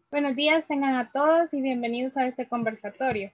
Buenos días tengan a todos y bienvenidos a este conversatorio.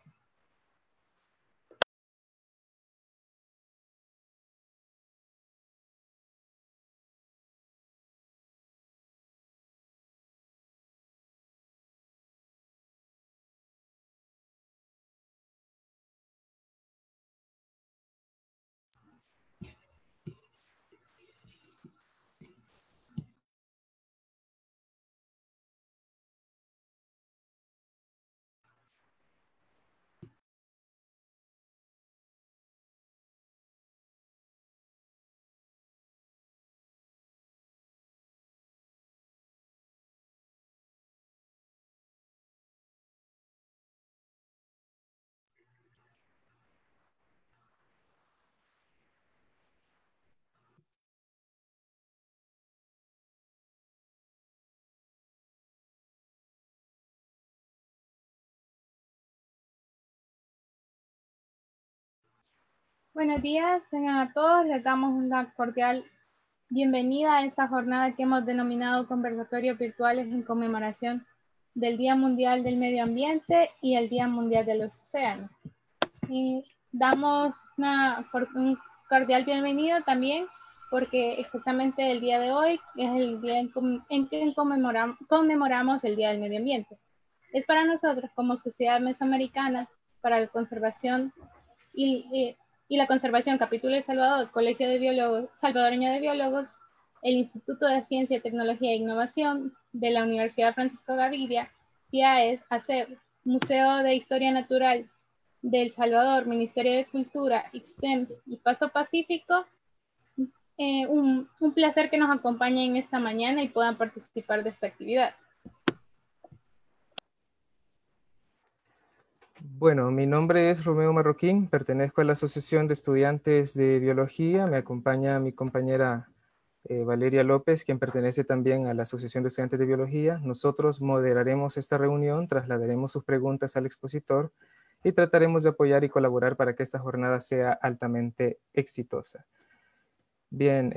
Buenos días tengan a todos, les damos una cordial bienvenida a esta jornada que hemos denominado conversatorios virtuales en conmemoración del Día Mundial del Medio Ambiente y el Día Mundial de los Océanos. Y damos un cordial bienvenido también porque exactamente el día de hoy es el día en que conmemoramos el Día del Medio Ambiente. Es para nosotros como Sociedad Mesoamericana para la Conservación y la Conservación Capítulo El Salvador, Colegio de Biólogos, Salvadoreño de Biólogos, el Instituto de Ciencia, Tecnología e Innovación de la Universidad Francisco Gaviria, FIAES, ACEB, Museo de Historia Natural de El Salvador, Ministerio de Cultura, IXTEM y Paso Pacífico. Un placer que nos acompañen esta mañana y puedan participar de esta actividad. Bueno, mi nombre es Romeo Marroquín, pertenezco a la Asociación de Estudiantes de Biología, me acompaña mi compañera Valeria López, quien pertenece también a la Asociación de Estudiantes de Biología. Nosotros moderaremos esta reunión, trasladaremos sus preguntas al expositor y trataremos de apoyar y colaborar para que esta jornada sea altamente exitosa. Bien,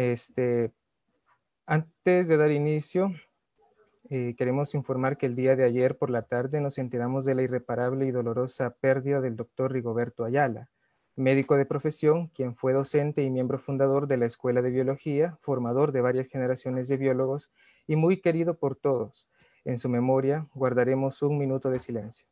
antes de dar inicio, queremos informar que el día de ayer por la tarde nos enteramos de la irreparable y dolorosa pérdida del doctor Rigoberto Ayala, médico de profesión, quien fue docente y miembro fundador de la Escuela de Biología, formador de varias generaciones de biólogos y muy querido por todos. En su memoria guardaremos un minuto de silencio.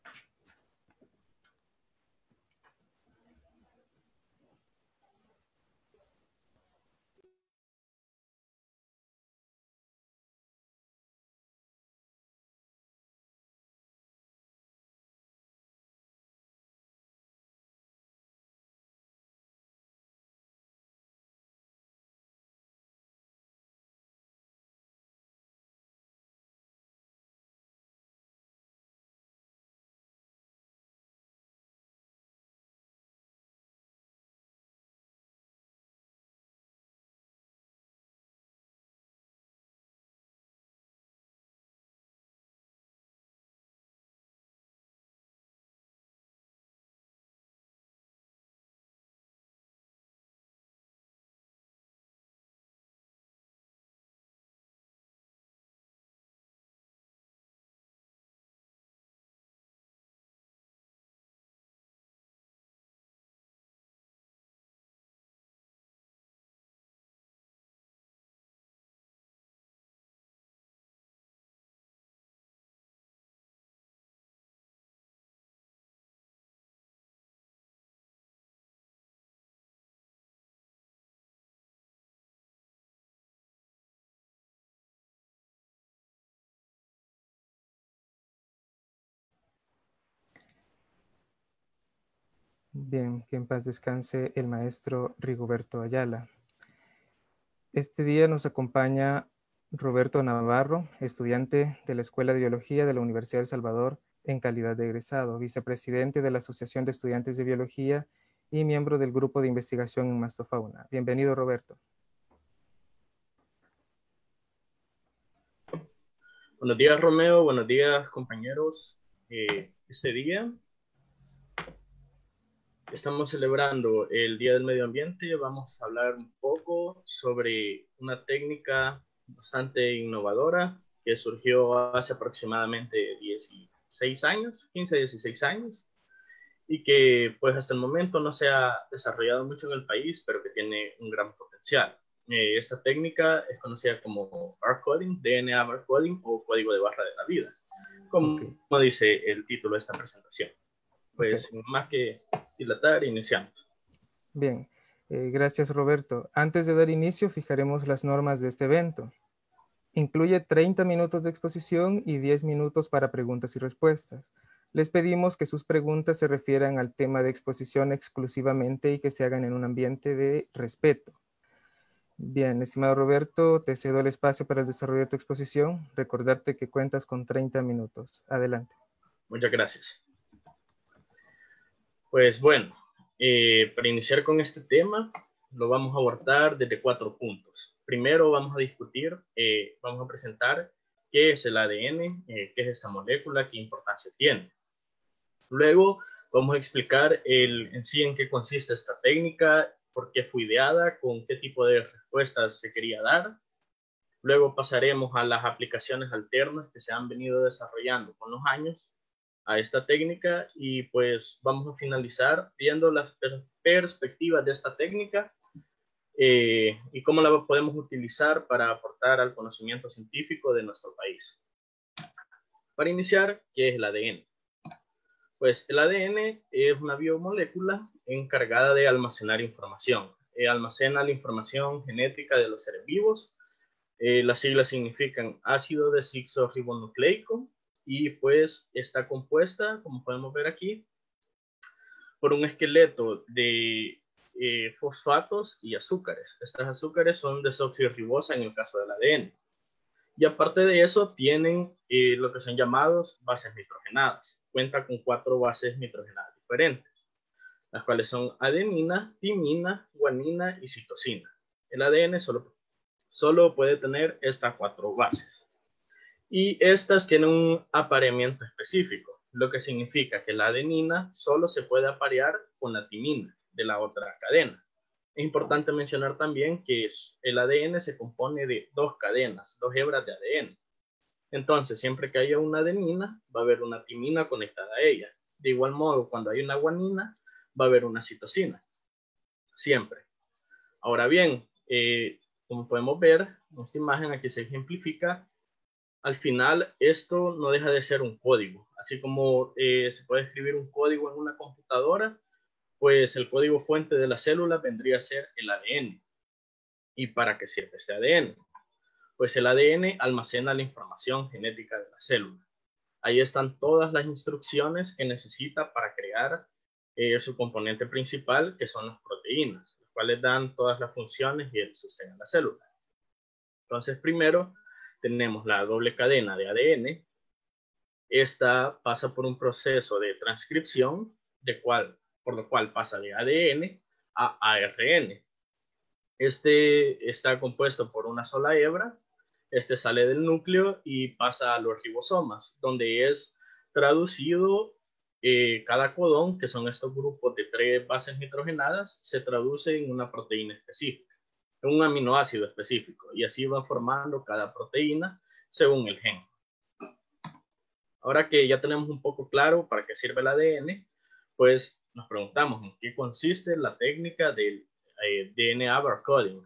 Bien, que en paz descanse el maestro Rigoberto Ayala. Este día nos acompaña Roberto Navarro, estudiante de la Escuela de Biología de la Universidad de El Salvador en calidad de egresado, vicepresidente de la Asociación de Estudiantes de Biología y miembro del Grupo de Investigación en Mastofauna. Bienvenido, Roberto. Buenos días, Romeo. Buenos días, compañeros. Este día estamos celebrando el Día del Medio Ambiente. Vamos a hablar un poco sobre una técnica bastante innovadora que surgió hace aproximadamente 16 años, 15, 16 años, y que pues hasta el momento no se ha desarrollado mucho en el país, pero que tiene un gran potencial. Esta técnica es conocida como barcoding, DNA barcoding o código de barra de la vida, como dice el título de esta presentación. Pues sin más que dilatar, iniciamos. Bien, gracias Roberto. Antes de dar inicio, fijaremos las normas de este evento. Incluye 30 minutos de exposición y 10 minutos para preguntas y respuestas. Les pedimos que sus preguntas se refieran al tema de exposición exclusivamente y que se hagan en un ambiente de respeto. Bien, estimado Roberto, te cedo el espacio para el desarrollo de tu exposición. Recordarte que cuentas con 30 minutos. Adelante. Muchas gracias. Pues bueno, para iniciar con este tema, lo vamos a abordar desde 4 puntos. Primero vamos a discutir, vamos a presentar qué es el ADN, qué es esta molécula, qué importancia tiene. Luego vamos a explicar en sí en qué consiste esta técnica, por qué fue ideada, con qué tipo de respuestas se quería dar. Luego pasaremos a las aplicaciones alternas que se han venido desarrollando con los años a esta técnica y pues vamos a finalizar viendo las perspectivas de esta técnica y cómo la podemos utilizar para aportar al conocimiento científico de nuestro país. Para iniciar, ¿qué es el ADN? Pues el ADN es una biomolécula encargada de almacenar información. Almacena la información genética de los seres vivos. Las siglas significan ácido desoxirribonucleico y pues está compuesta, como podemos ver aquí, por un esqueleto de fosfatos y azúcares. Estas azúcares son desoxirribosa en el caso del ADN. Y aparte de eso, tienen lo que son llamados bases nitrogenadas. Cuenta con 4 bases nitrogenadas diferentes, las cuales son adenina, timina, guanina y citosina. El ADN solo puede tener estas 4 bases. Y estas tienen un apareamiento específico, lo que significa que la adenina solo se puede aparear con la timina de la otra cadena. Es importante mencionar también que el ADN se compone de 2 cadenas, 2 hebras de ADN. Entonces, siempre que haya una adenina, va a haber una timina conectada a ella. De igual modo, cuando hay una guanina, va a haber una citosina. Siempre. Ahora bien, como podemos ver en esta imagen, aquí se ejemplifica, al final esto no deja de ser un código. Así como se puede escribir un código en una computadora, pues el código fuente de la célula vendría a ser el ADN. ¿Y para qué sirve este ADN? Pues el ADN almacena la información genética de la célula. Ahí están todas las instrucciones que necesita para crear su componente principal, que son las proteínas, las cuales dan todas las funciones y el sostén a la célula. Entonces, primero tenemos la doble cadena de ADN. Esta pasa por un proceso de transcripción, por lo cual pasa de ADN a ARN. Este está compuesto por una sola hebra. Este sale del núcleo y pasa a los ribosomas, donde es traducido cada codón, que son estos grupos de 3 bases nitrogenadas, se traduce en una proteína específica, en un aminoácido específico, y así va formando cada proteína según el gen. Ahora que ya tenemos un poco claro para qué sirve el ADN, pues nos preguntamos en qué consiste la técnica del DNA barcoding.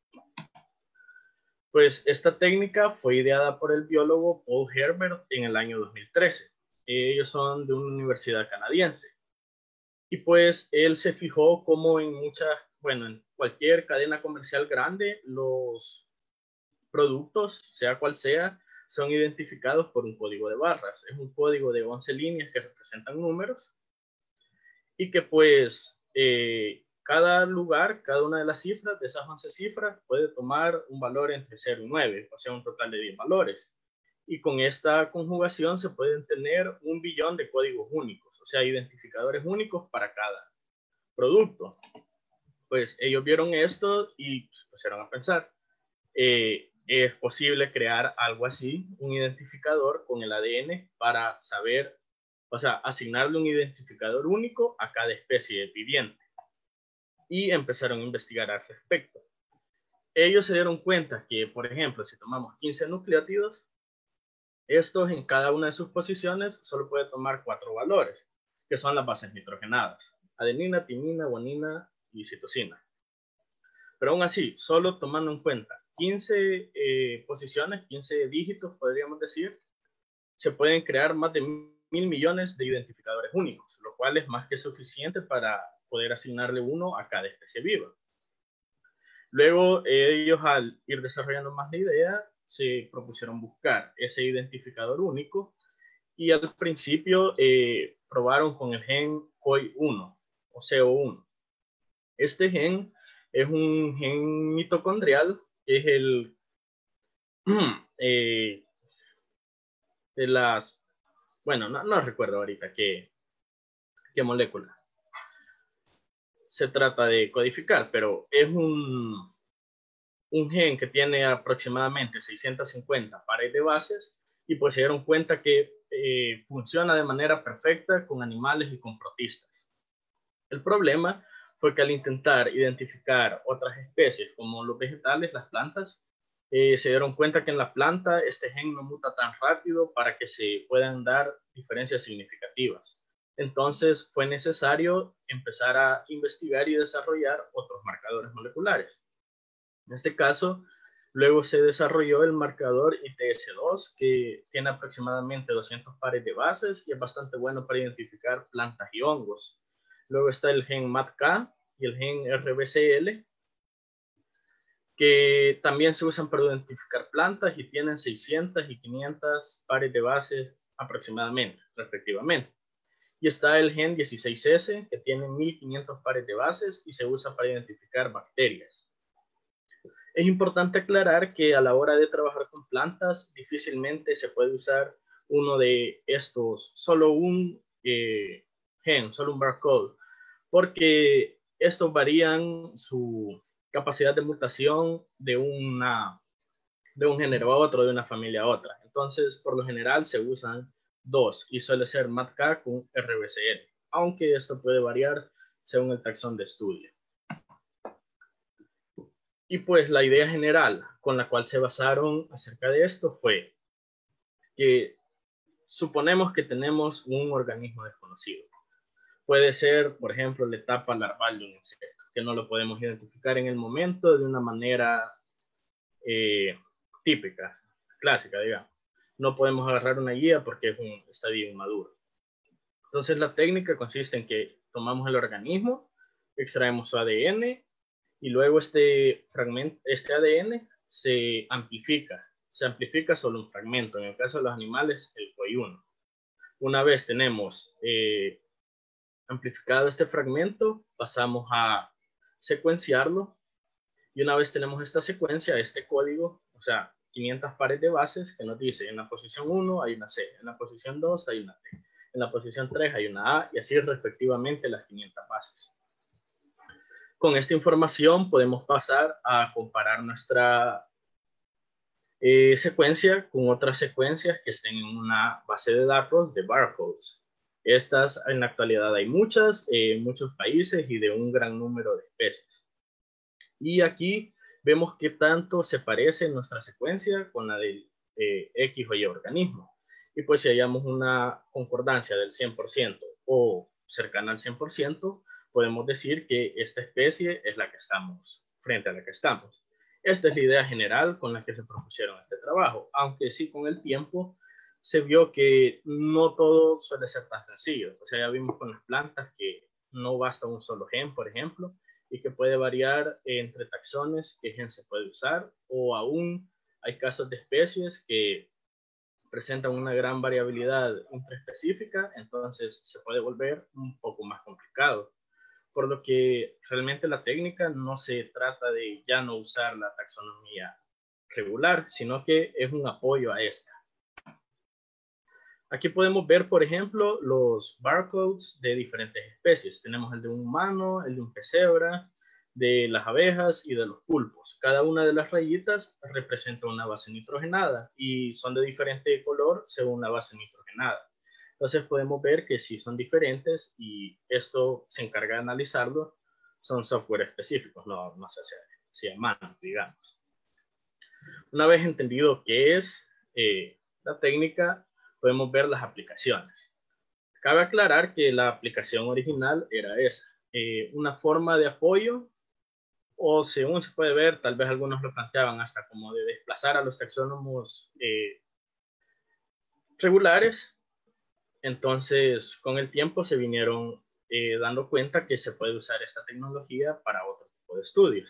Pues esta técnica fue ideada por el biólogo Paul Herbert en el año 2013. Ellos son de una universidad canadiense. Y pues él se fijó como en en cualquier cadena comercial grande, los productos, sea cual sea, son identificados por un código de barras. Es un código de 11 líneas que representan números y que pues cada lugar, cada una de las cifras, de esas 11 cifras, puede tomar un valor entre 0 y 9, o sea, un total de 10 valores. Y con esta conjugación se pueden tener 1 billón de códigos únicos, o sea, identificadores únicos para cada producto. Pues ellos vieron esto y se pusieron a pensar, es posible crear algo así, un identificador con el ADN para saber, o sea, asignarle un identificador único a cada especie viviente. Y empezaron a investigar al respecto. Ellos se dieron cuenta que, por ejemplo, si tomamos 15 nucleótidos, Estos en cada una de sus posiciones solo puede tomar 4 valores, que son las bases nitrogenadas: adenina, timina, guanina y citosina. Pero aún así, solo tomando en cuenta 15 posiciones, 15 dígitos, podríamos decir, se pueden crear más de 1.000 millones de identificadores únicos, lo cual es más que suficiente para poder asignarle uno a cada especie viva. Luego, ellos, al ir desarrollando más la idea, se propusieron buscar ese identificador único y al principio probaron con el gen COI1 o CO1. Este gen es un gen mitocondrial, que es el de las, bueno, no recuerdo ahorita qué molécula se trata de codificar, pero es un gen que tiene aproximadamente 650 pares de bases y pues se dieron cuenta que funciona de manera perfecta con animales y con protistas. El problema fue que al intentar identificar otras especies como los vegetales, las plantas, se dieron cuenta que en la planta este gen no muta tan rápido para que se puedan dar diferencias significativas. Entonces fue necesario empezar a investigar y desarrollar otros marcadores moleculares. En este caso, luego se desarrolló el marcador ITS2, que tiene aproximadamente 200 pares de bases y es bastante bueno para identificar plantas y hongos. Luego está el gen MATK y el gen RBCL, que también se usan para identificar plantas y tienen 600 y 500 pares de bases aproximadamente, respectivamente. Y está el gen 16S, que tiene 1500 pares de bases y se usa para identificar bacterias. Es importante aclarar que a la hora de trabajar con plantas, difícilmente se puede usar uno de estos, solo un gen, solo un barcode, porque estos varían su capacidad de mutación de un género a otro, de una familia a otra. Entonces, por lo general se usan dos y suele ser MATK con RBCL, aunque esto puede variar según el taxón de estudio. Y pues la idea general con la cual se basaron acerca de esto fue que suponemos que tenemos un organismo desconocido. Puede ser, por ejemplo, la etapa larval de un insecto, que no lo podemos identificar en el momento de una manera típica, clásica, digamos. No podemos agarrar una guía porque es un estadio inmaduro. Entonces la técnica consiste en que tomamos el organismo, extraemos su ADN y luego este ADN se amplifica solo un fragmento. En el caso de los animales, el COI1. Una vez tenemos amplificado este fragmento, pasamos a secuenciarlo y una vez tenemos esta secuencia, este código, o sea, 500 pares de bases que nos dice en la posición 1 hay una C, en la posición 2 hay una T, en la posición 3 hay una A y así respectivamente las 500 bases. Con esta información podemos pasar a comparar nuestra secuencia con otras secuencias que estén en una base de datos de barcodes. Estas en la actualidad hay muchas, en muchos países y de un gran número de especies. Y aquí vemos qué tanto se parece nuestra secuencia con la del X o Y organismo. Y pues si hallamos una concordancia del 100% o cercana al 100%, podemos decir que esta especie es la que estamos, frente a la que estamos. Esta es la idea general con la que se propusieron este trabajo, aunque sí con el tiempo se vio que no todo suele ser tan sencillo. O sea, ya vimos con las plantas que no basta un solo gen, por ejemplo, y que puede variar entre taxones qué gen se puede usar, o aún hay casos de especies que presentan una gran variabilidad intraespecífica, entonces se puede volver un poco más complicado. Por lo que realmente la técnica no se trata de ya no usar la taxonomía regular, sino que es un apoyo a esta. Aquí podemos ver, por ejemplo, los barcodes de diferentes especies. Tenemos el de un humano, el de un pesebra, de las abejas y de los pulpos. Cada una de las rayitas representa una base nitrogenada y son de diferente color según la base nitrogenada. Entonces podemos ver que sí son diferentes y esto se encarga de analizarlo. Son software específicos, no se hace a mano, digamos. Una vez entendido qué es la técnica, podemos ver las aplicaciones. Cabe aclarar que la aplicación original era esa, una forma de apoyo, o según se puede ver, tal vez algunos lo planteaban hasta como de desplazar a los taxónomos regulares. Entonces, con el tiempo se vinieron dando cuenta que se puede usar esta tecnología para otro tipo de estudios.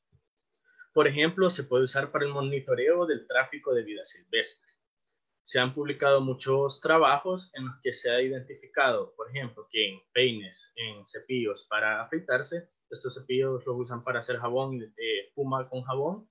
Por ejemplo, se puede usar para el monitoreo del tráfico de vida silvestre. Se han publicado muchos trabajos en los que se ha identificado, por ejemplo, que en peines, en cepillos para afeitarse, estos cepillos los usan para hacer jabón, espuma con jabón,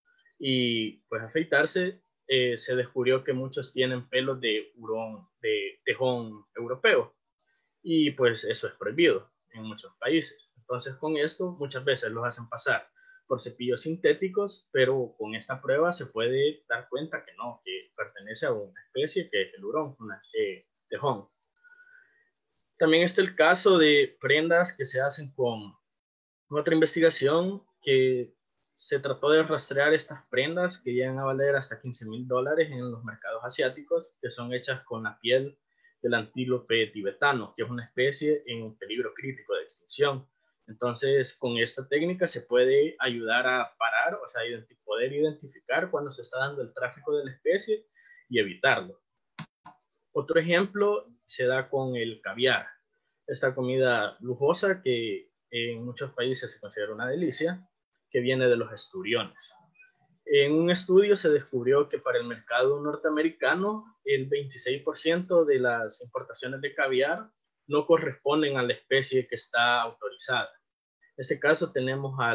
y pues afeitarse, se descubrió que muchos tienen pelos de hurón, de tejón europeo, y pues eso es prohibido en muchos países. Entonces con esto muchas veces los hacen pasar por cepillos sintéticos, pero con esta prueba se puede dar cuenta que no, que pertenece a una especie que es el hurón, una tejón. También está el caso de prendas que se hacen con otra investigación que se trató de rastrear estas prendas que llegan a valer hasta $15,000 en los mercados asiáticos, que son hechas con la piel del antílope tibetano, que es una especie en peligro crítico de extinción. Entonces, con esta técnica se puede ayudar a parar, o sea, poder identificar cuando se está dando el tráfico de la especie y evitarlo. Otro ejemplo se da con el caviar, esta comida lujosa que en muchos países se considera una delicia, que viene de los esturiones. En un estudio se descubrió que para el mercado norteamericano el 26% de las importaciones de caviar no corresponden a la especie que está autorizada. En este caso tenemos a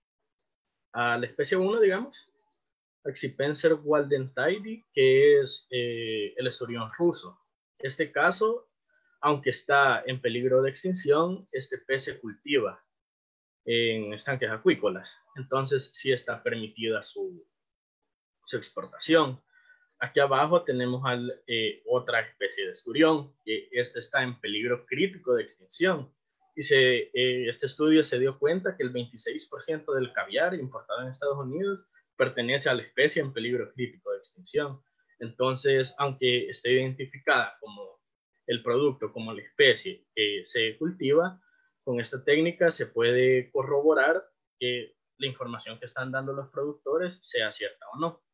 la especie 1, digamos, Accipenser waldentidi, que es el esturión ruso. Este caso, aunque está en peligro de extinción, este pez se cultiva en estanques acuícolas. Entonces sí está permitida su exportación. Aquí abajo tenemos otra especie de esturión, que este está en peligro crítico de extinción. Y este estudio se dio cuenta que el 26% del caviar importado en Estados Unidos pertenece a la especie en peligro crítico de extinción. Entonces, aunque esté identificada como el producto, como la especie que se cultiva, con esta técnica se puede corroborar que la información que están dando los productores sea cierta o no.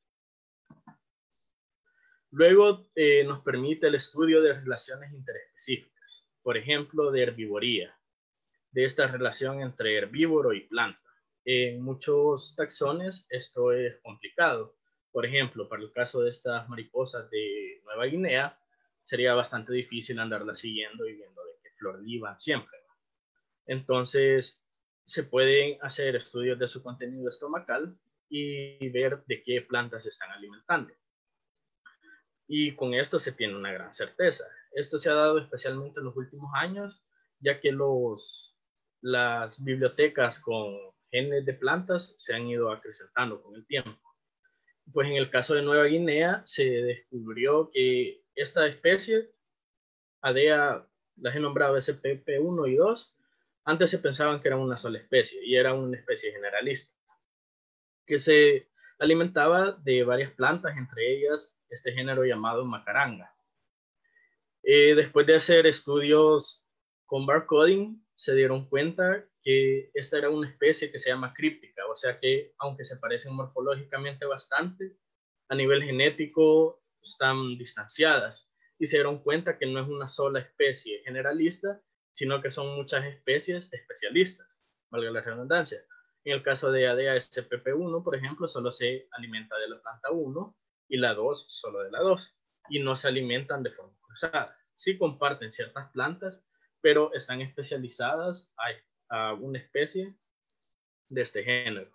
Luego nos permite el estudio de relaciones interespecíficas, por ejemplo, de herbivoría, de esta relación entre herbívoro y planta. En muchos taxones esto es complicado. Por ejemplo, para el caso de estas mariposas de Nueva Guinea, sería bastante difícil andarlas siguiendo y viendo de qué flor iban siempre. Entonces, se pueden hacer estudios de su contenido estomacal y ver de qué plantas se están alimentando. Y con esto se tiene una gran certeza. Esto se ha dado especialmente en los últimos años, ya que las bibliotecas con genes de plantas se han ido acrecentando con el tiempo. Pues en el caso de Nueva Guinea se descubrió que esta especie, Adea, las he nombrado SPP1 y 2, antes se pensaban que eran una sola especie y era una especie generalista, que se alimentaba de varias plantas, entre ellas este género llamado macaranga. Después de hacer estudios con barcoding, se dieron cuenta que esta era una especie que se llama críptica, o sea que aunque se parecen morfológicamente bastante, a nivel genético están distanciadas, y se dieron cuenta que no es una sola especie generalista, sino que son muchas especies especialistas, valga la redundancia. En el caso de Adea SPP1, por ejemplo, solo se alimenta de la planta 1 y la 2 solo de la 2, y no se alimentan de forma cruzada. Sí comparten ciertas plantas, pero están especializadas a una especie de este género.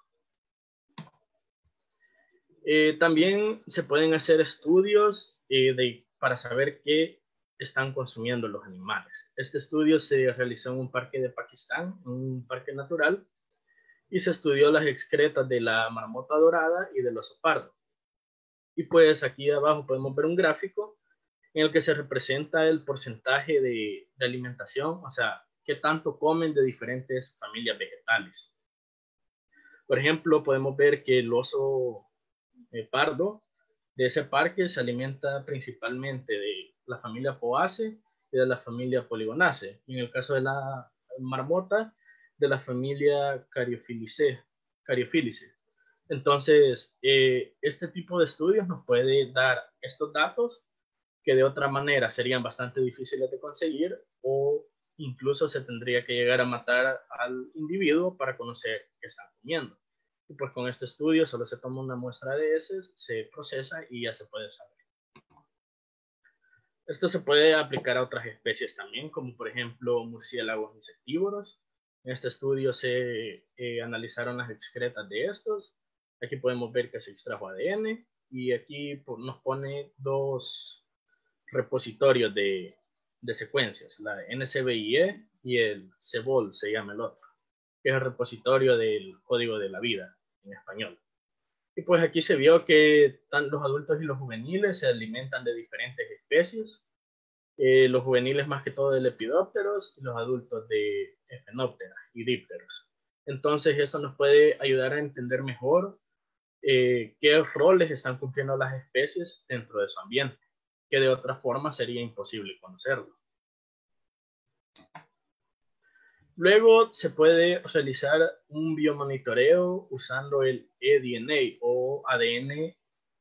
También se pueden hacer estudios para saber qué están consumiendo los animales. Este estudio se realizó en un parque de Pakistán, un parque natural, y se estudió las excretas de la marmota dorada y del oso pardo. Y pues aquí abajo podemos ver un gráfico en el que se representa el porcentaje de alimentación, o sea, qué tanto comen de diferentes familias vegetales. Por ejemplo, podemos ver que el oso pardo de ese parque se alimenta principalmente de la familia Poaceae y de la familia Polygonaceae. Y en el caso de la marmota, de la familia Caryophyllaceae. Entonces, este tipo de estudios nos puede dar estos datos que de otra manera serían bastante difíciles de conseguir, o incluso se tendría que llegar a matar al individuo para conocer qué está comiendo. Y pues con este estudio solo se toma una muestra de heces, se procesa y ya se puede saber. Esto se puede aplicar a otras especies también, como por ejemplo murciélagos insectívoros. En este estudio se analizaron las excretas de estos. Aquí podemos ver que se extrajo ADN y aquí nos pone dos repositorios de secuencias, la NCBIE y el CEBOL, se llama el otro, que es el repositorio del código de la vida en español. Y pues aquí se vio que los adultos y los juveniles se alimentan de diferentes especies, los juveniles más que todo de lepidópteros y los adultos de efenópteras y dípteros. Entonces esto nos puede ayudar a entender mejor qué roles están cumpliendo las especies dentro de su ambiente, que de otra forma sería imposible conocerlo. Luego se puede realizar un biomonitoreo usando el eDNA o ADN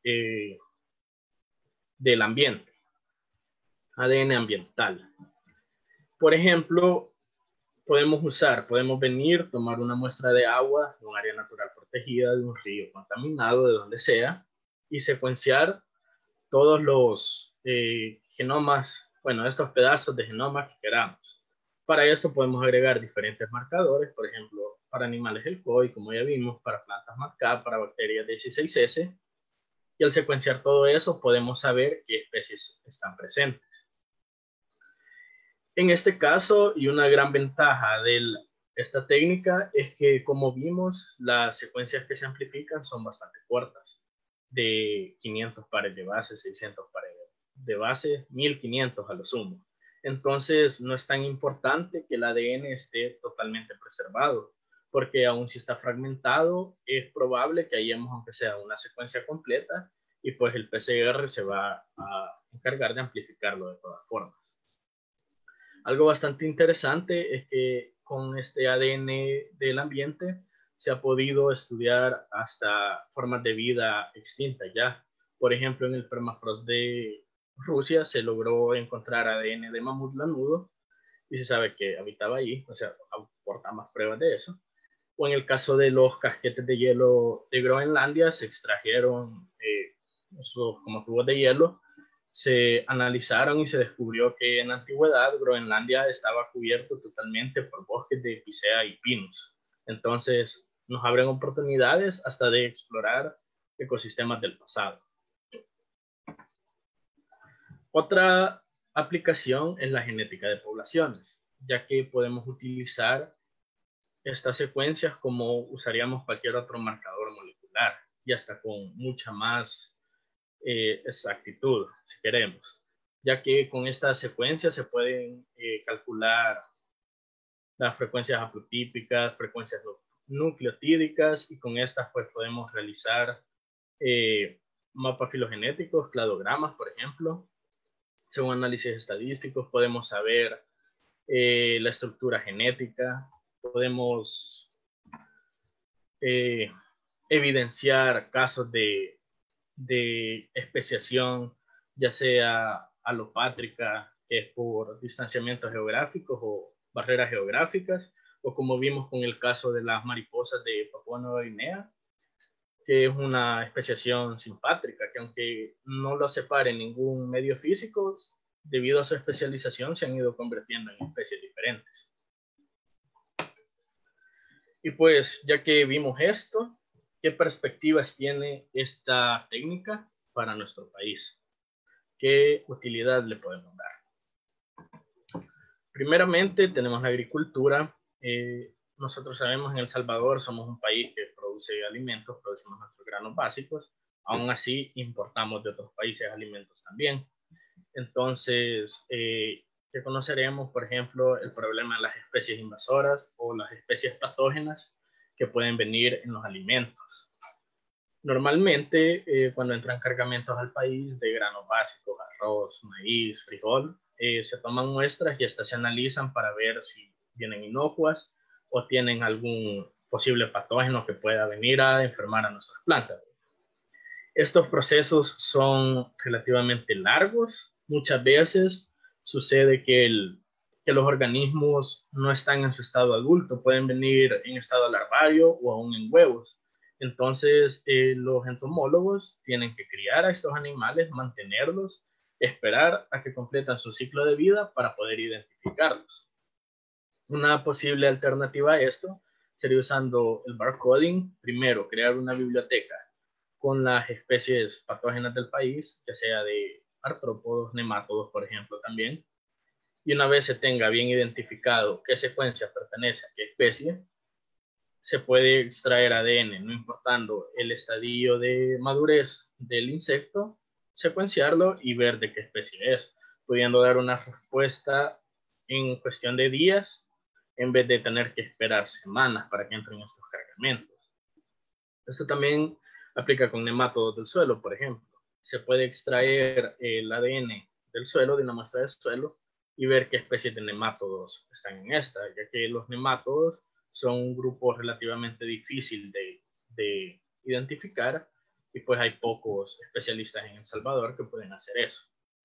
del ambiente, ADN ambiental. Por ejemplo, podemos venir, tomar una muestra de agua de un área natural protegida, de un río contaminado, de donde sea, y secuenciar todos los genomas, bueno, estos pedazos de genoma que queramos. Para eso podemos agregar diferentes marcadores, por ejemplo, para animales el COI, como ya vimos, para plantas MADCAP, para bacterias 16S, y al secuenciar todo eso podemos saber qué especies están presentes. En este caso, y una gran ventaja de esta técnica es que, como vimos, las secuencias que se amplifican son bastante cortas, de 500 pares de base, 600 pares de base, 1500 a lo sumo. Entonces, no es tan importante que el ADN esté totalmente preservado, porque aun si está fragmentado, es probable que hallemos, aunque sea una secuencia completa, y pues el PCR se va a encargar de amplificarlo de todas formas. Algo bastante interesante es que con este ADN del ambiente se ha podido estudiar hasta formas de vida extintas ya. Por ejemplo, en el permafrost de Rusia se logró encontrar ADN de mamut lanudo y se sabe que habitaba allí, o sea, aporta más pruebas de eso. O en el caso de los casquetes de hielo de Groenlandia, se extrajeron esos como tubos de hielo, se analizaron y se descubrió que en la antigüedad Groenlandia estaba cubierto totalmente por bosques de picea y pinus. Entonces nos abren oportunidades hasta de explorar ecosistemas del pasado. Otra aplicación es la genética de poblaciones, ya que podemos utilizar estas secuencias como usaríamos cualquier otro marcador molecular y hasta con mucha más exactitud, si queremos, ya que con estas secuencias se pueden calcular las frecuencias haplotípicas, frecuencias nucleotídicas, y con estas pues podemos realizar mapas filogenéticos, cladogramas, por ejemplo. Según análisis estadísticos podemos saber la estructura genética, podemos evidenciar casos de especiación, ya sea alopátrica, que es por distanciamientos geográficos o barreras geográficas, o como vimos con el caso de las mariposas de Papúa Nueva Guinea, que es una especiación simpátrica, que aunque no lo separe ningún medio físico, debido a su especialización se han ido convirtiendo en especies diferentes. Y pues, ya que vimos esto, ¿qué perspectivas tiene esta técnica para nuestro país? ¿Qué utilidad le podemos dar? Primeramente, tenemos la agricultura. Nosotros sabemos en El Salvador somos un país que produce alimentos, producimos nuestros granos básicos. Aún así, importamos de otros países alimentos también. Entonces, que conoceremos, por ejemplo, el problema de las especies invasoras o las especies patógenas que pueden venir en los alimentos. Normalmente, cuando entran cargamentos al país de granos básicos, arroz, maíz, frijol, se toman muestras y estas se analizan para ver si vienen inocuas o tienen algún posible patógeno que pueda venir a enfermar a nuestras plantas. Estos procesos son relativamente largos. Muchas veces sucede que los organismos no están en su estado adulto, pueden venir en estado larvario o aún en huevos. Entonces, los entomólogos tienen que criar a estos animales, mantenerlos, esperar a que completan su ciclo de vida para poder identificarlos. Una posible alternativa a esto sería usando el barcoding. Primero, crear una biblioteca con las especies patógenas del país, ya sea de artrópodos, nemátodos, por ejemplo, también. Y una vez se tenga bien identificado qué secuencia pertenece a qué especie, se puede extraer ADN, no importando el estadio de madurez del insecto, secuenciarlo y ver de qué especie es, pudiendo dar una respuesta en cuestión de días, en vez de tener que esperar semanas para que entren estos cargamentos. Esto también aplica con nemátodos del suelo, por ejemplo. Se puede extraer el ADN del suelo, de una muestra de suelo, y ver qué especies de nemátodos están en esta, ya que los nemátodos son un grupo relativamente difícil de identificar, y pues hay pocos especialistas en El Salvador que pueden hacer eso.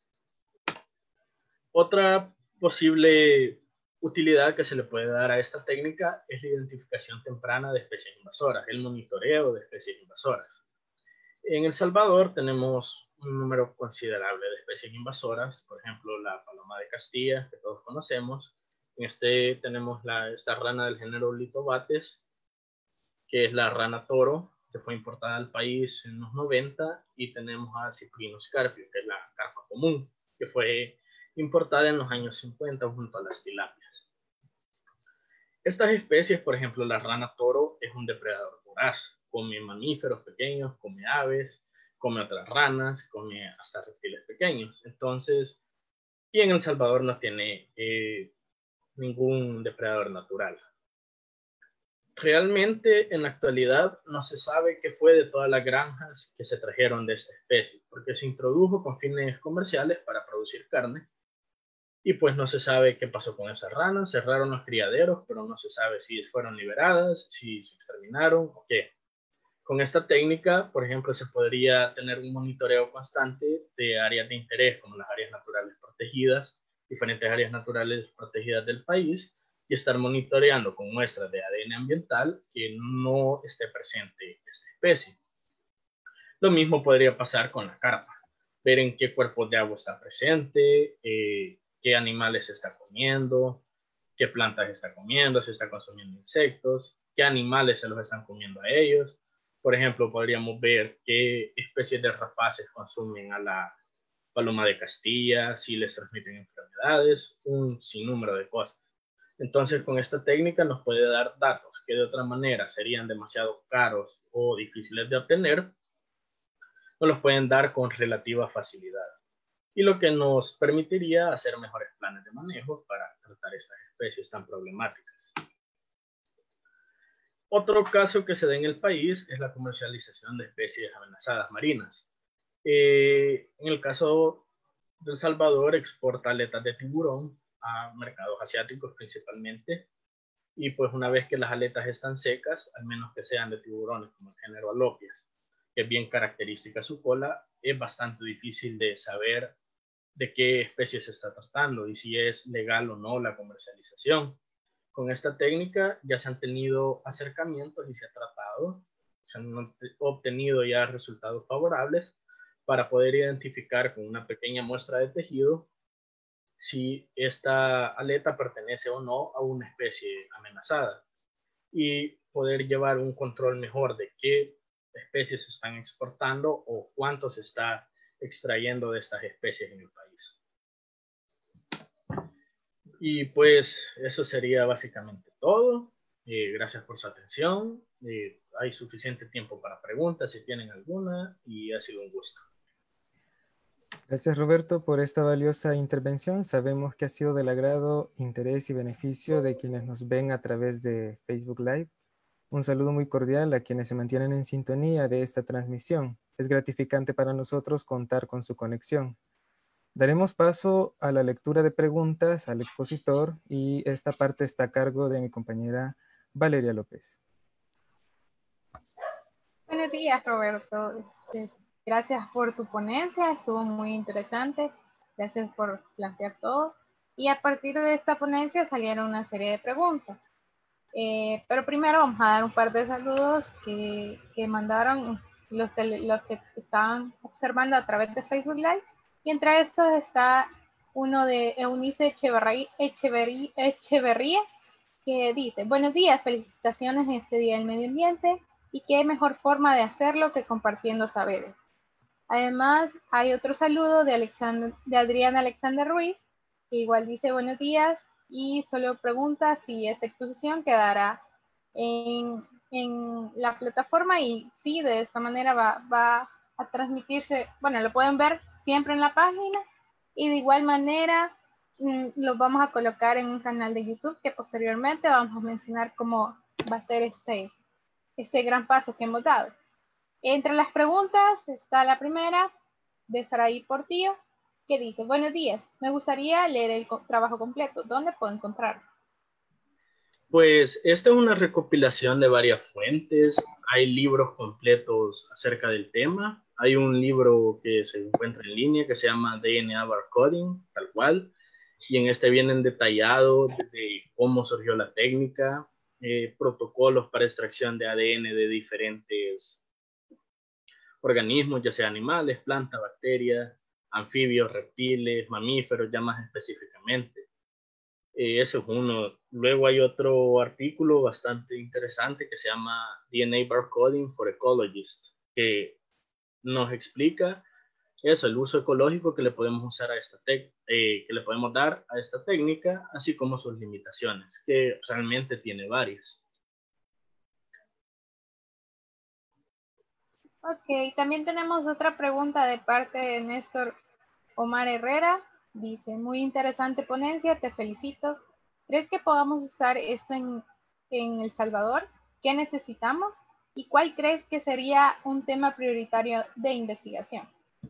Otra posible utilidad que se le puede dar a esta técnica es la identificación temprana de especies invasoras, el monitoreo de especies invasoras. En El Salvador tenemos un número considerable de especies invasoras, por ejemplo la paloma de Castilla, que todos conocemos. En este tenemos esta rana del género Litobates, que es la rana toro, que fue importada al país en los 90, y tenemos a Cyprinus carpio, que es la carpa común, que fue importada en los años 50 junto a las tilapias. Estas especies, por ejemplo, la rana toro es un depredador voraz, come mamíferos pequeños, come aves, come otras ranas, come hasta reptiles pequeños. Entonces, y en El Salvador no tiene ningún depredador natural. Realmente, en la actualidad, no se sabe qué fue de todas las granjas que se trajeron de esta especie, porque se introdujo con fines comerciales para producir carne, y pues no se sabe qué pasó con esas ranas. Cerraron los criaderos, pero no se sabe si fueron liberadas, si se exterminaron o qué. Con esta técnica, por ejemplo, se podría tener un monitoreo constante de áreas de interés, como las áreas naturales protegidas, diferentes áreas naturales protegidas del país, y estar monitoreando con muestras de ADN ambiental que no esté presente esta especie. Lo mismo podría pasar con la carpa, ver en qué cuerpos de agua está presente, qué animales se está comiendo, qué plantas está comiendo, si está consumiendo insectos, qué animales se los están comiendo a ellos. Por ejemplo, podríamos ver qué especies de rapaces consumen a la paloma de Castilla, si les transmiten enfermedades, un sinnúmero de cosas. Entonces, con esta técnica nos puede dar datos que de otra manera serían demasiado caros o difíciles de obtener, nos los pueden dar con relativa facilidad, y lo que nos permitiría hacer mejores planes de manejo para tratar estas especies tan problemáticas. Otro caso que se da en el país es la comercialización de especies amenazadas marinas. En el caso de El Salvador, exporta aletas de tiburón a mercados asiáticos principalmente, y pues una vez que las aletas están secas, al menos que sean de tiburones como el género Alopias, que es bien característica su cola, es bastante difícil de saber de qué especie se está tratando y si es legal o no la comercialización. Con esta técnica ya se han tenido acercamientos y se ha tratado, se han obtenido ya resultados favorables para poder identificar con una pequeña muestra de tejido si esta aleta pertenece o no a una especie amenazada, y poder llevar un control mejor de qué especies se están exportando o cuánto se está extrayendo de estas especies en el país. Y pues eso sería básicamente todo. Gracias por su atención. Hay suficiente tiempo para preguntas si tienen alguna, y ha sido un gusto. Gracias, Roberto, por esta valiosa intervención. Sabemos que ha sido del agrado, interés y beneficio de quienes nos ven a través de Facebook Live. Un saludo muy cordial a quienes se mantienen en sintonía de esta transmisión. Es gratificante para nosotros contar con su conexión. Daremos paso a la lectura de preguntas al expositor y esta parte está a cargo de mi compañera Valeria López. Buenos días, Roberto. Gracias por tu ponencia, estuvo muy interesante. Gracias por plantear todo. Y a partir de esta ponencia salieron una serie de preguntas. Pero primero vamos a dar un par de saludos que mandaron los que estaban observando a través de Facebook Live. Y entre estos está uno de Eunice Echeverría, que dice: buenos días, felicitaciones en este Día del Medio Ambiente, y qué mejor forma de hacerlo que compartiendo saberes. Además, hay otro saludo de Adriana Alexander Ruiz, que igual dice buenos días y solo pregunta si esta exposición quedará en la plataforma, y sí, de esta manera va a transmitirse, bueno, lo pueden ver siempre en la página, y de igual manera lo vamos a colocar en un canal de YouTube que posteriormente vamos a mencionar cómo va a ser este gran paso que hemos dado. Entre las preguntas está la primera de Saraí Portillo, que dice: buenos días, me gustaría leer el trabajo completo. ¿Dónde puedo encontrarlo? Pues esta es una recopilación de varias fuentes. Hay libros completos acerca del tema. Hay un libro que se encuentra en línea que se llama DNA Barcoding, tal cual. Y en este vienen detallados de cómo surgió la técnica, protocolos para extracción de ADN de diferentes organismos, ya sea animales, plantas, bacterias, anfibios, reptiles, mamíferos, ya más específicamente. Eso es uno. Luego hay otro artículo bastante interesante que se llama DNA Barcoding for Ecologists, que nos explica eso, el uso ecológico que le podemos usar a que le podemos dar a esta técnica, así como sus limitaciones, que realmente tiene varias. Ok, también tenemos otra pregunta de parte de Néstor Omar Herrera. Dice: muy interesante ponencia, te felicito. ¿Crees que podamos usar esto en El Salvador? ¿Qué necesitamos? ¿Y cuál crees que sería un tema prioritario de investigación?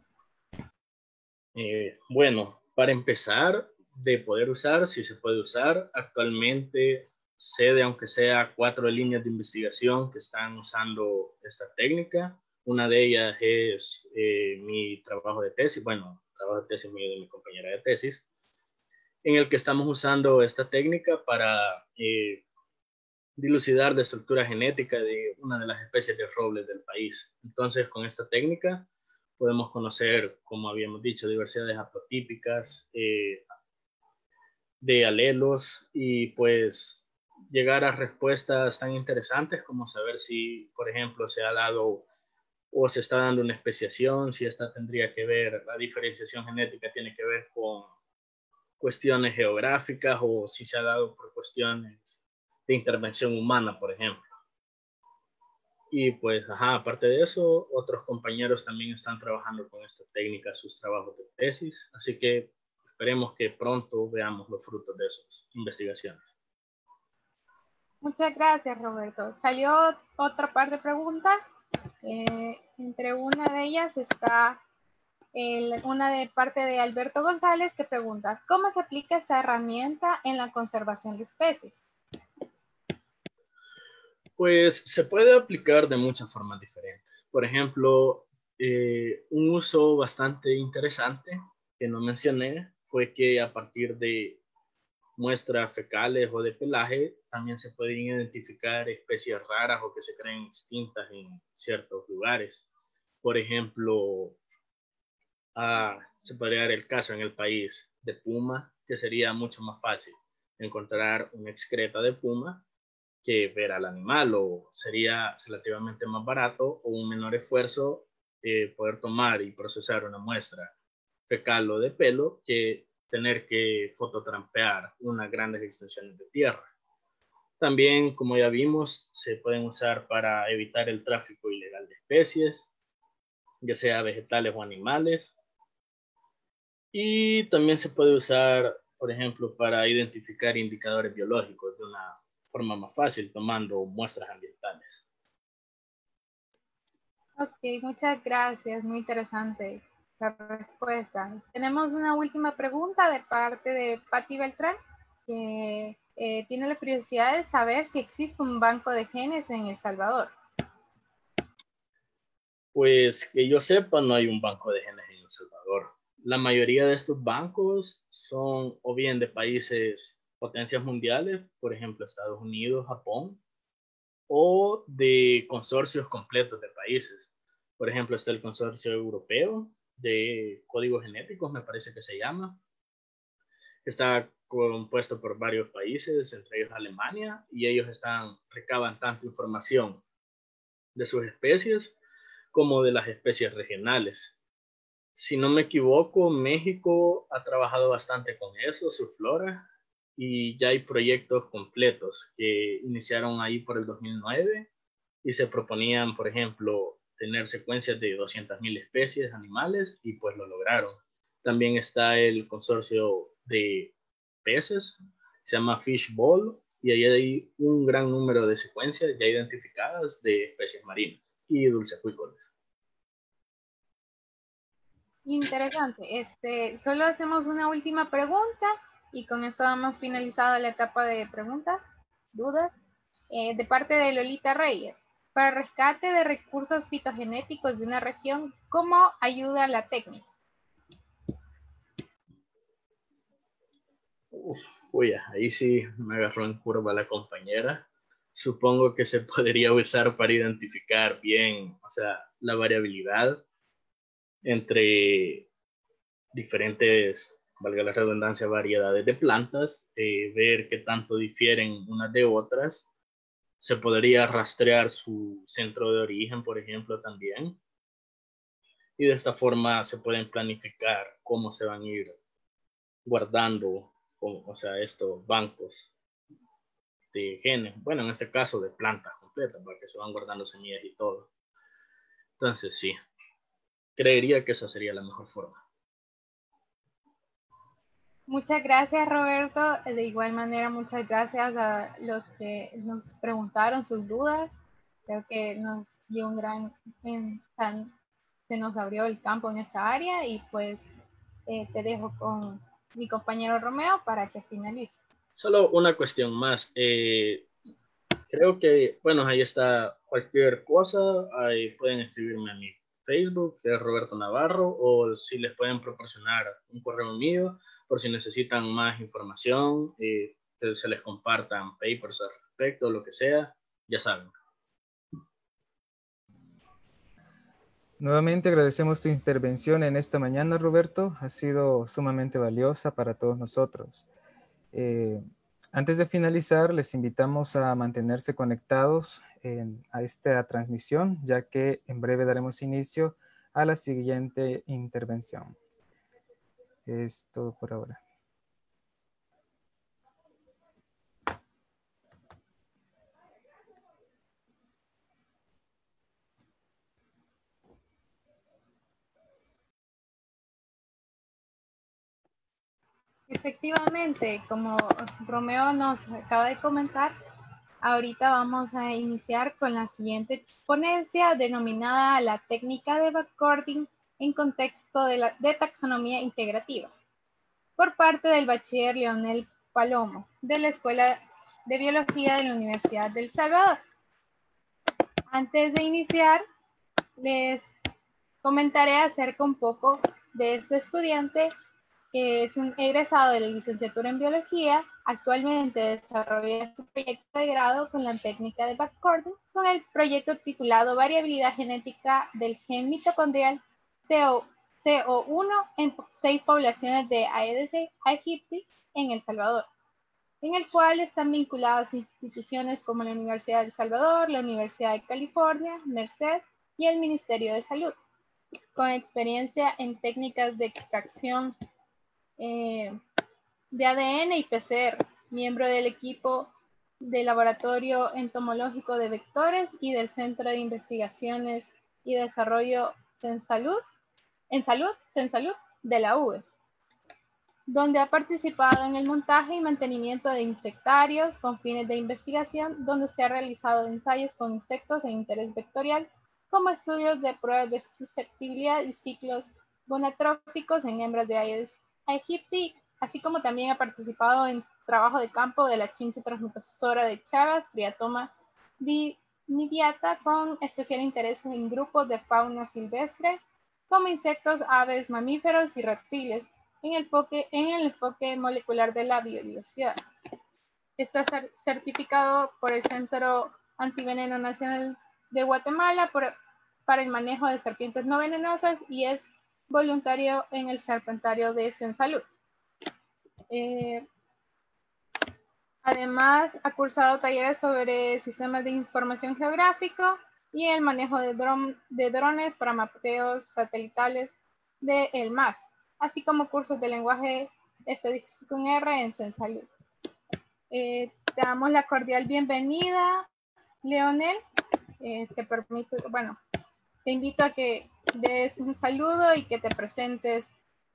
Bueno, para empezar, de poder usar, si se puede usar, actualmente sé de aunque sea 4 líneas de investigación que están usando esta técnica. Una de ellas es mi trabajo de tesis, bueno, trabajo de tesis mío de mi compañera de tesis, en el que estamos usando esta técnica para dilucidar la estructura genética de una de las especies de robles del país. Entonces, con esta técnica podemos conocer, como habíamos dicho, diversidades haplotípicas de alelos, y pues llegar a respuestas tan interesantes como saber si, por ejemplo, se ha dado o se está dando una especiación, si esta tendría que ver, la diferenciación genética tiene que ver con cuestiones geográficas o si se ha dado por cuestiones de intervención humana, por ejemplo. Y pues, aparte de eso, otros compañeros también están trabajando con esta técnica, sus trabajos de tesis, así que esperemos que pronto veamos los frutos de esas investigaciones. Muchas gracias, Roberto. Salió otra par de preguntas. Entre una de ellas está una de parte de Alberto González, que pregunta: ¿cómo se aplica esta herramienta en la conservación de especies? Pues se puede aplicar de muchas formas diferentes. Por ejemplo, un uso bastante interesante que no mencioné fue que a partir de muestras fecales o de pelaje también se pueden identificar especies raras o que se creen extintas en ciertos lugares. Por ejemplo, se podría dar el caso en el país de puma, que sería mucho más fácil encontrar una excreta de puma que ver al animal, o sería relativamente más barato o un menor esfuerzo poder tomar y procesar una muestra fecal o de pelo que tener que fototrampear unas grandes extensiones de tierra. También, como ya vimos, se pueden usar para evitar el tráfico ilegal de especies, ya sea vegetales o animales. Y también se puede usar, por ejemplo, para identificar indicadores biológicos de una forma más fácil tomando muestras ambientales. Ok, muchas gracias, muy interesante la respuesta. Tenemos una última pregunta de parte de Patti Beltrán, que tiene la curiosidad de saber si existe un banco de genes en El Salvador. Pues que yo sepa, no hay un banco de genes en El Salvador. La mayoría de estos bancos son o bien de países potencias mundiales, por ejemplo Estados Unidos, Japón, o de consorcios completos de países. Por ejemplo, está el consorcio europeo de códigos genéticos, me parece que se llama, que está compuesto por varios países, entre ellos Alemania, y ellos recaban tanto información de sus especies como de las especies regionales. Si no me equivoco, México ha trabajado bastante con eso, su flora, y ya hay proyectos completos que iniciaron ahí por el 2009 y se proponían, por ejemplo, tener secuencias de 200,000 especies animales y pues lo lograron. También está el consorcio de peces, se llama Fishbowl, y ahí hay un gran número de secuencias ya identificadas de especies marinas y dulceacuícolas. Interesante. Solo hacemos una última pregunta y con eso hemos finalizado la etapa de preguntas, dudas, de parte de Lolita Reyes. Para el rescate de recursos fitogenéticos de una región, ¿cómo ayuda la técnica? Uy, ahí sí me agarró en curva la compañera. Supongo que se podría usar para identificar bien, o sea, la variabilidad entre diferentes, valga la redundancia, variedades de plantas, ver qué tanto difieren unas de otras. Se podría rastrear su centro de origen, por ejemplo, también. Y de esta forma se pueden planificar cómo se van a ir guardando, o sea, estos bancos de genes. Bueno, en este caso de plantas completas, para que se van guardando semillas y todo. Entonces, sí, creería que esa sería la mejor forma. Muchas gracias, Roberto. De igual manera, muchas gracias a los que nos preguntaron sus dudas. Creo que nos dio un gran, se nos abrió el campo en esta área y pues te dejo con mi compañero Romeo para que finalice. Solo una cuestión más. Creo que, bueno, ahí está cualquier cosa. Ahí pueden escribirme a mi Facebook, que es Roberto Navarro, o si les pueden proporcionar un correo mío, por si necesitan más información, que se les compartan papers al respecto, lo que sea, ya saben. Nuevamente agradecemos tu intervención en esta mañana, Roberto. Ha sido sumamente valiosa para todos nosotros. Antes de finalizar, les invitamos a mantenerse conectados a esta transmisión, ya que en breve daremos inicio a la siguiente intervención. Es todo por ahora. Efectivamente, como Romeo nos acaba de comentar, ahorita vamos a iniciar con la siguiente ponencia denominada la técnica de backcording en contexto de taxonomía integrativa, por parte del bachiller Leonel Palomo, de la Escuela de Biología de la Universidad del Salvador. Antes de iniciar, les comentaré acerca un poco de este estudiante que es un egresado de la licenciatura en biología. Actualmente desarrolla su proyecto de grado con la técnica de backcording, con el proyecto titulado Variabilidad genética del gen mitocondrial CO1 en 6 poblaciones de Aedes aegypti en El Salvador, en el cual están vinculadas instituciones como la Universidad de El Salvador, la Universidad de California, Merced y el Ministerio de Salud, con experiencia en técnicas de extracción de ADN y PCR, miembro del equipo del Laboratorio Entomológico de Vectores y del Centro de Investigaciones y Desarrollo CenSalud de la UES. donde ha participado en el montaje y mantenimiento de insectarios con fines de investigación, donde se ha realizado ensayos con insectos de interés vectorial, como estudios de pruebas de susceptibilidad y ciclos gonotróficos en hembras de Aedes aegypti, así como también ha participado en trabajo de campo de la chincha transmisora de Chagas, Triatoma nidiata, con especial interés en grupos de fauna silvestre, como insectos, aves, mamíferos y reptiles, en el enfoque molecular de la biodiversidad. Está certificado por el Centro Antiveneno Nacional de Guatemala para el manejo de serpientes no venenosas y es voluntario en el Serpentario de Sensalud. Además, ha cursado talleres sobre sistemas de información geográfico y el manejo de drones para mapeos satelitales del mar, así como cursos de lenguaje estadístico en R en Sensalud. Te damos la cordial bienvenida, Leonel. Te invito a que des un saludo y que te presentes.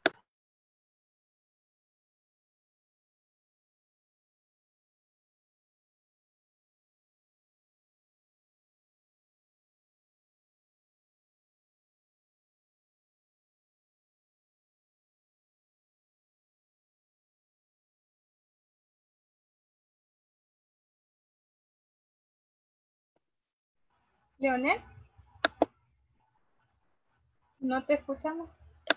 Leonel, ¿no te escuchamos?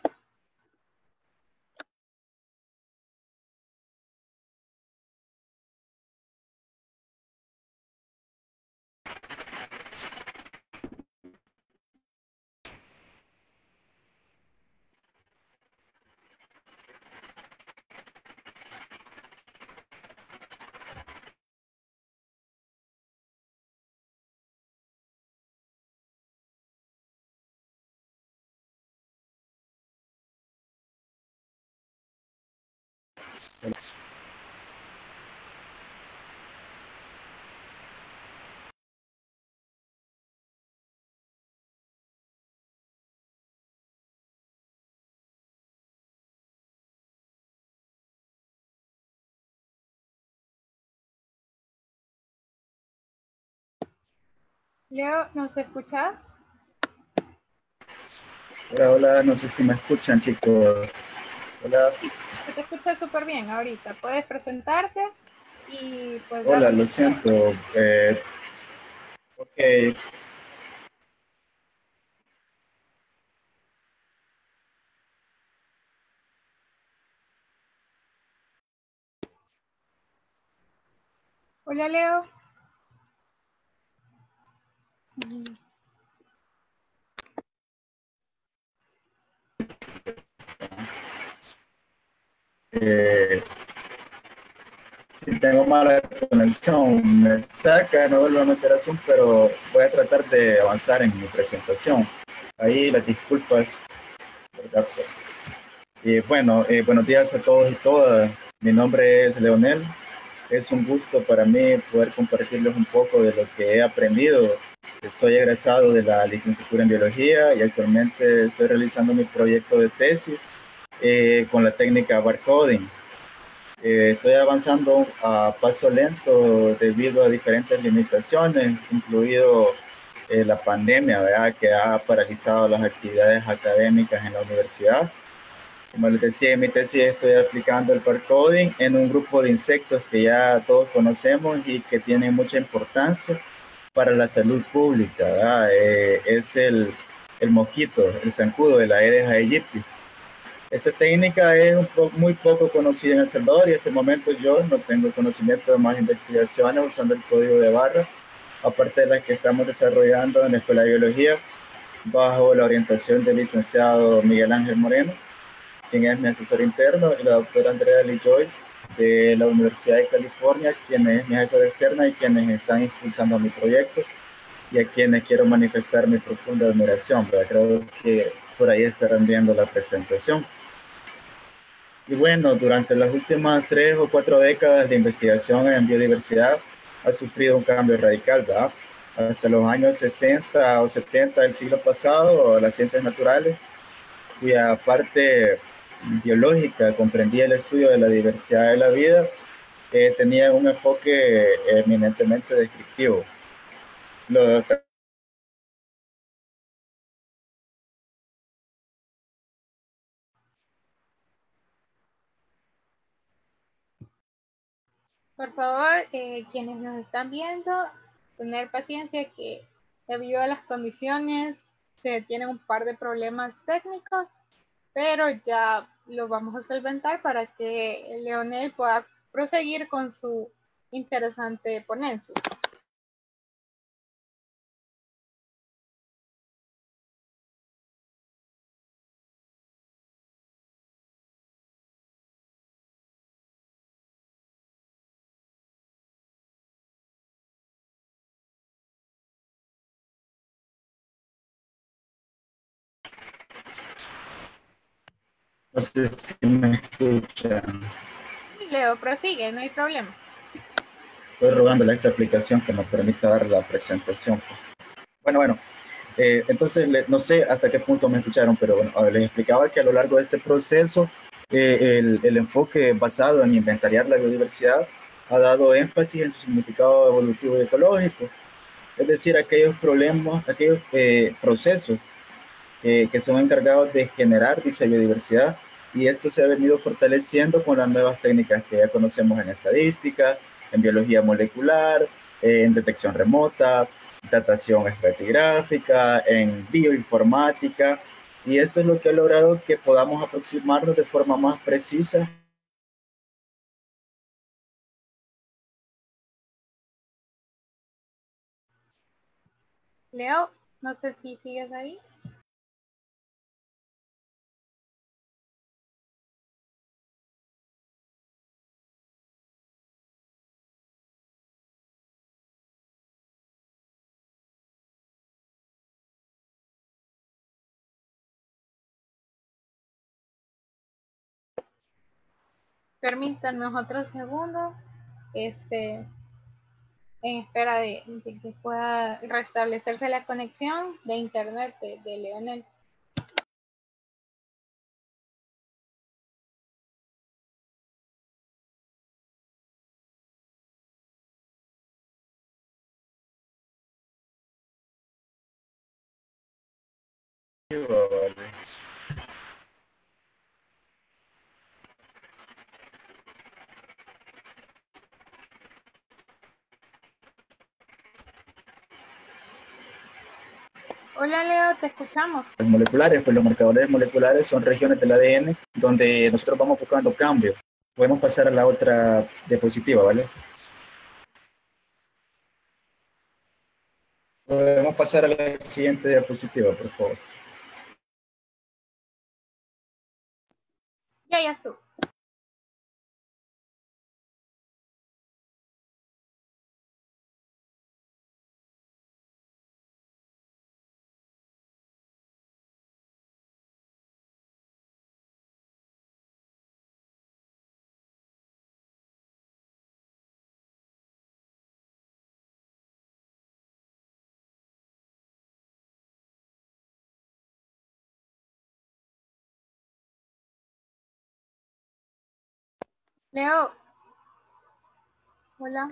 Leo, ¿nos escuchas? Hola, hola, no sé si me escuchan, chicos. Hola. Se te escucha súper bien ahorita. Puedes presentarte y pues... Hola, lo siento. Ok. Hola, Leo. Si tengo mala conexión, me saca, no vuelvo a meter a Zoom, pero voy a tratar de avanzar en mi presentación. Ahí las disculpas, ¿verdad? Y bueno, buenos días a todos y todas. Mi nombre es Leonel. Es un gusto para mí poder compartirles un poco de lo que he aprendido. Soy egresado de la licenciatura en biología y actualmente estoy realizando mi proyecto de tesis con la técnica barcoding. Estoy avanzando a paso lento debido a diferentes limitaciones, incluido la pandemia, ¿verdad?, que ha paralizado las actividades académicas en la universidad. Como les decía, en mi tesis estoy aplicando el barcoding en un grupo de insectos que ya todos conocemos y que tienen mucha importancia para la salud pública, ¿verdad? Es el mosquito, el zancudo de la Aedes aegypti. Esta técnica es muy poco conocida en El Salvador y en este momento yo no tengo conocimiento de más investigaciones usando el código de barra, aparte de las que estamos desarrollando en la Escuela de Biología bajo la orientación del licenciado Miguel Ángel Moreno, quien es mi asesor interno, y la doctora Andrea Lee Joyce de la Universidad de California, quien es mi asesora externa y quienes están impulsando mi proyecto y a quienes quiero manifestar mi profunda admiración. Pero creo que por ahí estarán viendo la presentación. Y bueno, durante las últimas 3 o 4 décadas de investigación en biodiversidad ha sufrido un cambio radical, ¿verdad? Hasta los años 60 o 70 del siglo pasado, las ciencias naturales, cuya parte biológica comprendía el estudio de la diversidad de la vida, tenía un enfoque eminentemente descriptivo. Lo, Por favor, quienes nos están viendo, tener paciencia que debido a las condiciones se tienen un par de problemas técnicos, pero ya lo vamos a solventar para que Leonel pueda proseguir con su interesante ponencia. no sé si me escuchan. Leo, prosigue, no hay problema. Estoy rogándole a esta aplicación que nos permita dar la presentación. Bueno, entonces no sé hasta qué punto me escucharon, pero bueno, les explicaba que a lo largo de este proceso el enfoque basado en inventariar la biodiversidad ha dado énfasis en su significado evolutivo y ecológico, es decir, aquellos problemas, aquellos procesos que son encargados de generar dicha biodiversidad, y esto se ha venido fortaleciendo con las nuevas técnicas que ya conocemos en estadística, en biología molecular, en detección remota, datación estratigráfica, en bioinformática, y esto es lo que ha logrado que podamos aproximarnos de forma más precisa. Leo, no sé si sigues ahí. Permítanos otros segundos, en espera de que pueda restablecerse la conexión de internet de Leonel. Hola Leo, te escuchamos. Moleculares, pues los marcadores moleculares son regiones del ADN donde nosotros vamos buscando cambios. Podemos pasar a la otra diapositiva, ¿vale? Podemos pasar a la siguiente diapositiva, por favor. Ya estuvo. Leo, hola.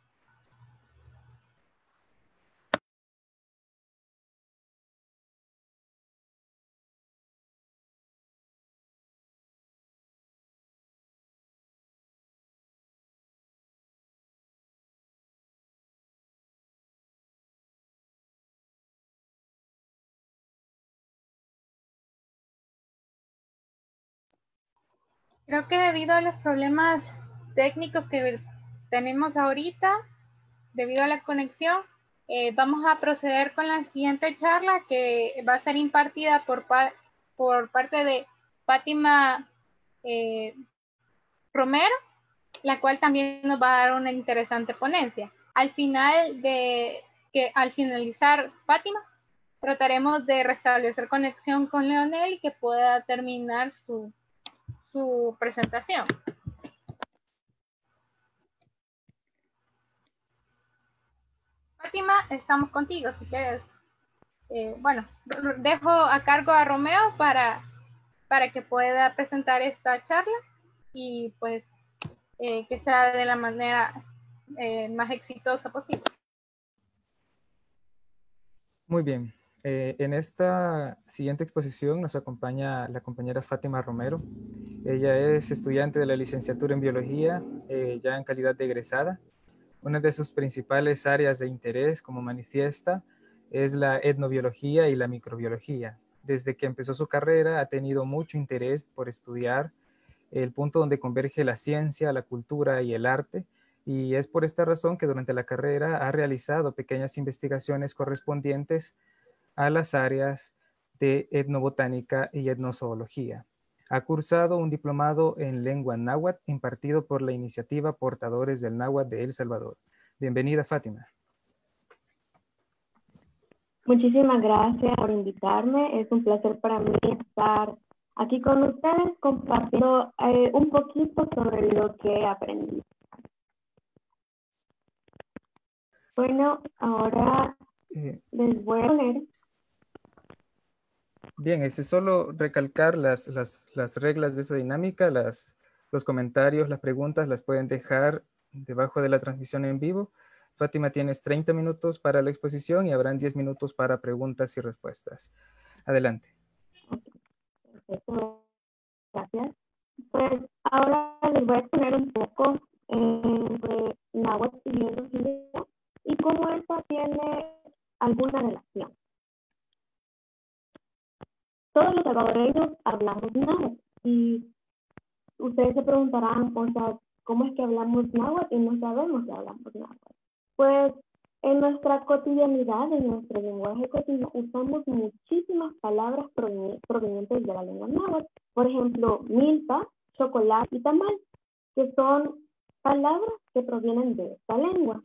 Creo que debido a los problemas técnicos que tenemos ahorita, debido a la conexión, vamos a proceder con la siguiente charla que va a ser impartida por parte de Fátima Romero, la cual también nos va a dar una interesante ponencia. Al finalizar Fátima, trataremos de restablecer conexión con Leonel y que pueda terminar su presentación. Fátima, estamos contigo si quieres. Bueno, dejo a cargo a Romeo para para que pueda presentar esta charla y pues que sea de la manera más exitosa posible. Muy bien. En esta siguiente exposición nos acompaña la compañera Fátima Romero. Ella es estudiante de la licenciatura en biología, ya en calidad de egresada. Una de sus principales áreas de interés, como manifiesta, es la etnobiología y la microbiología. Desde que empezó su carrera ha tenido mucho interés por estudiar el punto donde converge la ciencia, la cultura y el arte, y es por esta razón que durante la carrera ha realizado pequeñas investigaciones correspondientes a las áreas de etnobotánica y etnozoología. Ha cursado un diplomado en lengua náhuatl impartido por la iniciativa Portadores del Náhuatl de El Salvador. Bienvenida, Fátima. Muchísimas gracias por invitarme. Es un placer para mí estar aquí con ustedes compartiendo un poquito sobre lo que he aprendido. Bueno, ahora les voy a poner. Bien, solo recalcar las reglas de esa dinámica, los comentarios, las preguntas las pueden dejar debajo de la transmisión en vivo. Fátima, tienes 30 minutos para la exposición y habrán 10 minutos para preguntas y respuestas. Adelante. Perfecto, gracias. Pues ahora les voy a exponer un poco sobre náhuatl y biología y cómo esto tiene alguna relación. Todos los salvadoreños hablamos náhuatl y ustedes se preguntarán, o sea, ¿cómo es que hablamos náhuatl y no sabemos que hablamos náhuatl? Pues en nuestra cotidianidad, en nuestro lenguaje cotidiano, usamos muchísimas palabras provenientes de la lengua náhuatl. Por ejemplo, milpa, chocolate y tamal, que son palabras que provienen de esta lengua.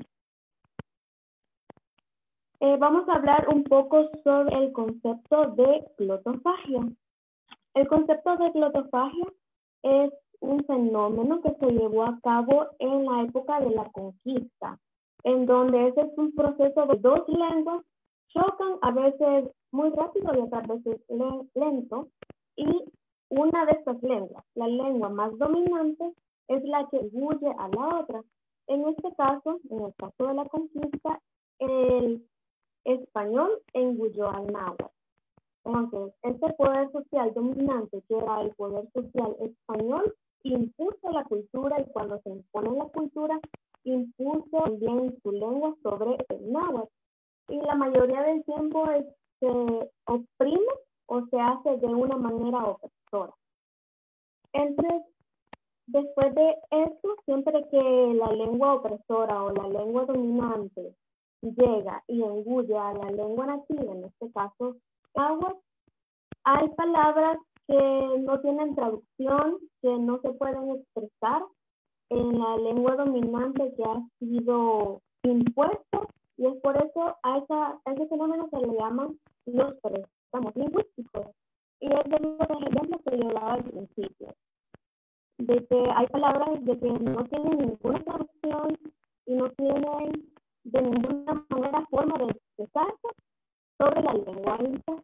Vamos a hablar un poco sobre el concepto de glotofagia. El concepto de glotofagia es un fenómeno que se llevó a cabo en la época de la conquista, en donde ese es un proceso de dos lenguas chocan, a veces muy rápido y otras veces lento, y una de estas lenguas, la lengua más dominante, es la que huye a la otra. En este caso, en el caso de la conquista, el español engulló al náhuatl. Entonces, este poder social dominante, que era el poder social español, impuso la cultura, y cuando se impone la cultura, impuso también su lengua sobre el náhuatl. Y la mayoría del tiempo se oprime o se hace de una manera opresora. Entonces, después de esto, siempre que la lengua opresora o la lengua dominante llega y engulle a la lengua nativa, en este caso náhuatl, hay palabras que no tienen traducción, que no se pueden expresar en la lengua dominante que ha sido impuesta, y es por eso a ese fenómeno se le llaman los préstamos lingüísticos. Y es de los ejemplos que yo daba al principio, de que hay palabras de que no tienen ninguna traducción y no tienen de ninguna manera forma de expresarse sobre la lengua inglesa.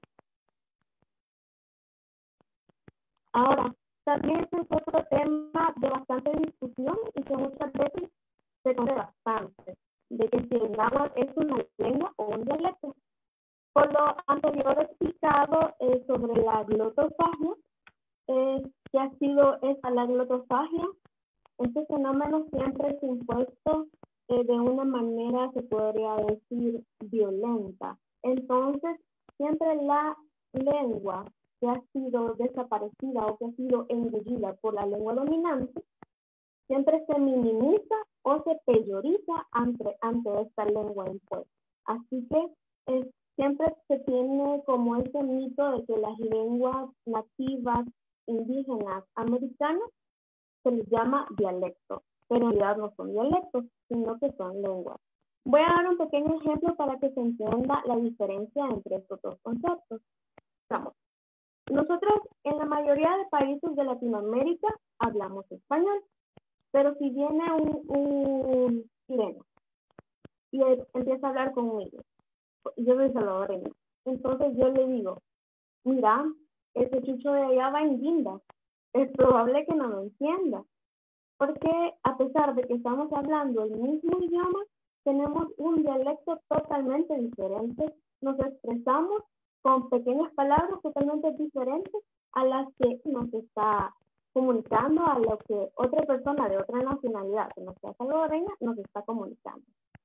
Ahora, también es otro tema de bastante discusión y que muchas veces se conoce bastante, de que si el náhuatl es una lengua o un dialecto. Por lo anterior explicado sobre la glotofagia, que ha sido la glotofagia, este fenómeno siempre se ha impuesto de una manera, se podría decir, violenta. Entonces, siempre la lengua que ha sido desaparecida o que ha sido engullida por la lengua dominante, siempre se minimiza o se peyoriza ante esta lengua impuesta. Así que siempre se tiene como ese mito de que las lenguas nativas indígenas americanas se les llama dialectos, pero en realidad no son dialectos, sino que son lenguas. Voy a dar un pequeño ejemplo para que se entienda la diferencia entre estos dos conceptos. Vamos. Nosotros en la mayoría de países de Latinoamérica hablamos español, pero si viene un chileno y empieza a hablar conmigo, yo soy salvadoreña, entonces yo le digo, mira, ese chucho de allá va en guinda. Es probable que no lo entienda. Porque a pesar de que estamos hablando el mismo idioma, tenemos un dialecto totalmente diferente. Nos expresamos con pequeñas palabras totalmente diferentes a las que nos está comunicando, a lo que otra persona de otra nacionalidad, que no sea salvadoreña, nos está comunicando.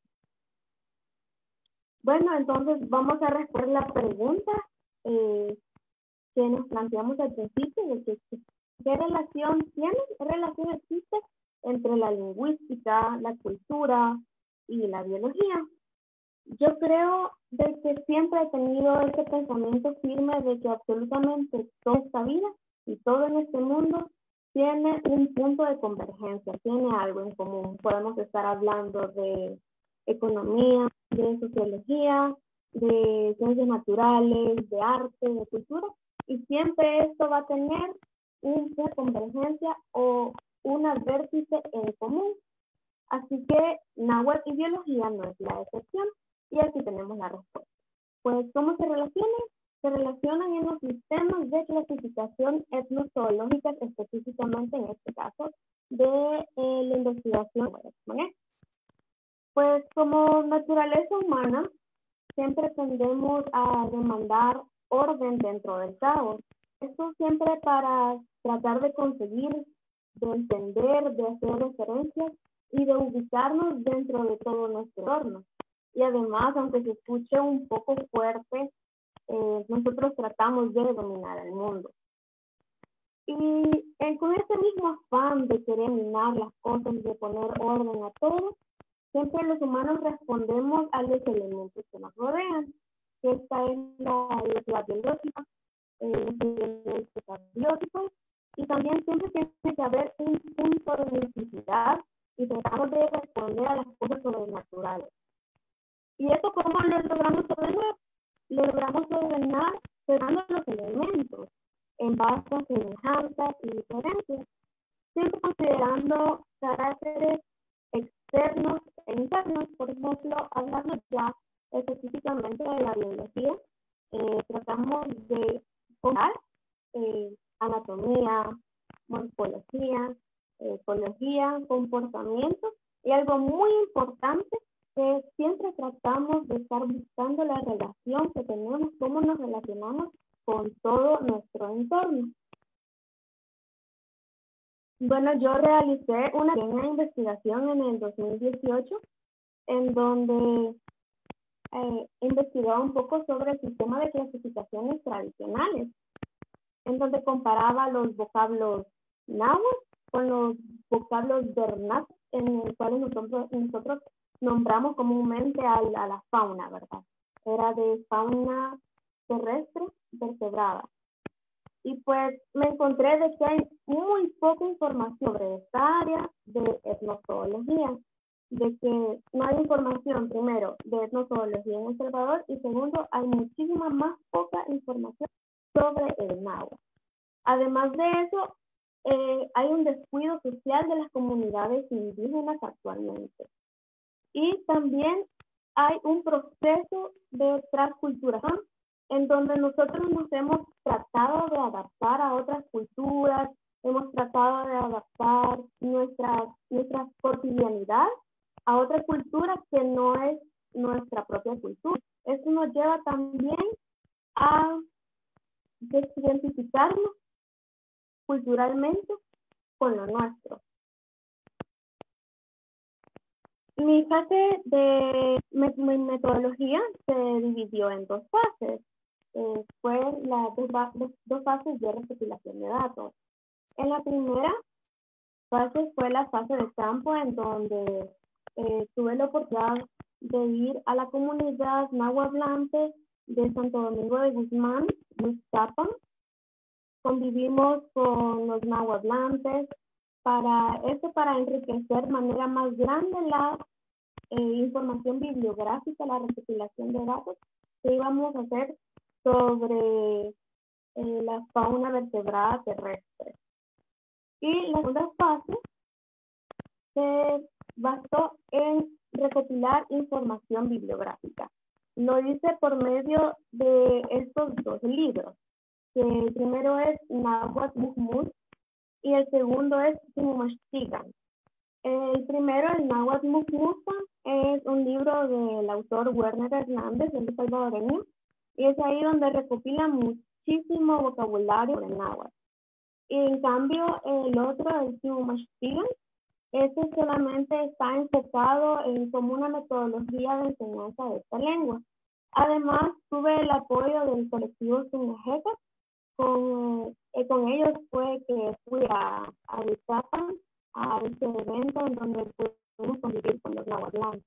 Bueno, entonces vamos a responder la pregunta que nos planteamos al principio, de que ¿qué relación tiene? ¿Qué relación existe entre la lingüística, la cultura y la biología? Yo creo de que siempre he tenido ese pensamiento firme de que absolutamente toda esta vida y todo en este mundo tiene un punto de convergencia, tiene algo en común. Podemos estar hablando de economía, de sociología, de ciencias naturales, de arte, de cultura, y siempre esto va a tener un punto de convergencia o una vértice en común. Así que náhuatl y biología no es la excepción. Y aquí tenemos la respuesta. Pues, ¿cómo se relacionan? Se relacionan en los sistemas de clasificación etnozoológica, específicamente en este caso de la investigación. Pues como naturaleza humana, siempre tendemos a demandar orden dentro del caos. Esto siempre para tratar de conseguir, de entender, de hacer referencias y de ubicarnos dentro de todo nuestro entorno. Y además, aunque se escuche un poco fuerte, nosotros tratamos de dominar el mundo. Y con este mismo afán de querer dominar las cosas, de poner orden a todo, siempre los humanos respondemos a los elementos que nos rodean. Esta es la biológica, los elementos abióticos, y también siempre tiene que haber un punto de necesidad y tratamos de responder a las cosas sobrenaturales. ¿Y eso cómo lo logramos ordenar? Lo logramos ordenar cerrando los elementos en base a semejanzas y diferencias, siempre considerando caracteres externos e internos. Por ejemplo, hablando ya específicamente de la biología, tratamos de comparar anatomía, morfología, ecología, comportamiento, y algo muy importante que siempre tratamos de estar buscando la relación que tenemos, cómo nos relacionamos con todo nuestro entorno. Bueno, yo realicé una pequeña investigación en el 2018 en donde investigaba un poco sobre el sistema de clasificaciones tradicionales, en donde comparaba los vocablos náhuatl con los vocablos vernáculos, en los cuales nosotros nombramos comúnmente a la fauna, ¿verdad? Era de fauna terrestre vertebrada. Y pues me encontré de que hay muy poca información sobre esta área de etnozoología, de que no hay información, primero, de etnozoología en El Salvador, y segundo, hay muchísima más poca información sobre el náhuatl. Además de eso, hay un descuido social de las comunidades indígenas actualmente. Y también hay un proceso de transculturación en donde nosotros nos hemos tratado de adaptar a otras culturas, hemos tratado de adaptar nuestra cotidianidad a otra cultura que no es nuestra propia cultura. Eso nos lleva también a desidentificarnos culturalmente con lo nuestro. Mi fase de mi metodología se dividió en dos fases. Fue las dos fases de recopilación de datos. En la primera fase fue la fase de campo, en donde tuve la oportunidad de ir a la comunidad nahuatlante de Santo Domingo de Guzmán, Ixtapan. Convivimos con los nahuatlantes para enriquecer de manera más grande la información bibliográfica, la recopilación de datos que íbamos a hacer sobre la fauna vertebrada terrestre. Y la segunda fase se basó en recopilar información bibliográfica. Lo hice por medio de estos dos libros. que el primero es Nahuatl Muhmush y el segundo es Tumashtigan. El primero, el Nahuatl Muhmush, es un libro del autor Werner Hernández, el salvadoreño, y es ahí donde recopila muchísimo vocabulario de náhuatl. Y en cambio, el otro, el Tumashtigan, ese solamente está enfocado en como una metodología de enseñanza de esta lengua. Además, tuve el apoyo del colectivo Sunajeca. Con ellos fue que fui a Usapan, a este evento en donde pudimos convivir con los nahuatlantes.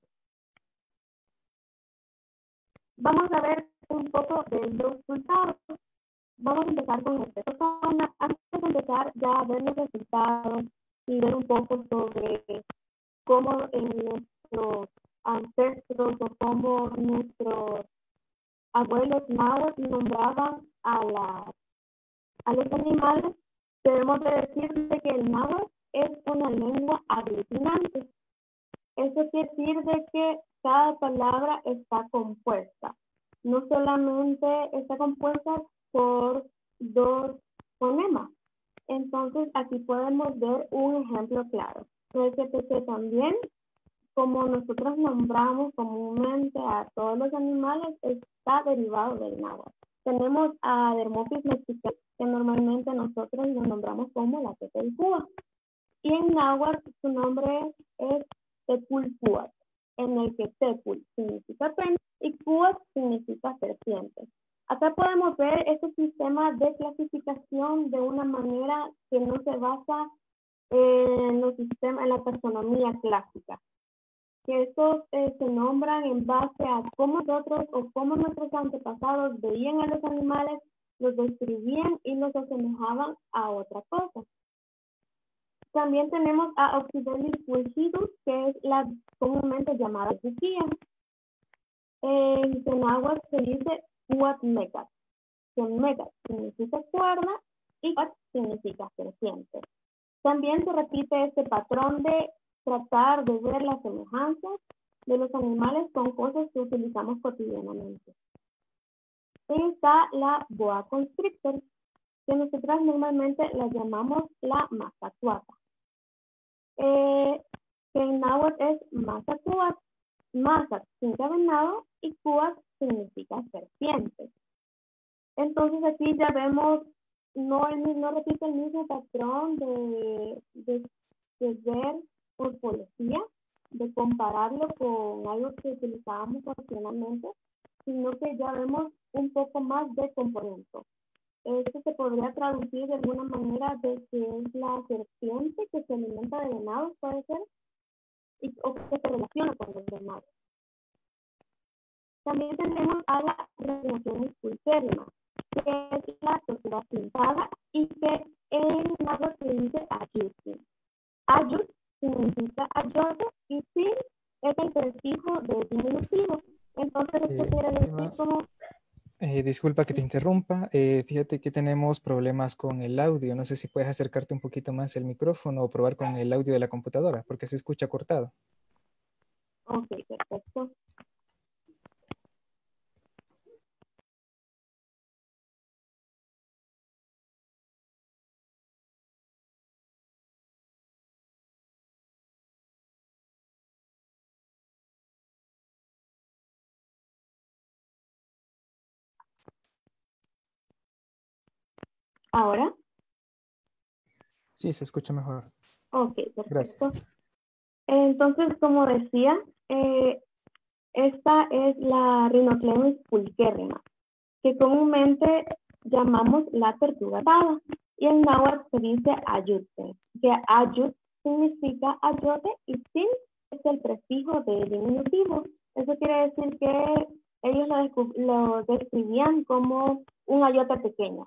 Vamos a ver un poco de los resultados. Vamos a empezar con esta persona. Antes de empezar ya a ver los resultados y ver un poco sobre cómo nuestros ancestros o cómo nuestros abuelos náhuatl nombraban a los animales, debemos de decir de que el náhuatl es una lengua aglutinante. Eso quiere decir de que cada palabra está compuesta. No solamente está compuesta por dos fonemas. Entonces, aquí podemos ver un ejemplo claro. Que también, como nosotros nombramos comúnmente a todos los animales, está derivado del náhuatl. Tenemos a Dermopis mexicana, que normalmente nosotros lo nombramos como la Tetelcúa. Y en náhuatl su nombre es Tepulcúatl, en el que Tepul significa pene y Cúatl significa serpiente. Acá podemos ver este sistema de clasificación de una manera que no se basa en la taxonomía clásica. Que estos se nombran en base a cómo nosotros o cómo nuestros antepasados veían a los animales, los describían y los asemejaban a otra cosa. También tenemos a Oxybelis fulgidus, que es la comúnmente llamada buquía. En náhuatl se dice Cuatmecat, que mecat significa cuerda y cuat significa serpiente. También se repite este patrón de tratar de ver las semejanzas de los animales con cosas que utilizamos cotidianamente. Ahí está la boa constrictor, que nosotras normalmente la llamamos la mazacuata. Que en náhuatl es mazacuat, mazat significa venado y cuat significa serpiente. Entonces aquí ya vemos, no repite el mismo patrón de ver morfología, de compararlo con algo que utilizábamos cotidianamente, sino que ya vemos un poco más de componente. Esto se podría traducir de alguna manera de que es la serpiente que se alimenta de venados, puede ser, o que se relaciona con los venados. También tenemos a la relación pulsérrima, que es la tortuga pintada y que en náhuatl se dice ayutin. Ayut significa ayote y sin es el prefijo de diminutivo. Entonces, esto quiere decir como... disculpa que te interrumpa. Fíjate que tenemos problemas con el audio. No sé si puedes acercarte un poquito más el micrófono o probar con el audio de la computadora, porque se escucha cortado. Ok, perfecto. ¿Ahora? Sí, se escucha mejor. Ok, perfecto. Gracias. Entonces, como decía, esta es la Rhinoclemis pulquérrima, que comúnmente llamamos la tortuga pintada. Y en náhuatl se dice ayute, que ayut significa ayote y sin es el prefijo de diminutivo. Eso quiere decir que ellos lo describían como un ayote pequeño.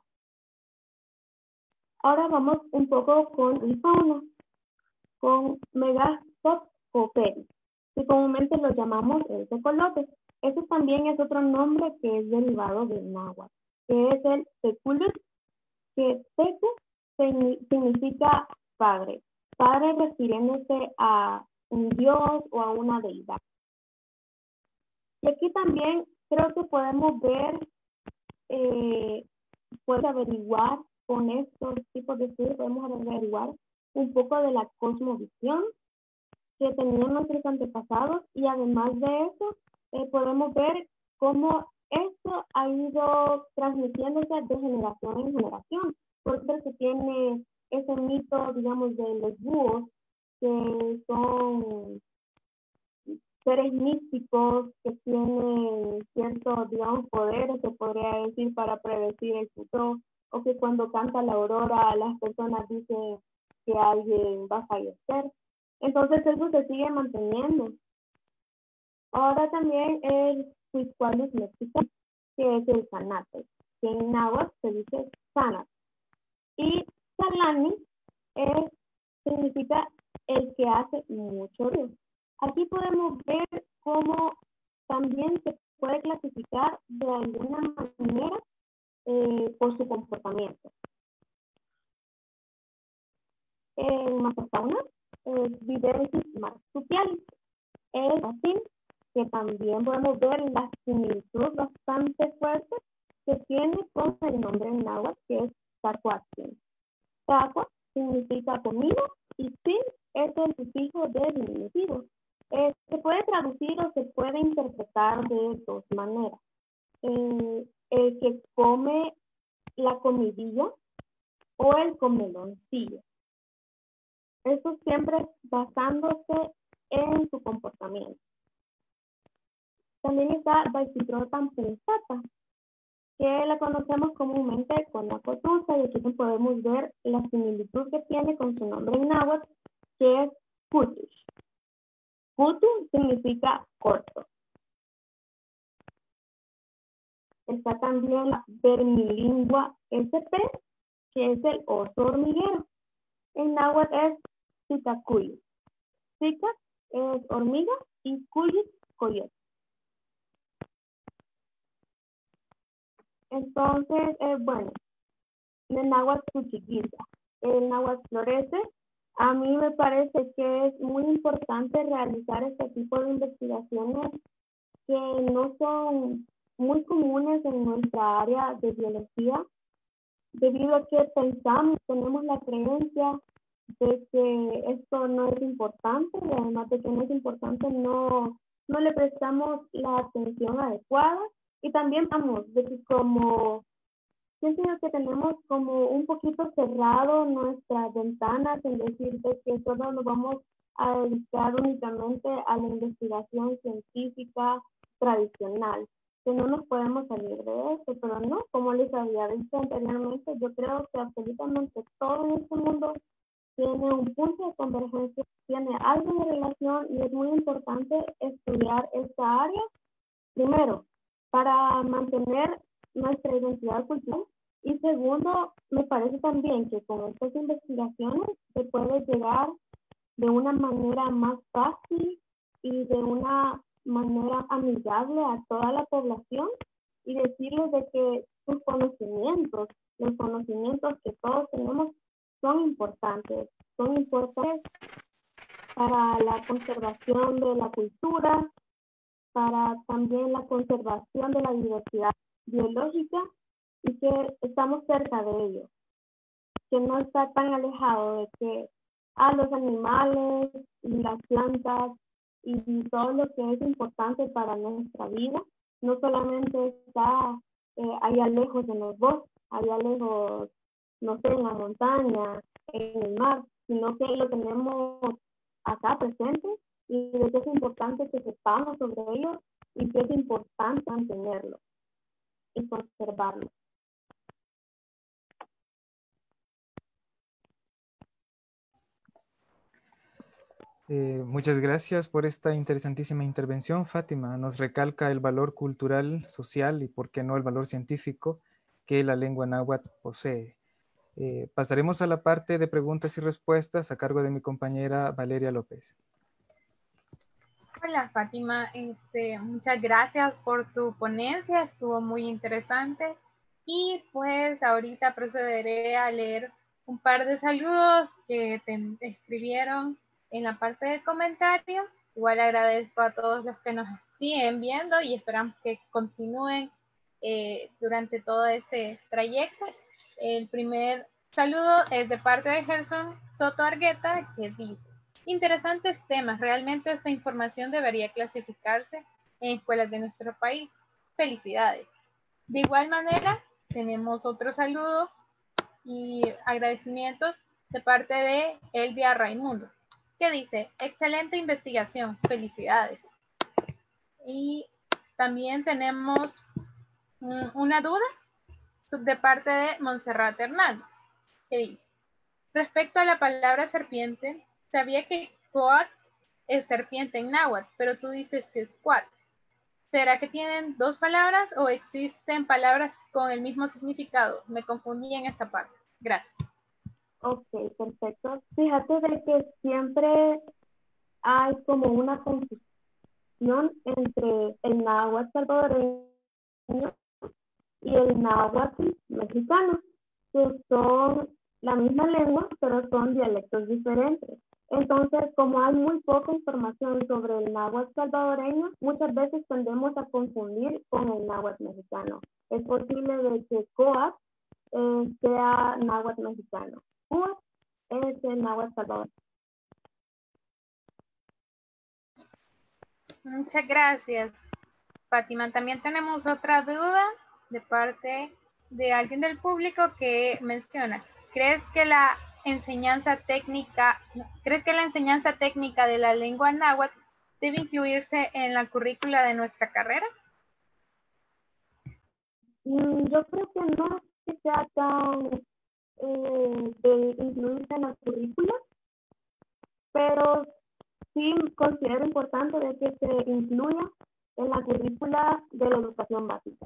Ahora vamos un poco con el fauna, con Megastophoperis, que comúnmente lo llamamos el tecolote. Ese también es otro nombre que es derivado del náhuatl, que es el teculus, que tecu significa padre, padre refiriéndose a un dios o a una deidad. Y aquí también creo que podemos ver puede averiguar con estos tipos de estudios, podemos averiguar un poco de la cosmovisión que tenían nuestros antepasados, y además de eso podemos ver cómo esto ha ido transmitiéndose de generación en generación. Por eso se tiene ese mito, digamos, de los búhos, que son seres místicos que tienen ciertos, digamos, poderes, se podría decir, para predecir el futuro, o que cuando canta la aurora las personas dicen que alguien va a fallecer. Entonces eso se sigue manteniendo. Ahora también el Huizcualis mexicano, que es el Zanate, que en náhuatl se dice Zanat. Y Salani significa el que hace mucho ruido. Aquí podemos ver cómo también se puede clasificar de alguna manera por su comportamiento. En Mazafauna, Videresis marsupialis, es así que también podemos ver la similitud bastante fuerte que tiene con el nombre en náhuatl, que es Tacuatzin. Tacua significa comida y Sin es el sufijo de diminutivo. Se puede traducir o se puede interpretar de dos maneras. El que come la comidilla o el comeloncillo. Eso siempre basándose en su comportamiento. También está Basitrotan punzata, que la conocemos comúnmente con la cotusa, y aquí podemos ver la similitud que tiene con su nombre en náhuatl, que es Kutush. Kutu significa corto. Está también la Vermilingua SP, que es el oso hormiguero. En náhuatl es Titacuy. Tica es hormiga y Cuy coyote. Entonces, bueno, el náhuatl Cuchiquilta. El náhuatl florece. A mí me parece que es muy importante realizar este tipo de investigaciones que no son muy comunes en nuestra área de biología, debido a que tenemos la creencia de que esto no es importante, y además de que no es importante, no le prestamos la atención adecuada. Y también vamos, de que como siento que tenemos como un poquito cerrado nuestras ventanas, en decir de que solo nos vamos a dedicar únicamente a la investigación científica tradicional, que no nos podemos salir de esto, pero no, como les había dicho anteriormente, yo creo que absolutamente todo en este mundo tiene un punto de convergencia, tiene algo de relación, y es muy importante estudiar esta área, primero, para mantener nuestra identidad cultural, y segundo, me parece también que con estas investigaciones se puede llegar de una manera más fácil y de una manera amigable a toda la población, y decirles de que sus conocimientos, los conocimientos que todos tenemos, son importantes para la conservación de la cultura, para también la conservación de la diversidad biológica, y que estamos cerca de ello, que no está tan alejado de que los animales y las plantas y todo lo que es importante para nuestra vida no solamente está allá lejos de los bosques, allá lejos, no sé, en la montaña, en el mar, sino que lo tenemos acá presente, y de que es importante que sepamos sobre ello, y que es importante mantenerlo y conservarlo. Muchas gracias por esta interesantísima intervención, Fátima. Nos recalca el valor cultural, social y, por qué no, el valor científico que la lengua náhuatl posee. Pasaremos a la parte de preguntas y respuestas a cargo de mi compañera Valeria López. Hola Fátima, muchas gracias por tu ponencia, estuvo muy interesante, y pues ahorita procederé a leer un par de saludos que te escribieron en la parte de comentarios. Igual agradezco a todos los que nos siguen viendo y esperamos que continúen durante todo este trayecto. El primer saludo es de parte de Gerson Soto Argueta, que dice: interesantes temas, realmente esta información debería clasificarse en escuelas de nuestro país. Felicidades. De igual manera, tenemos otro saludo y agradecimientos de parte de Elvia Raimundo, que dice: excelente investigación, felicidades. Y también tenemos una duda de parte de Montserrat Hernández, que dice: respecto a la palabra serpiente, sabía que coat es serpiente en náhuatl, pero tú dices que es cuat. ¿Será que tienen dos palabras o existen palabras con el mismo significado? Me confundí en esa parte. Gracias. Ok, perfecto. Fíjate de que siempre hay como una confusión entre el náhuatl salvadoreño y el náhuatl mexicano, que son la misma lengua, pero son dialectos diferentes. Entonces, como hay muy poca información sobre el náhuatl salvadoreño, muchas veces tendemos a confundir con el náhuatl mexicano. Es posible de que coat sea náhuatl mexicano. Cuat es el náhuatl salvadoreño. Muchas gracias, Fátima. También tenemos otra duda de parte de alguien del público que menciona: ¿crees que la enseñanza técnica de la lengua náhuatl debe incluirse en la currícula de nuestra carrera? Yo creo que no se trata de incluirse en la currícula, pero sí considero importante de que se incluya en la currícula de la educación básica.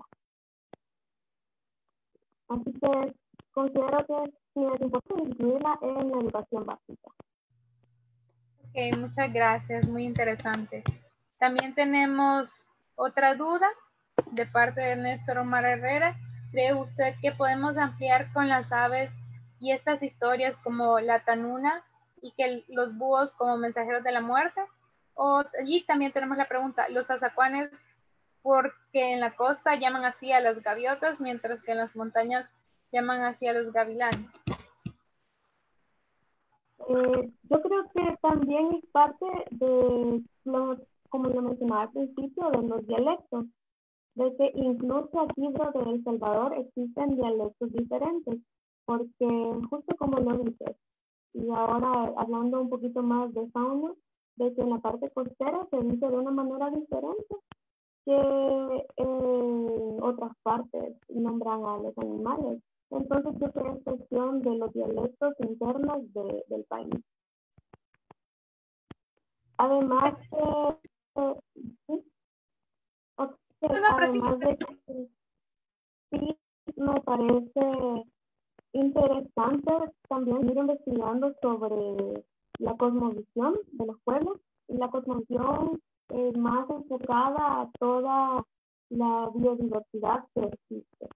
Así que considero que sí es importante incluirla en la educación básica. Ok, muchas gracias, muy interesante. También tenemos otra duda de parte de Néstor Omar Herrera. ¿Cree usted que podemos ampliar con las aves y estas historias como la tanuna y que los búhos como mensajeros de la muerte? Y también tenemos la pregunta: ¿los azacuanes porque en la costa llaman así a las gaviotas, mientras que en las montañas llaman así a los gavilanes? Yo creo que también es parte de como lo mencionaba al principio, de los dialectos, de que incluso aquí de El Salvador existen dialectos diferentes, porque justo como lo dices, y ahora hablando un poquito más de fauna, de que en la parte costera se dice de una manera diferente que en otras partes nombran a los animales. Entonces yo creo que es cuestión de los dialectos internos del país. Además además de que sí me parece interesante también ir investigando sobre la cosmovisión de los pueblos, y la cosmovisión más enfocada a toda la biodiversidad que existe.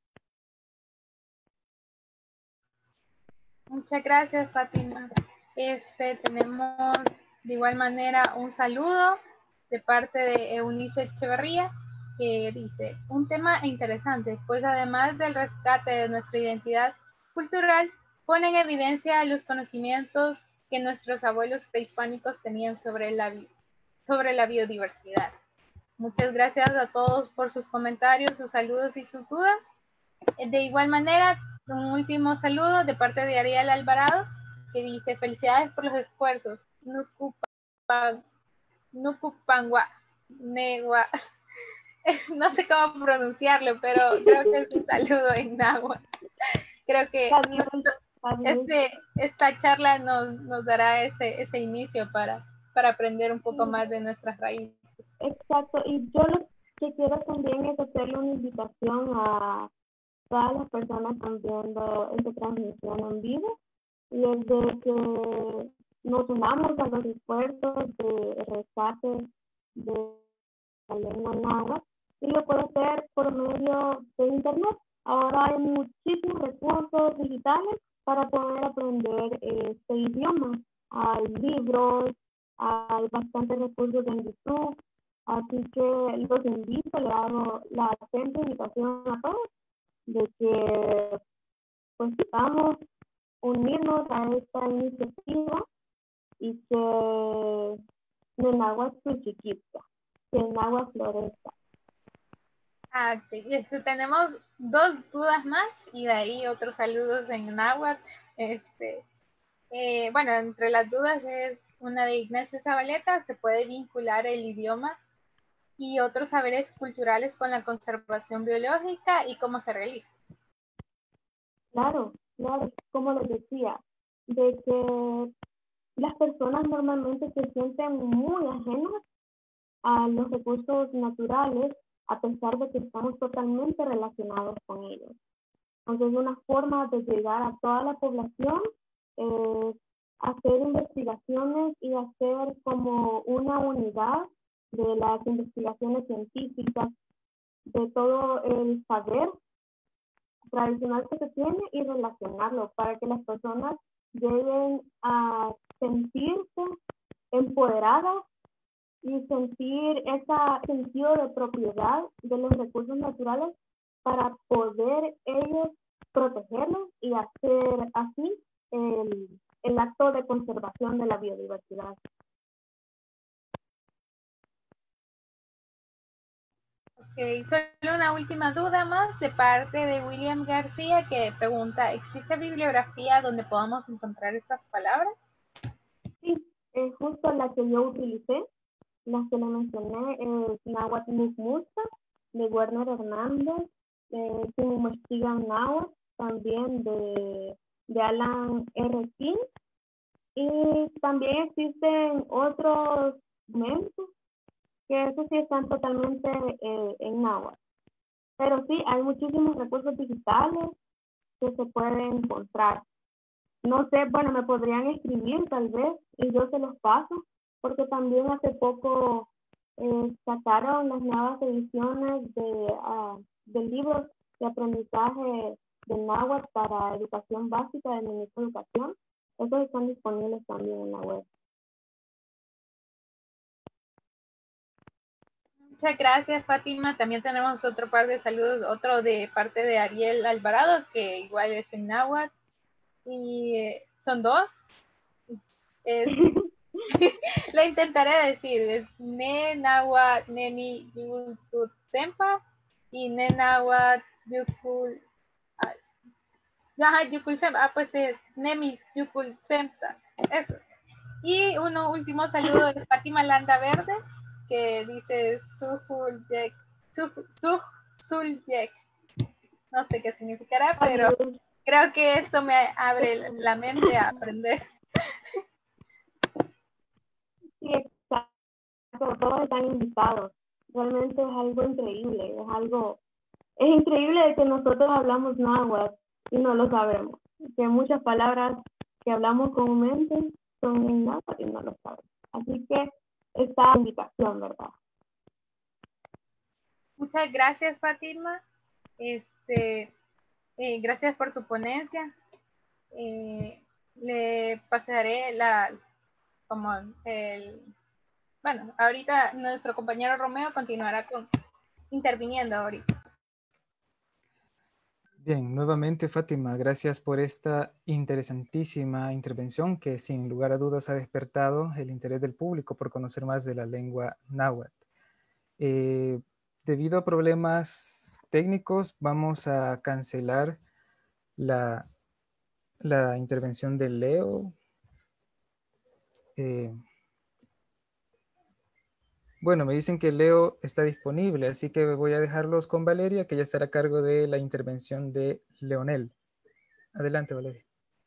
Muchas gracias, Fátima. Tenemos de igual manera un saludo de parte de Eunice Echeverría, que dice: un tema interesante, pues además del rescate de nuestra identidad cultural, pone en evidencia los conocimientos que nuestros abuelos prehispánicos tenían sobre la biodiversidad. Muchas gracias a todos por sus comentarios, sus saludos y sus dudas. De igual manera, un último saludo de parte de Ariel Alvarado, que dice: felicidades por los esfuerzos. Nukupangua, Negua. No sé cómo pronunciarlo, pero creo que es un saludo en náhuatl. Creo que esta charla nos dará ese inicio para aprender un poco más de nuestras raíces. Exacto, y yo lo que quiero también es hacerle una invitación a todas las personas que están viendo esta transmisión en vivo, y es de que nos unamos a los esfuerzos de rescate de la lengua náhuatl, y lo puede hacer por medio de internet. Ahora hay muchísimos recursos digitales para poder aprender este idioma. Hay libros, hay bastantes recursos en YouTube, Así que los invito, le hago la atenta invitación a todos de que pues vamos a unirnos a esta iniciativa y que Nenáhuatl Tuchiquipta, que Nenáhuatl florezca. Tenemos 2 dudas más y de ahí otros saludos en náhuatl. Bueno, entre las dudas es una de Ignacio Zabaleta, ¿se puede vincular el idioma y otros saberes culturales con la conservación biológica y cómo se realiza? Claro, como les decía, de que las personas normalmente se sienten muy ajenas a los recursos naturales, a pesar de que estamos totalmente relacionados con ellos. Entonces, una forma de llegar a toda la población es hacer investigaciones y hacer como una unidad de las investigaciones científicas, de todo el saber tradicional que se tiene y relacionarlo para que las personas lleguen a sentirse empoderadas y sentir ese sentido de propiedad de los recursos naturales para poder ellos protegerlos y hacer así el acto de conservación de la biodiversidad. Okay, solo una última duda más de parte de William García que pregunta, ¿existe bibliografía donde podamos encontrar estas palabras? Sí, es justo la que yo utilicé, la que le mencioné, es Náhuatl Mukmusta, de Werner Hernández, quien investiga náhuatl, también de Alan R. King, y también existen otros documentos que esos sí están totalmente en náhuatl. Pero sí, hay muchísimos recursos digitales que se pueden encontrar. No sé, bueno, me podrían escribir tal vez y yo se los paso, porque también hace poco sacaron las nuevas ediciones de libros de aprendizaje de náhuatl para educación básica del Ministerio de Educación. Esos están disponibles también en la web. Muchas gracias, Fátima. También tenemos otro par de saludos, otro de parte de Ariel Alvarado, que igual es en náhuatl. Y son 2. Lo intentaré decir. Es Nenáhuatl Nemi Yucultempa y Nenáhuatl Yukul. Yuculsempa. Pues es Nemi Yuculsempa. Eso. Y un último saludo de Fátima Landa Verde, que dice Sujulyek. No sé qué significará, pero creo que esto me abre la mente a aprender. Sí, exacto, todos están invitados. Realmente es algo increíble, es increíble de que nosotros hablamos náhuatl y no lo sabemos. Que muchas palabras que hablamos comúnmente son en náhuatl y no lo sabemos. Así que esta invitación, ¿verdad? Muchas gracias, Fátima. Gracias por tu ponencia. Le pasaré bueno, ahorita nuestro compañero Romeo continuará interviniendo ahorita. Bien, nuevamente Fátima, gracias por esta interesantísima intervención que sin lugar a dudas ha despertado el interés del público por conocer más de la lengua náhuatl. Debido a problemas técnicos, vamos a cancelar la intervención de Leo. Bueno, me dicen que Leo está disponible, así que voy a dejarlos con Valeria, que ya estará a cargo de la intervención de Leonel. Adelante, Valeria.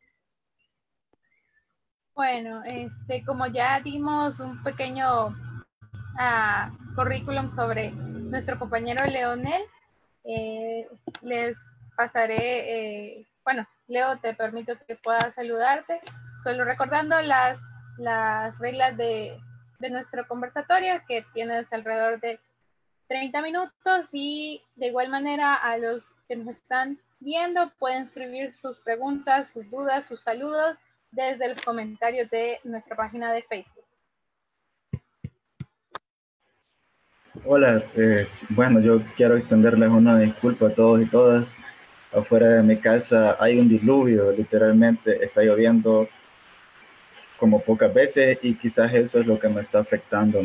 Bueno, como ya dimos un pequeño currículum sobre nuestro compañero Leonel, les pasaré, bueno, Leo, te permito que pueda saludarte, solo recordando las reglas de nuestro conversatorio, que tienes alrededor de 30 minutos, y de igual manera a los que nos están viendo pueden escribir sus preguntas, sus dudas, sus saludos desde los comentarios de nuestra página de Facebook. Hola, bueno, yo quiero extenderles una disculpa a todos y todas. Afuera de mi casa hay un diluvio, literalmente está lloviendo como pocas veces y quizás eso es lo que me está afectando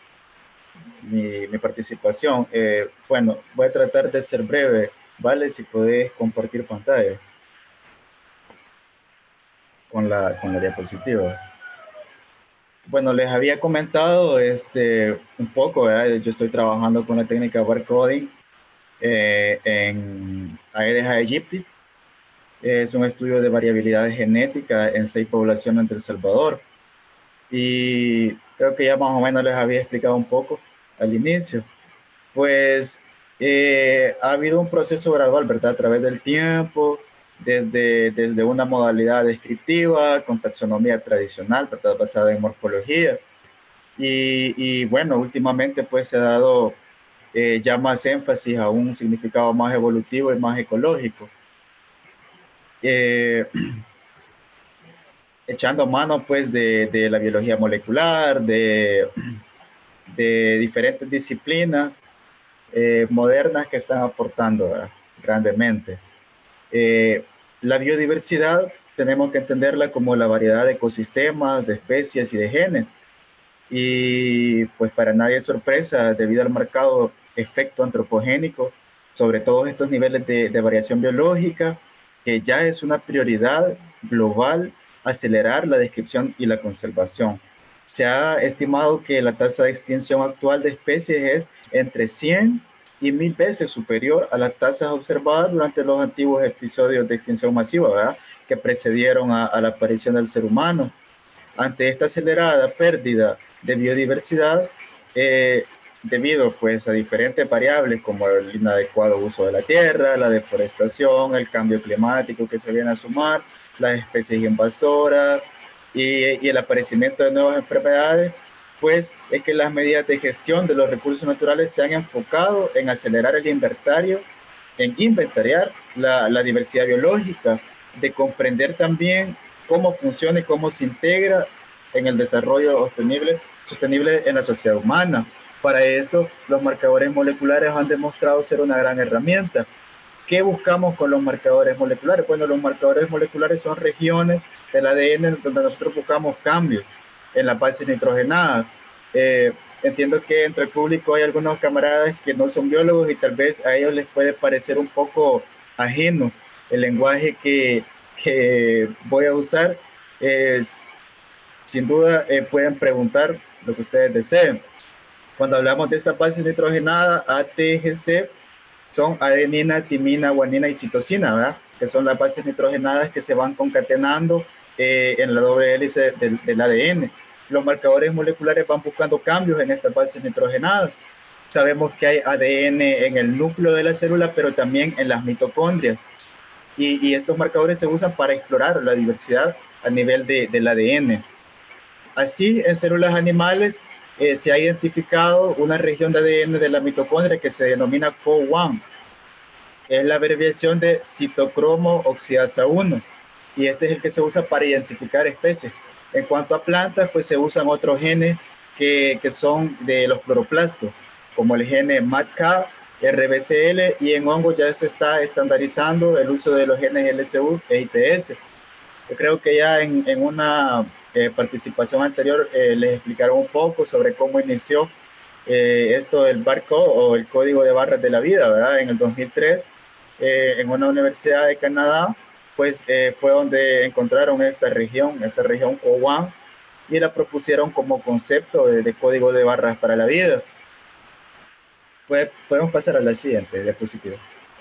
mi participación. Bueno, voy a tratar de ser breve, ¿vale? Si podés compartir pantalla con la diapositiva. Bueno, les había comentado un poco, ¿verdad? Yo estoy trabajando con la técnica barcoding en Aedes aegypti. Es un estudio de variabilidad genética en 6 poblaciones de El Salvador. Y creo que ya más o menos les había explicado un poco al inicio. Pues ha habido un proceso gradual, ¿verdad? A través del tiempo, desde una modalidad descriptiva con taxonomía tradicional, ¿verdad? Basada en morfología. Y bueno, últimamente pues se ha dado ya más énfasis a un significado más evolutivo y más ecológico. Echando mano pues de la biología molecular, de diferentes disciplinas modernas que están aportando grandemente. La biodiversidad tenemos que entenderla como la variedad de ecosistemas, de especies y de genes. Y pues para nadie es sorpresa, debido al marcado efecto antropogénico sobre todos estos niveles de variación biológica, que ya es una prioridad global acelerar la descripción y la conservación. Se ha estimado que la tasa de extinción actual de especies es entre 100 y 1000 veces superior a las tasas observadas durante los antiguos episodios de extinción masiva, ¿verdad? Que precedieron a la aparición del ser humano. Ante esta acelerada pérdida de biodiversidad, debido pues a diferentes variables como el inadecuado uso de la tierra, la deforestación, el cambio climático que se viene a sumar, las especies invasoras y el aparecimiento de nuevas enfermedades, pues es que las medidas de gestión de los recursos naturales se han enfocado en acelerar el inventario, en inventariar la diversidad biológica, de comprender también cómo funciona y cómo se integra en el desarrollo sostenible en la sociedad humana. Para esto, los marcadores moleculares han demostrado ser una gran herramienta. ¿Qué buscamos con los marcadores moleculares? Bueno, los marcadores moleculares son regiones del ADN donde nosotros buscamos cambios en las bases nitrogenadas. Entiendo que entre el público hay algunos camaradas que no son biólogos y tal vez a ellos les puede parecer un poco ajeno el lenguaje que voy a usar. Sin duda pueden preguntar lo que ustedes deseen. Cuando hablamos de esta base nitrogenada, ATGC, son adenina, timina, guanina y citosina, ¿verdad? Que son las bases nitrogenadas que se van concatenando en la doble hélice del ADN. Los marcadores moleculares van buscando cambios en estas bases nitrogenadas. Sabemos que hay ADN en el núcleo de la célula, pero también en las mitocondrias. Y estos marcadores se usan para explorar la diversidad a nivel del ADN. Así, en células animales se ha identificado una región de ADN de la mitocondria que se denomina COO1. Es la abreviación de citocromo oxidasa 1 y este es el que se usa para identificar especies. En cuanto a plantas, pues se usan otros genes que son de los cloroplastos, como el gene MADK, RBCL, y en hongos ya se está estandarizando el uso de los genes LSU e ITS. Yo creo que ya en una participación anterior les explicaron un poco sobre cómo inició esto del barcode o el código de barras de la vida, ¿verdad? En el 2003, en una universidad de Canadá, pues fue donde encontraron esta región COO1, y la propusieron como concepto de código de barras para la vida. Pues podemos pasar a la siguiente diapositiva.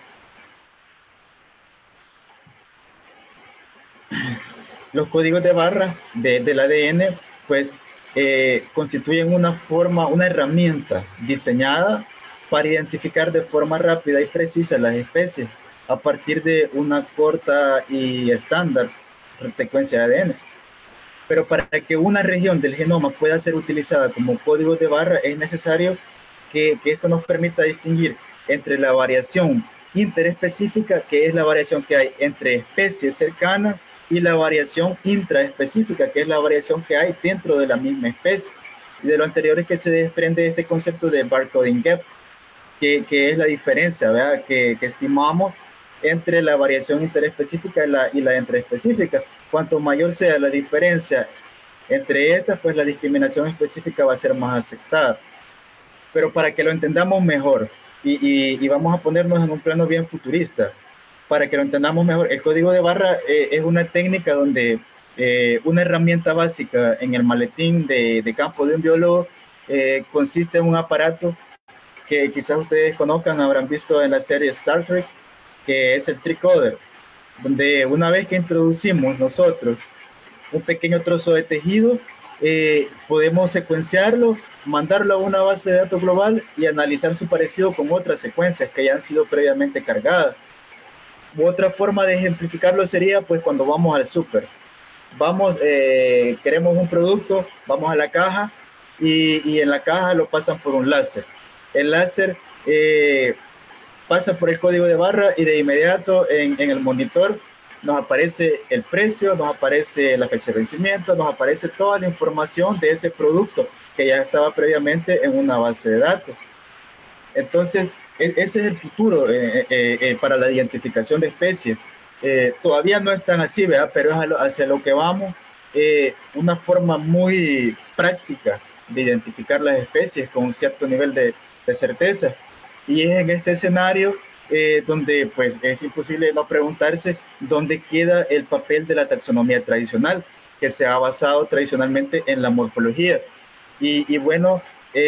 Los códigos de barras del ADN, pues, constituyen una herramienta diseñada para identificar de forma rápida y precisa las especies a partir de una corta y estándar secuencia de ADN. Pero para que una región del genoma pueda ser utilizada como código de barra, es necesario que esto nos permita distinguir entre la variación interespecífica, que es la variación que hay entre especies cercanas, y la variación intraespecífica, que es la variación que hay dentro de la misma especie. Y de lo anterior es que se desprende este concepto de barcoding gap, que es la diferencia, ¿verdad? Que estimamos entre la variación interespecífica y la intraespecífica. Cuanto mayor sea la diferencia entre estas, pues la discriminación específica va a ser más aceptada. Pero para que lo entendamos mejor, y vamos a ponernos en un plano bien futurista, para que lo entendamos mejor, el código de barra es una técnica donde una herramienta básica en el maletín de campo de un biólogo consiste en un aparato que quizás ustedes conozcan, habrán visto en la serie Star Trek, que es el tricoder, donde una vez que introducimos nosotros un pequeño trozo de tejido, podemos secuenciarlo, mandarlo a una base de datos global y analizar su parecido con otras secuencias que ya han sido previamente cargadas. Otra forma de ejemplificarlo sería pues cuando vamos al súper. Queremos un producto, vamos a la caja y en la caja lo pasan por un láser. El láser pasa por el código de barra y de inmediato en el monitor nos aparece el precio, nos aparece la fecha de vencimiento, nos aparece toda la información de ese producto que ya estaba previamente en una base de datos. Entonces, ese es el futuro para la identificación de especies. Todavía no es tan así, ¿verdad? Pero es hacia lo que vamos, una forma muy práctica de identificar las especies con un cierto nivel de certeza. Y es en este escenario donde pues es imposible no preguntarse dónde queda el papel de la taxonomía tradicional, que se ha basado tradicionalmente en la morfología. Y bueno,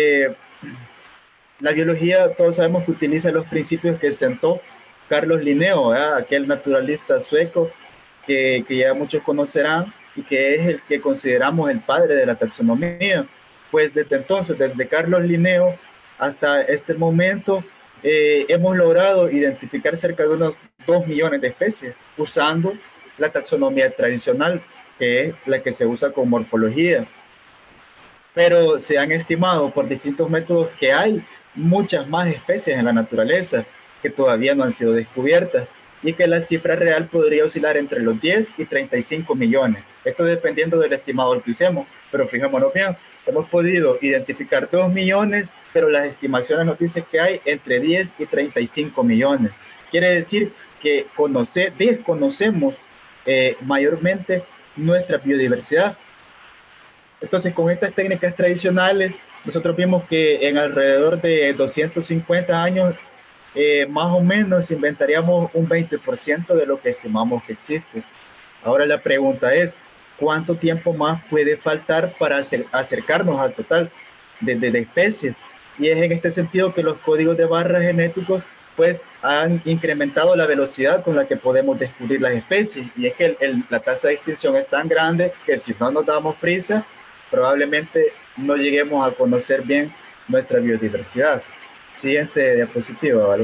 la biología, todos sabemos que utiliza los principios que sentó Carlos Linneo, aquel naturalista sueco que ya muchos conocerán y que es el que consideramos el padre de la taxonomía. Pues desde entonces, desde Carlos Linneo hasta este momento, hemos logrado identificar cerca de unos 2 millones de especies usando la taxonomía tradicional, que es la que se usa con morfología. Pero se han estimado por distintos métodos que hay muchas más especies en la naturaleza que todavía no han sido descubiertas y que la cifra real podría oscilar entre los 10 y 35 millones. Esto dependiendo del estimador que usemos, pero fijémonos bien, hemos podido identificar 2 millones, pero las estimaciones nos dicen que hay entre 10 y 35 millones. Quiere decir que desconocemos mayormente nuestra biodiversidad. Entonces, con estas técnicas tradicionales, nosotros vimos que en alrededor de 250 años, más o menos, inventaríamos un 20% de lo que estimamos que existe. Ahora la pregunta es, ¿cuánto tiempo más puede faltar para acercarnos al total de especies? Y es en este sentido que los códigos de barra genéticos pues han incrementado la velocidad con la que podemos descubrir las especies. Y es que la tasa de extinción es tan grande que si no nos damos prisa, probablemente no lleguemos a conocer bien nuestra biodiversidad. Siguiente diapositiva, ¿vale?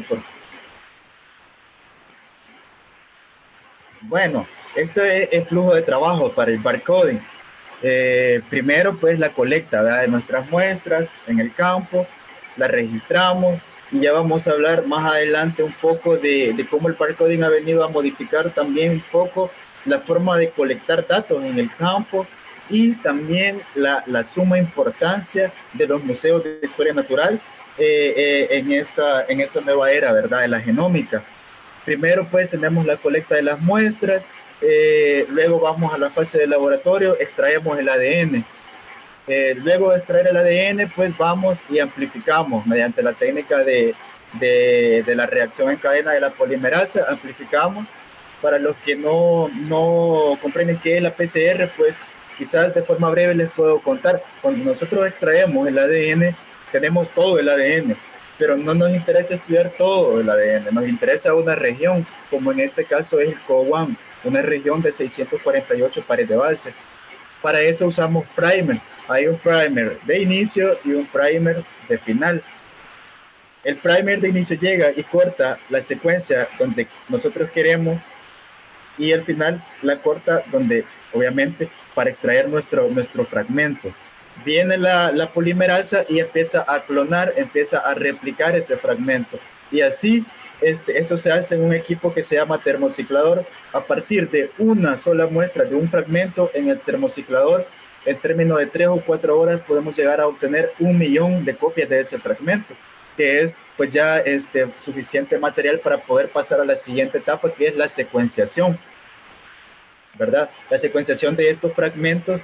Bueno, este es el flujo de trabajo para el barcoding. Primero, pues la colecta, ¿verdad?, de nuestras muestras en el campo, la registramos y ya vamos a hablar más adelante un poco de cómo el barcoding ha venido a modificar también un poco la forma de colectar datos en el campo y también la suma importancia de los museos de historia natural en esta nueva era, ¿verdad?, de la genómica. Primero, pues, tenemos la colecta de las muestras, luego vamos a la fase de laboratorio, extraemos el ADN. Luego de extraer el ADN, pues vamos y amplificamos mediante la técnica de la reacción en cadena de la polimerasa, amplificamos. Para los que no comprenden qué es la PCR, pues quizás de forma breve les puedo contar. Cuando nosotros extraemos el ADN, tenemos todo el ADN, pero no nos interesa estudiar todo el ADN, nos interesa una región, como en este caso es el COA1, una región de 648 pares de base. Para eso usamos primers. Hay un primer de inicio y un primer de final. El primer de inicio llega y corta la secuencia donde nosotros queremos y el final la corta donde, obviamente, para extraer nuestro fragmento. Viene la polimerasa y empieza a clonar, empieza a replicar ese fragmento. Y así, esto se hace en un equipo que se llama termociclador. A partir de una sola muestra de un fragmento en el termociclador, en términos de 3 o 4 horas podemos llegar a obtener 1.000.000 de copias de ese fragmento, que es pues ya suficiente material para poder pasar a la siguiente etapa, que es la secuenciación, ¿verdad? La secuenciación de estos fragmentos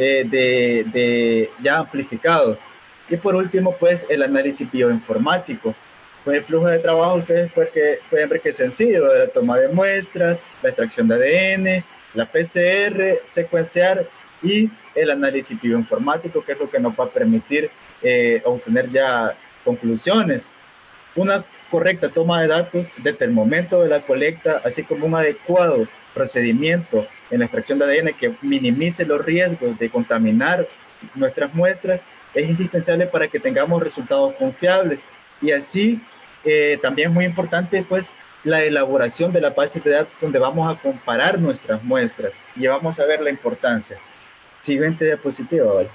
ya amplificados. Y por último, pues el análisis bioinformático. Pues el flujo de trabajo ustedes pueden ver que es sencillo: la toma de muestras, la extracción de ADN, la PCR, secuenciar y el análisis bioinformático, que es lo que nos va a permitir obtener ya conclusiones. Una correcta toma de datos desde el momento de la colecta, así como un adecuado procedimiento en la extracción de ADN que minimice los riesgos de contaminar nuestras muestras, es indispensable para que tengamos resultados confiables. Y así también es muy importante pues la elaboración de la base de datos donde vamos a comparar nuestras muestras y vamos a ver la importancia. Siguiente diapositiva, ¿vale?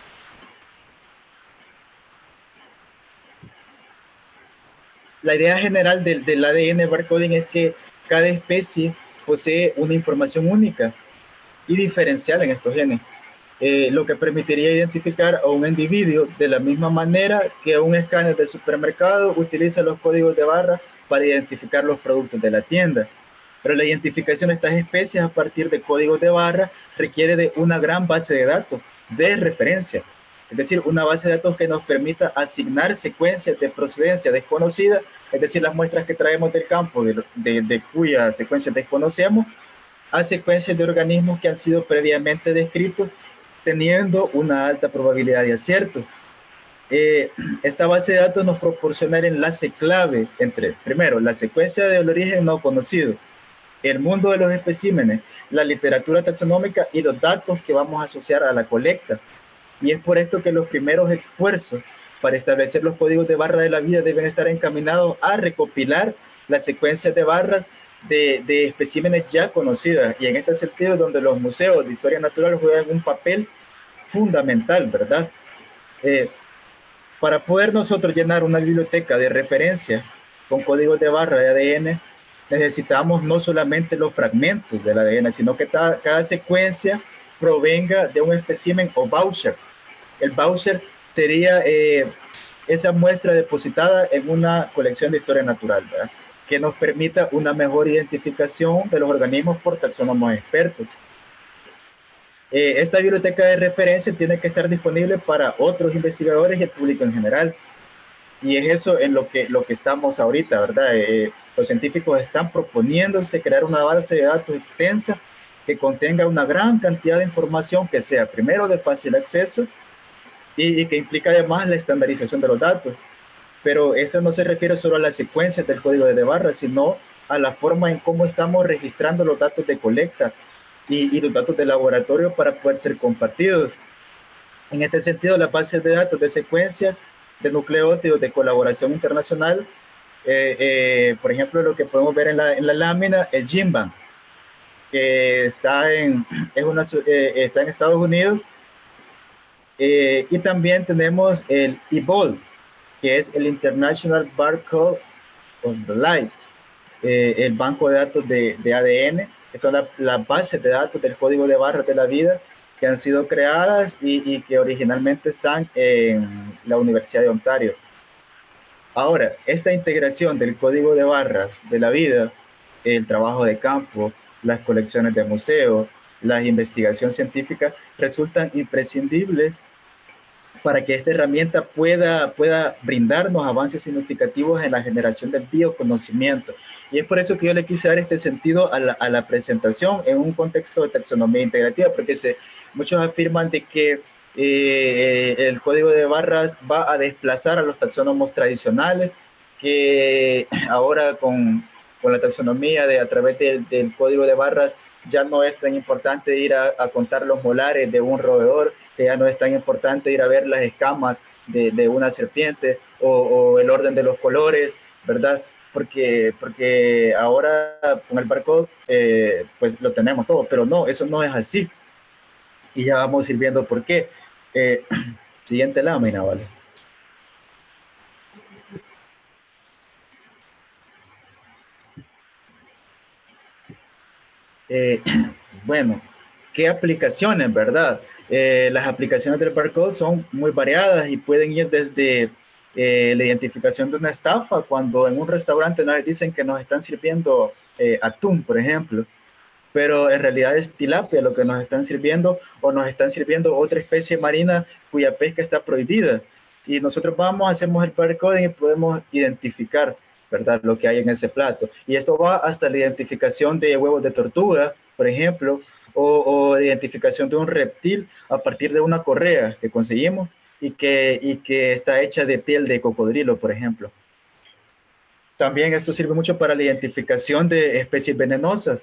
La idea general del ADN barcoding es que cada especie posee una información única y diferencial en estos genes, lo que permitiría identificar a un individuo de la misma manera que un escáner del supermercado utiliza los códigos de barra para identificar los productos de la tienda. Pero la identificación de estas especies a partir de códigos de barra requiere de una gran base de datos de referencia, es decir, una base de datos que nos permita asignar secuencias de procedencia desconocida, es decir, las muestras que traemos del campo de cuyas secuencias desconocemos, a secuencias de organismos que han sido previamente descritos, teniendo una alta probabilidad de acierto. Esta base de datos nos proporciona el enlace clave entre, primero, la secuencia del origen no conocido, el mundo de los especímenes, la literatura taxonómica y los datos que vamos a asociar a la colecta. Y es por esto que los primeros esfuerzos para establecer los códigos de barra de la vida deben estar encaminados a recopilar las secuencias de barras de especímenes ya conocidas. Y en este sentido es donde los museos de historia natural juegan un papel fundamental, ¿verdad? Para poder nosotros llenar una biblioteca de referencia con códigos de barra de ADN, necesitamos no solamente los fragmentos del ADN, sino que cada secuencia provenga de un espécimen o voucher. El voucher sería esa muestra depositada en una colección de historia natural, ¿verdad?, que nos permita una mejor identificación de los organismos por taxónomos expertos. Esta biblioteca de referencia tiene que estar disponible para otros investigadores y el público en general. Y es eso en lo que estamos ahorita, ¿verdad? Los científicos están proponiéndose crear una base de datos extensa que contenga una gran cantidad de información que sea primero de fácil acceso y que implica además la estandarización de los datos. Pero esto no se refiere solo a las secuencias del código de barra, sino a la forma en cómo estamos registrando los datos de colecta y los datos de laboratorio para poder ser compartidos. En este sentido, las bases de datos de secuencias de nucleótidos de colaboración internacional, por ejemplo, lo que podemos ver en la lámina, el GenBank, que está en Estados Unidos, y también tenemos el eBOL, que es el International Barcode of the Life, el banco de datos de ADN, que son las bases de datos del código de barras de la vida que han sido creadas y que originalmente están en la Universidad de Ontario. Ahora, esta integración del código de barras de la vida, el trabajo de campo, las colecciones de museo, la investigación científica, resultan imprescindibles para que esta herramienta pueda brindarnos avances significativos en la generación del bioconocimiento. Y es por eso que yo le quise dar este sentido a la presentación en un contexto de taxonomía integrativa, porque muchos afirman de que el código de barras va a desplazar a los taxónomos tradicionales, que ahora con la taxonomía a través del código de barras ya no es tan importante ir a contar los molares de un roedor, que ya no es tan importante ir a ver las escamas de una serpiente o el orden de los colores, ¿verdad? Porque ahora con el barcode pues lo tenemos todo, pero no, eso no es así. Y ya vamos a ir viendo por qué. Siguiente lámina, ¿vale? Bueno, ¿qué aplicaciones, verdad? Las aplicaciones del barcode son muy variadas y pueden ir desde la identificación de una estafa, cuando en un restaurante nos dicen que nos están sirviendo atún, por ejemplo, pero en realidad es tilapia lo que nos están sirviendo, o nos están sirviendo otra especie marina cuya pesca está prohibida. Y nosotros vamos, hacemos el barcoding y podemos identificar, ¿verdad?, lo que hay en ese plato. Y esto va hasta la identificación de huevos de tortuga, por ejemplo, o identificación de un reptil a partir de una correa que conseguimos y que está hecha de piel de cocodrilo, por ejemplo. También esto sirve mucho para la identificación de especies venenosas.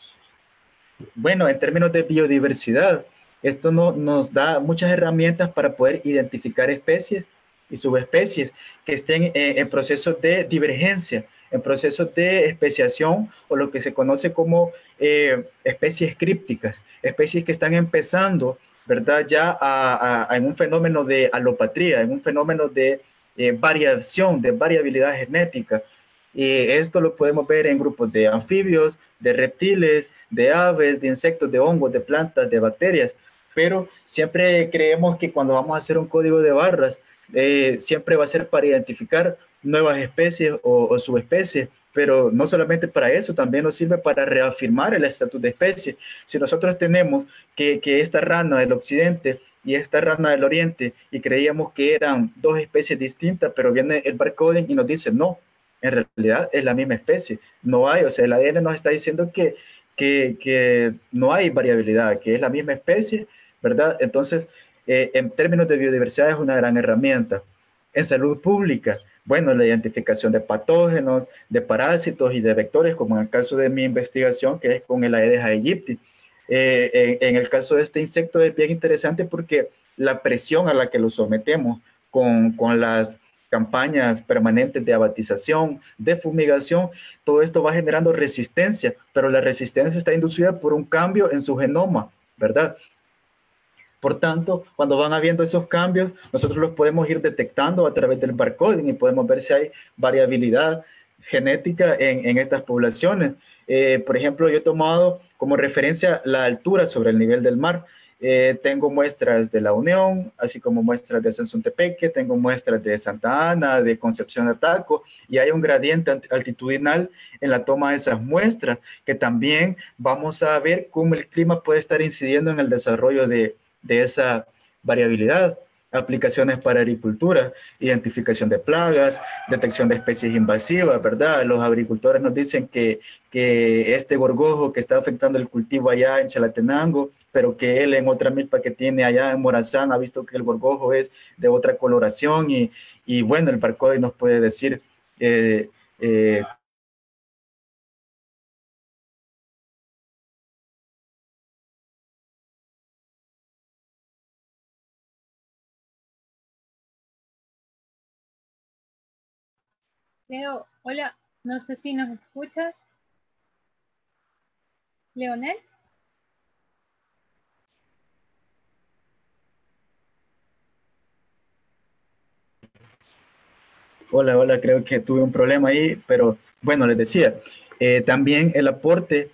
Bueno, en términos de biodiversidad, esto nos da muchas herramientas para poder identificar especies y subespecies que estén en procesos de divergencia, en procesos de especiación, o lo que se conoce como especies crípticas, especies que están empezando, ¿verdad?, ya en un fenómeno de alopatría, en un fenómeno de variación, de variabilidad genética. Y esto lo podemos ver en grupos de anfibios, de reptiles, de aves, de insectos, de hongos, de plantas, de bacterias. Pero siempre creemos que cuando vamos a hacer un código de barras, siempre va a ser para identificar nuevas especies o subespecies, pero no solamente para eso, también nos sirve para reafirmar el estatus de especie. Si nosotros tenemos que esta rana del occidente y esta rana del oriente, y creíamos que eran dos especies distintas, pero viene el barcoding y nos dice no, en realidad es la misma especie. No hay, o sea, el ADN nos está diciendo que no hay variabilidad, que es la misma especie, ¿verdad? Entonces, en términos de biodiversidad es una gran herramienta. En salud pública, bueno, la identificación de patógenos, de parásitos y de vectores, como en el caso de mi investigación, que es con el Aedes aegypti. En el caso de este insecto es bien interesante porque la presión a la que lo sometemos con las campañas permanentes de abatización, de fumigación, todo esto va generando resistencia, pero la resistencia está inducida por un cambio en su genoma, ¿verdad? Por tanto, cuando van habiendo esos cambios, nosotros los podemos ir detectando a través del barcoding y podemos ver si hay variabilidad genética en estas poblaciones. Por ejemplo, yo he tomado como referencia la altura sobre el nivel del mar. Tengo muestras de La Unión, así como muestras de Sensuntepeque, tengo muestras de Santa Ana, de Concepción de Ataco, y hay un gradiente altitudinal en la toma de esas muestras, que también vamos a ver cómo el clima puede estar incidiendo en el desarrollo de esa variabilidad. Aplicaciones para agricultura, identificación de plagas, detección de especies invasivas, ¿verdad? Los agricultores nos dicen que este gorgojo que está afectando el cultivo allá en Chalatenango, pero que él en otra milpa que tiene allá en Morazán ha visto que el gorgojo es de otra coloración, y bueno, el barcode nos puede decir Leo, hola, no sé si nos escuchas. Leonel. Hola, hola, creo que tuve un problema ahí, pero bueno, les decía, también el aporte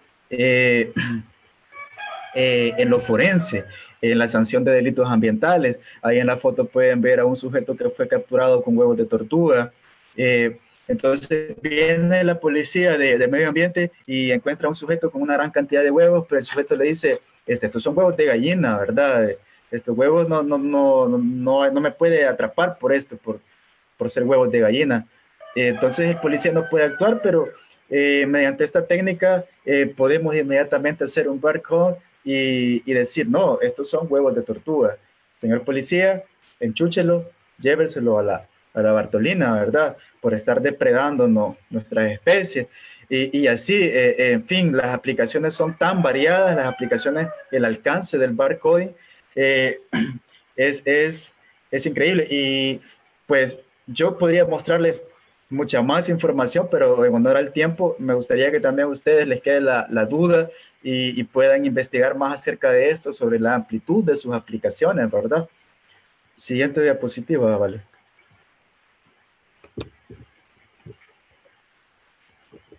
en lo forense, en la sanción de delitos ambientales. Ahí en la foto pueden ver a un sujeto que fue capturado con huevos de tortuga. Entonces viene la policía de medio ambiente y encuentra a un sujeto con una gran cantidad de huevos, pero el sujeto le dice, estos son huevos de gallina, ¿verdad? Estos huevos no me puede atrapar por esto, por ser huevos de gallina. Entonces el policía no puede actuar, pero mediante esta técnica podemos inmediatamente hacer un barcode y decir, no, estos son huevos de tortuga. Señor policía, enchúchelo, lléveselo a la Bartolina, ¿verdad? Por estar depredando nuestras especies. Y así, en fin, las aplicaciones son tan variadas, las aplicaciones, el alcance del barcoding es increíble. Y pues yo podría mostrarles mucha más información, pero en honor al tiempo, me gustaría que también a ustedes les quede la duda y puedan investigar más acerca de esto, sobre la amplitud de sus aplicaciones, ¿verdad? Siguiente diapositiva, vale.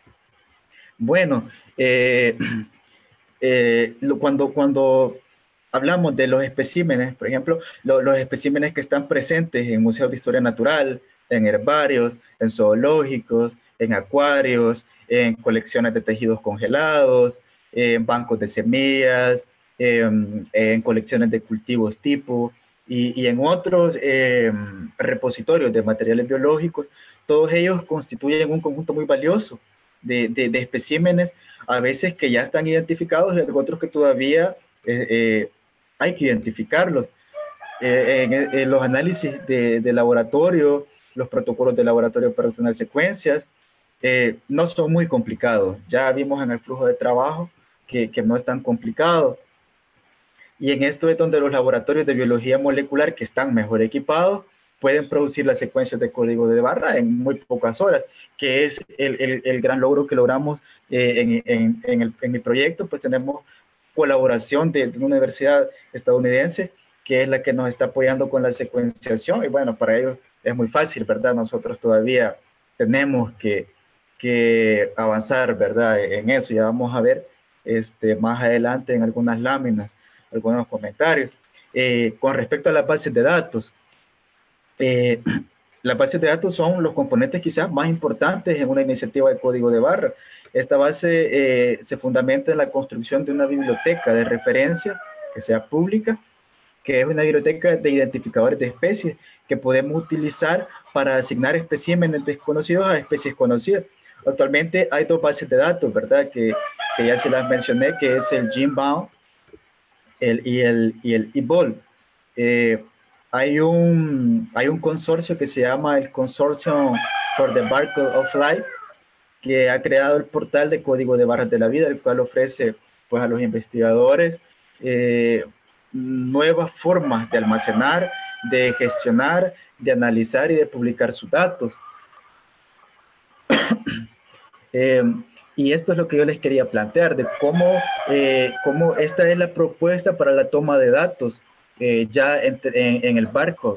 Bueno, cuando hablamos de los especímenes, por ejemplo, los especímenes que están presentes en museos de historia natural, en herbarios, en zoológicos, en acuarios, en colecciones de tejidos congelados, en bancos de semillas, en colecciones de cultivos tipo y en otros repositorios de materiales biológicos. Todos ellos constituyen un conjunto muy valioso de especímenes, a veces que ya están identificados y otros que todavía hay que identificarlos. En los análisis de laboratorio, los protocolos de laboratorio para obtener secuencias, no son muy complicados. Ya vimos en el flujo de trabajo que no es tan complicado. Y en esto es donde los laboratorios de biología molecular que están mejor equipados pueden producir las secuencias de código de barra en muy pocas horas, que es el gran logro que logramos en mi proyecto. Pues tenemos colaboración de una universidad estadounidense que es la que nos está apoyando con la secuenciación, y bueno, para ellos es muy fácil, ¿verdad? Nosotros todavía tenemos que avanzar, ¿verdad? En eso ya vamos a ver más adelante en algunas láminas, algunos comentarios. Con respecto a las bases de datos, las bases de datos son los componentes quizás más importantes en una iniciativa de código de barra. Esta base se fundamenta en la construcción de una biblioteca de referencia que sea pública, que es una biblioteca de identificadores de especies que podemos utilizar para asignar especímenes desconocidos a especies conocidas. Actualmente hay dos bases de datos, ¿verdad? Que ya se las mencioné, que es el GenBound y el eBOL. Hay un consorcio que se llama el Consortium for the Barcode of Life, que ha creado el portal de código de barras de la vida, el cual ofrece pues, a los investigadores nuevas formas de almacenar, de gestionar, de analizar y de publicar sus datos. Y esto es lo que yo les quería plantear, de cómo esta es la propuesta para la toma de datos ya en el barcode.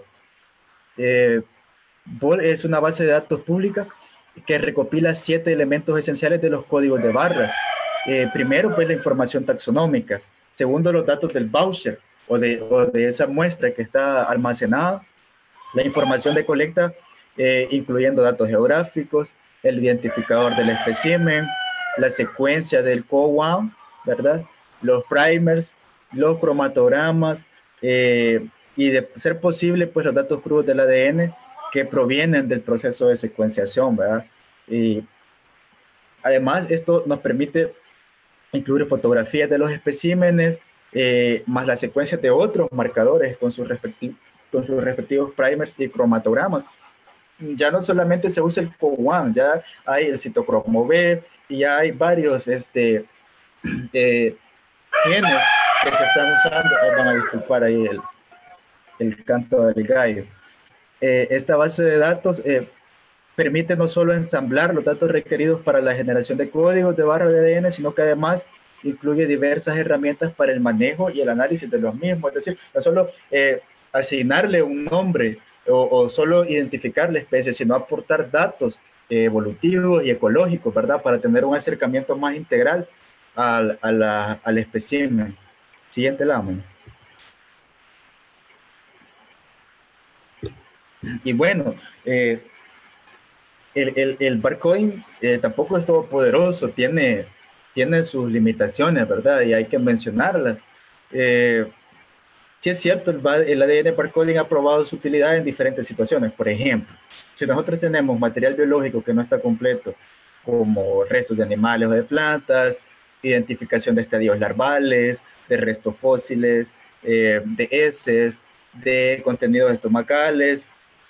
BOL es una base de datos pública que recopila 7 elementos esenciales de los códigos de barra. Primero, pues la información taxonómica. Segundo, los datos del voucher o de esa muestra que está almacenada. La información de colecta, incluyendo datos geográficos, el identificador del espécimen, la secuencia del COAM, ¿verdad? Los primers, los cromatogramas, y de ser posible, pues los datos crudos del ADN que provienen del proceso de secuenciación, ¿verdad? Y además, esto nos permite incluir fotografías de los especímenes, más las secuencias de otros marcadores con sus respectivos primers y cromatogramas. Ya no solamente se usa el COAM, ya hay el citocromo B y ya hay varios genes que se están usando. Van a disculpar ahí el canto del gallo. Esta base de datos permite no solo ensamblar los datos requeridos para la generación de códigos de barra de ADN, sino que además incluye diversas herramientas para el manejo y el análisis de los mismos. Es decir, no solo asignarle un nombre o solo identificar la especie, sino aportar datos evolutivos y ecológicos, ¿verdad? Para tener un acercamiento más integral al espécimen. Siguiente lámina. Y bueno, el barcoding tampoco es todopoderoso, tiene sus limitaciones, ¿verdad? Y hay que mencionarlas. Sí es cierto, el ADN barcoding ha probado su utilidad en diferentes situaciones. Por ejemplo, si nosotros tenemos material biológico que no está completo, como restos de animales o de plantas, identificación de estadios larvales, de restos fósiles, de heces, de contenidos estomacales,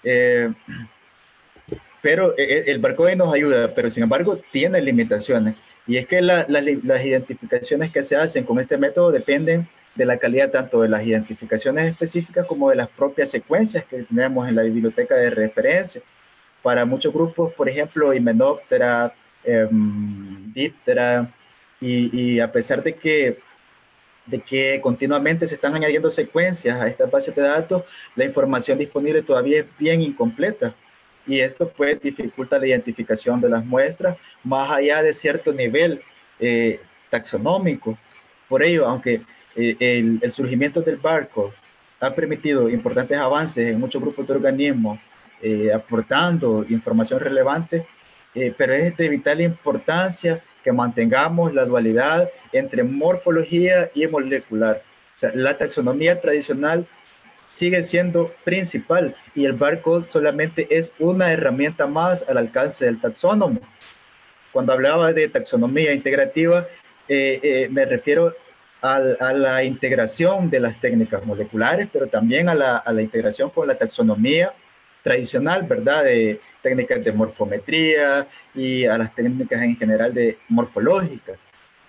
pero el barcoding nos ayuda, pero sin embargo tiene limitaciones. Y es que las identificaciones que se hacen con este método dependen de la calidad tanto de las identificaciones específicas como de las propias secuencias que tenemos en la biblioteca de referencia. Para muchos grupos, por ejemplo, Hymenoptera, Diptera, y a pesar de que continuamente se están añadiendo secuencias a estas bases de datos, la información disponible todavía es bien incompleta. Y esto pues dificulta la identificación de las muestras más allá de cierto nivel taxonómico. Por ello, aunque el surgimiento del barco ha permitido importantes avances en muchos grupos de organismos, aportando información relevante, pero es de vital importancia que mantengamos la dualidad entre morfología y molecular. O sea, la taxonomía tradicional sigue siendo principal y el barcode solamente es una herramienta más al alcance del taxónomo. Cuando hablaba de taxonomía integrativa, me refiero a la integración de las técnicas moleculares, pero también a la integración con la taxonomía tradicional, ¿verdad? De técnicas de morfometría y a las técnicas en general de morfológicas.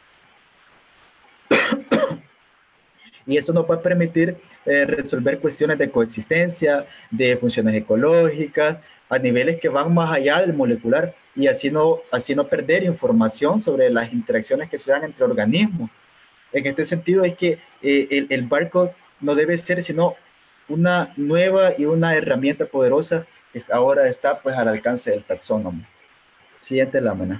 Y eso nos va a permitir resolver cuestiones de coexistencia, de funciones ecológicas, a niveles que van más allá del molecular, y así no perder información sobre las interacciones que se dan entre organismos. En este sentido es que el barcode no debe ser sino una nueva y una herramienta poderosa que ahora está pues al alcance del taxónomo. Siguiente lámina.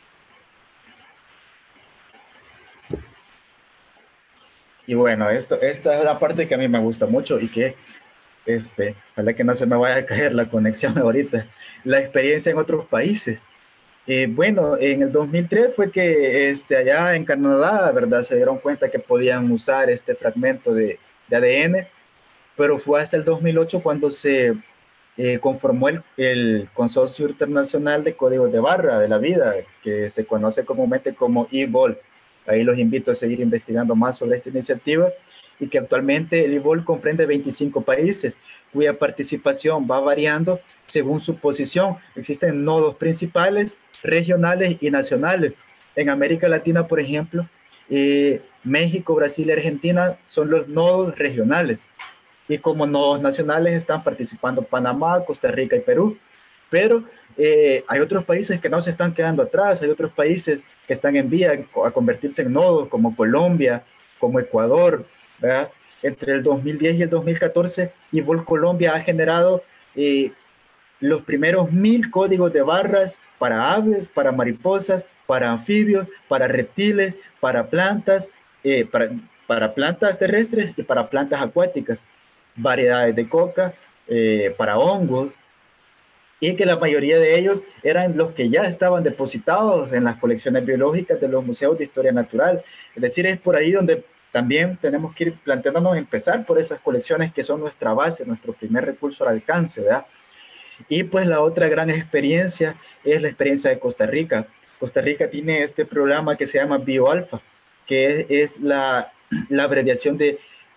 Y bueno, esta es la parte que a mí me gusta mucho y que, ojalá que no se me vaya a caer la conexión ahorita, la experiencia en otros países. Bueno, en el 2003 fue que allá en Canadá, ¿verdad? Se dieron cuenta que podían usar este fragmento de ADN, pero fue hasta el 2008 cuando se conformó el Consorcio Internacional de Códigos de Barra de la Vida, que se conoce comúnmente como EBOL. Ahí los invito a seguir investigando más sobre esta iniciativa y que actualmente el EBOL comprende 25 países, cuya participación va variando según su posición. Existen nodos principales, regionales y nacionales. En América Latina, por ejemplo, México, Brasil y Argentina son los nodos regionales. Y como nodos nacionales están participando Panamá, Costa Rica y Perú. Pero hay otros países que no se están quedando atrás, hay otros países que están en vía a convertirse en nodos, como Colombia, como Ecuador, ¿verdad? Entre el 2010 y el 2014, EBOL Colombia ha generado los primeros 1000 códigos de barras para aves, para mariposas, para anfibios, para reptiles, para plantas, para plantas terrestres y para plantas acuáticas, variedades de coca, para hongos, y que la mayoría de ellos eran los que ya estaban depositados en las colecciones biológicas de los museos de historia natural. Es decir, es por ahí donde también tenemos que ir planteándonos empezar por esas colecciones que son nuestra base, nuestro primer recurso al alcance, ¿verdad? Y pues la otra gran experiencia es la experiencia de Costa Rica. Costa Rica tiene este programa que se llama BioAlfa, que es la abreviación de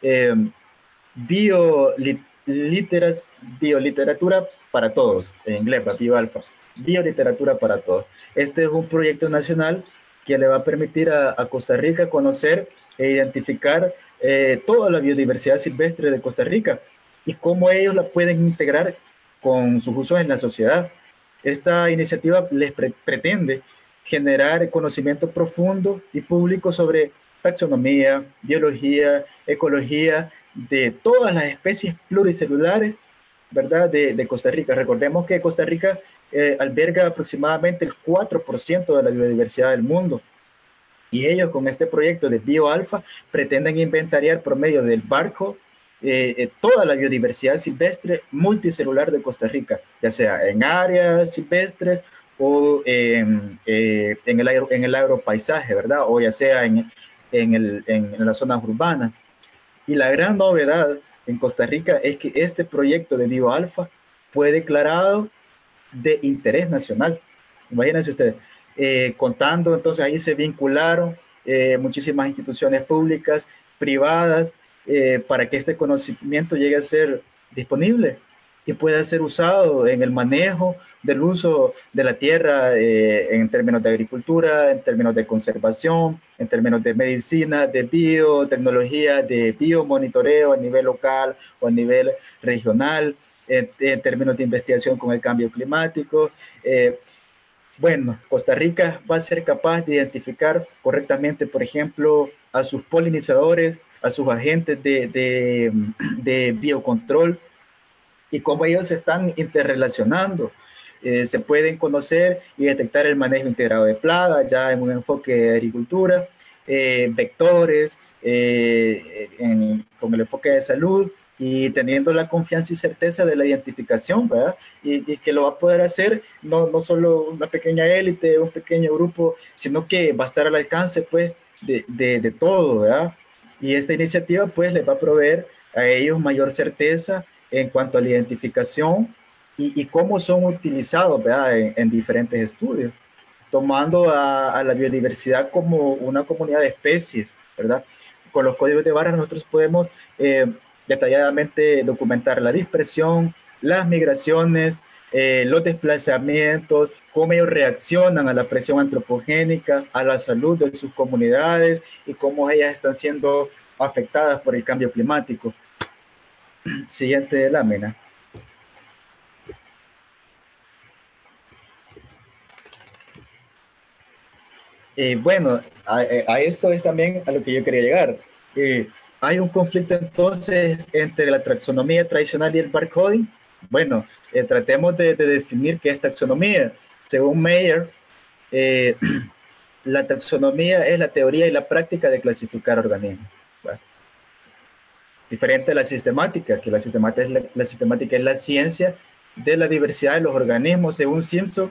bioliteratura para todos, en inglés, BioAlfa, bioliteratura para todos. Este es un proyecto nacional que le va a permitir a Costa Rica conocer e identificar toda la biodiversidad silvestre de Costa Rica y cómo ellos la pueden integrar con sus usos en la sociedad. Esta iniciativa les pretende generar conocimiento profundo y público sobre taxonomía, biología, ecología, de todas las especies pluricelulares, ¿verdad? De Costa Rica. Recordemos que Costa Rica alberga aproximadamente el 4% de la biodiversidad del mundo. Y ellos con este proyecto de BioAlfa pretenden inventariar por medio del barco toda la biodiversidad silvestre multicelular de Costa Rica, ya sea en áreas silvestres o en el agropaisaje, ¿verdad? O ya sea en las zonas urbanas. Y la gran novedad en Costa Rica es que este proyecto de BioAlfa fue declarado de interés nacional. Imagínense ustedes, contando, entonces ahí se vincularon muchísimas instituciones públicas, privadas, para que este conocimiento llegue a ser disponible y pueda ser usado en el manejo del uso de la tierra en términos de agricultura, en términos de conservación, en términos de medicina, de biotecnología, de biomonitoreo a nivel local o a nivel regional, en términos de investigación con el cambio climático. Bueno, Costa Rica va a ser capaz de identificar correctamente, por ejemplo, a sus polinizadores, a sus agentes de biocontrol y cómo ellos se están interrelacionando. Se pueden conocer y detectar el manejo integrado de plagas, ya en un enfoque de agricultura, vectores, con el enfoque de salud y teniendo la confianza y certeza de la identificación, ¿verdad? Y que lo va a poder hacer no solo una pequeña élite, un pequeño grupo, sino que va a estar al alcance, pues, de todo, ¿verdad? Y esta iniciativa, pues, les va a proveer a ellos mayor certeza en cuanto a la identificación y cómo son utilizados, ¿verdad? En diferentes estudios, tomando a la biodiversidad como una comunidad de especies, ¿verdad? Con los códigos de barras nosotros podemos detalladamente documentar la dispersión, las migraciones, los desplazamientos, cómo ellos reaccionan a la presión antropogénica, a la salud de sus comunidades y cómo ellas están siendo afectadas por el cambio climático. Siguiente lámina. Bueno, a esto es también a lo que yo quería llegar. ¿Hay un conflicto entonces entre la taxonomía tradicional y el barcoding? Bueno, tratemos de definir qué es taxonomía. Según Mayer, la taxonomía es la teoría y la práctica de clasificar organismos. Bueno, diferente a la sistemática, que la sistemática es la ciencia de la diversidad de los organismos. Según Simpson,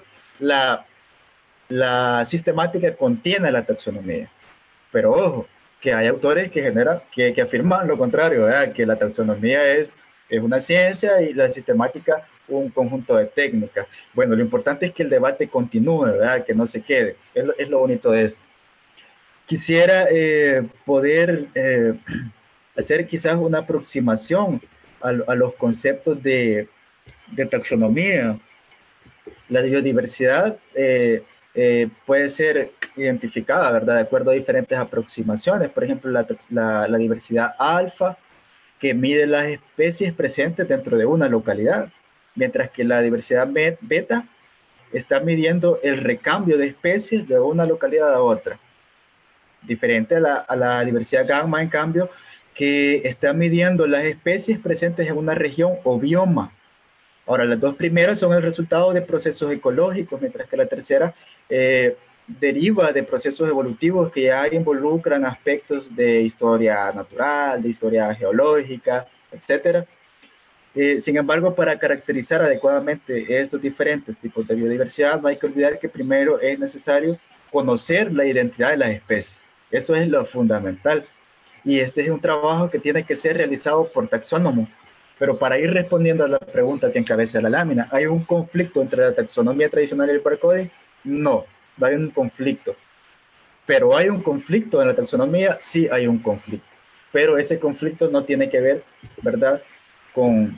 la sistemática contiene la taxonomía. Pero ojo, que hay autores que afirman lo contrario, ¿verdad? Que la taxonomía es una ciencia y la sistemática un conjunto de técnicas. Bueno, lo importante es que el debate continúe, ¿verdad? Que no se quede. Es lo bonito de esto. Quisiera poder hacer quizás una aproximación a los conceptos de taxonomía. La biodiversidad puede ser identificada, ¿verdad? De acuerdo a diferentes aproximaciones. Por ejemplo, la diversidad alfa, que mide las especies presentes dentro de una localidad, mientras que la diversidad beta está midiendo el recambio de especies de una localidad a otra. Diferente a la diversidad gamma, en cambio, que está midiendo las especies presentes en una región o bioma. Ahora, las dos primeras son el resultado de procesos ecológicos, mientras que la tercera deriva de procesos evolutivos que ya involucran aspectos de historia natural, de historia geológica, etc. Sin embargo, para caracterizar adecuadamente estos diferentes tipos de biodiversidad, no hay que olvidar que primero es necesario conocer la identidad de las especies. Eso es lo fundamental. Y este es un trabajo que tiene que ser realizado por taxónomos. Pero para ir respondiendo a la pregunta que encabeza la lámina, ¿hay un conflicto entre la taxonomía tradicional y el barcoding? No, no hay un conflicto. Pero ¿hay un conflicto en la taxonomía? Sí hay un conflicto. Pero ese conflicto no tiene que ver, ¿verdad?, con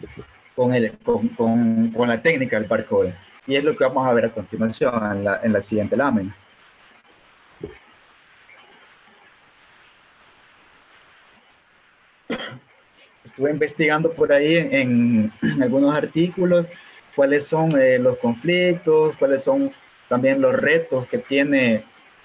la técnica del barcoding. Y es lo que vamos a ver a continuación en la siguiente lámina. Estuve investigando por ahí en algunos artículos cuáles son los conflictos, cuáles son también los retos que tiene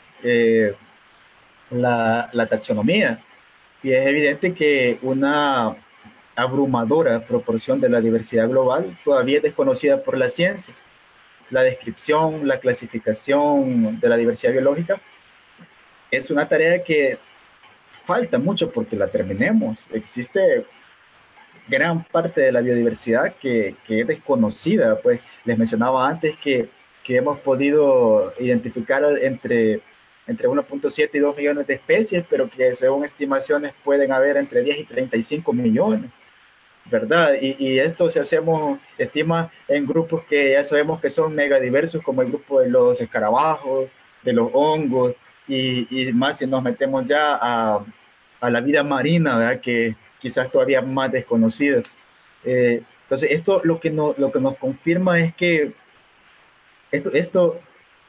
la taxonomía. Y es evidente que una abrumadora proporción de la diversidad global todavía es desconocida por la ciencia. La descripción, la clasificación de la diversidad biológica es una tarea que falta mucho porque la terminemos. Existe gran parte de la biodiversidad que es desconocida. Pues les mencionaba antes que hemos podido identificar entre 1.7 y 2 millones de especies, pero que según estimaciones pueden haber entre 10 y 35 millones, ¿verdad? Y esto se estima en grupos que ya sabemos que son megadiversos, como el grupo de los escarabajos, de los hongos, y más si nos metemos ya a la vida marina, ¿verdad?, que quizás todavía más desconocida. Entonces, esto lo que nos confirma es que esto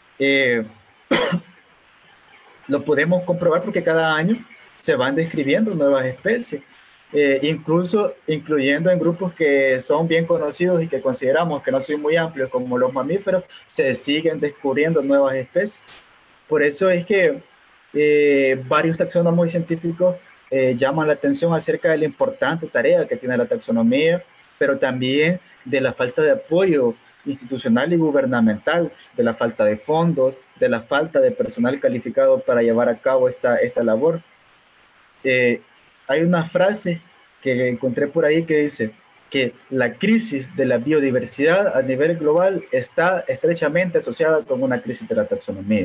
lo podemos comprobar porque cada año se van describiendo nuevas especies, incluso incluyendo en grupos que son bien conocidos y que consideramos que no son muy amplios, como los mamíferos, se siguen descubriendo nuevas especies. Por eso es que varios taxónomos y científicos llaman la atención acerca de la importante tarea que tiene la taxonomía, pero también de la falta de apoyo institucional y gubernamental, de la falta de fondos, de la falta de personal calificado para llevar a cabo esta labor. hay una frase que encontré por ahí que dice que la crisis de la biodiversidad a nivel global está estrechamente asociada con una crisis de la taxonomía.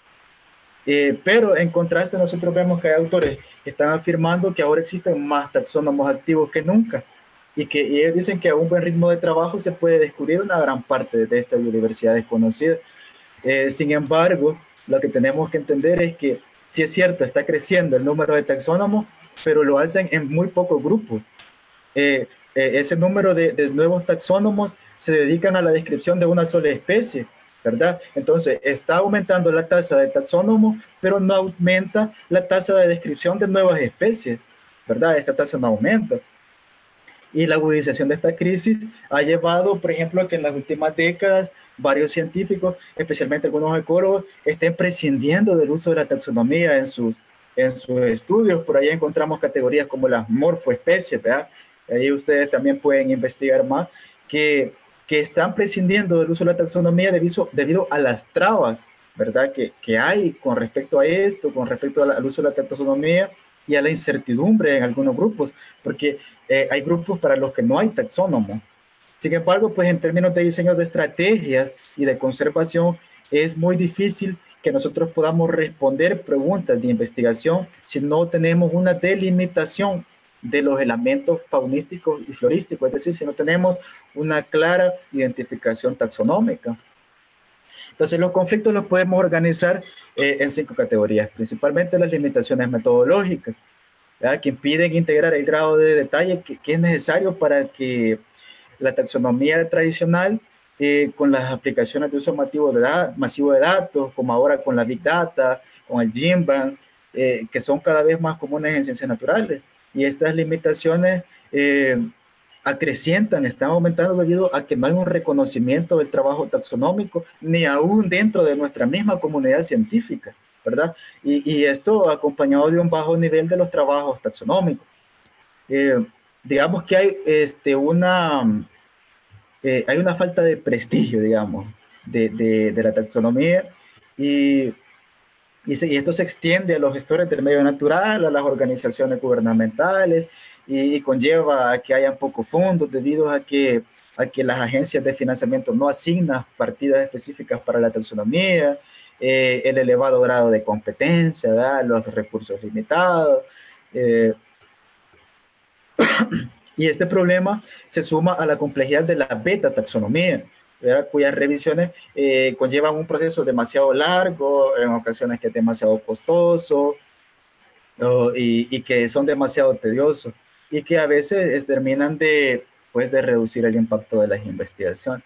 Pero en contraste nosotros vemos que hay autores que están afirmando que ahora existen más taxónomos activos que nunca y ellos dicen que a un buen ritmo de trabajo se puede descubrir una gran parte de esta biodiversidad desconocida. Sin embargo, lo que tenemos que entender es que sí es cierto, está creciendo el número de taxónomos, pero lo hacen en muy pocos grupos. Ese número de nuevos taxónomos se dedican a la descripción de una sola especie, ¿verdad? Entonces, está aumentando la tasa de taxónomos, pero no aumenta la tasa de descripción de nuevas especies, ¿verdad? Esta tasa no aumenta. Y la agudización de esta crisis ha llevado, por ejemplo, a que en las últimas décadas varios científicos, especialmente algunos ecólogos, estén prescindiendo del uso de la taxonomía en sus estudios. Por ahí encontramos categorías como las morfoespecies, ¿verdad? Ahí ustedes también pueden investigar más, que están prescindiendo del uso de la taxonomía debido a las trabas, ¿verdad? Que hay con respecto a esto, con respecto al uso de la taxonomía y a la incertidumbre en algunos grupos, porque hay grupos para los que no hay taxónomo. Sin embargo, pues en términos de diseño de estrategias y de conservación, es muy difícil que nosotros podamos responder preguntas de investigación si no tenemos una delimitación de los elementos faunísticos y florísticos, es decir, si no tenemos una clara identificación taxonómica. Entonces, los conflictos los podemos organizar en 5 categorías, principalmente las limitaciones metodológicas, ¿verdad? Que impiden integrar el grado de detalle que es necesario para que la taxonomía tradicional con las aplicaciones de uso masivo de datos, como ahora con la Big Data, con el GenBank, que son cada vez más comunes en ciencias naturales. Y estas limitaciones acrecientan, están aumentando debido a que no hay un reconocimiento del trabajo taxonómico, ni aún dentro de nuestra misma comunidad científica, ¿verdad? Y esto acompañado de un bajo nivel de los trabajos taxonómicos. Digamos que hay una falta de prestigio, digamos, de la taxonomía y esto se extiende a los gestores del medio natural, a las organizaciones gubernamentales y conlleva a que hayan pocos fondos debido a que las agencias de financiamiento no asignan partidas específicas para la taxonomía, el elevado grado de competencia, ¿verdad? Los recursos limitados. Y este problema se suma a la complejidad de la beta taxonomía, ¿verdad? Cuyas revisiones conllevan un proceso demasiado largo, en ocasiones que es demasiado costoso y que son demasiado tediosos y que a veces terminan de reducir el impacto de las investigaciones.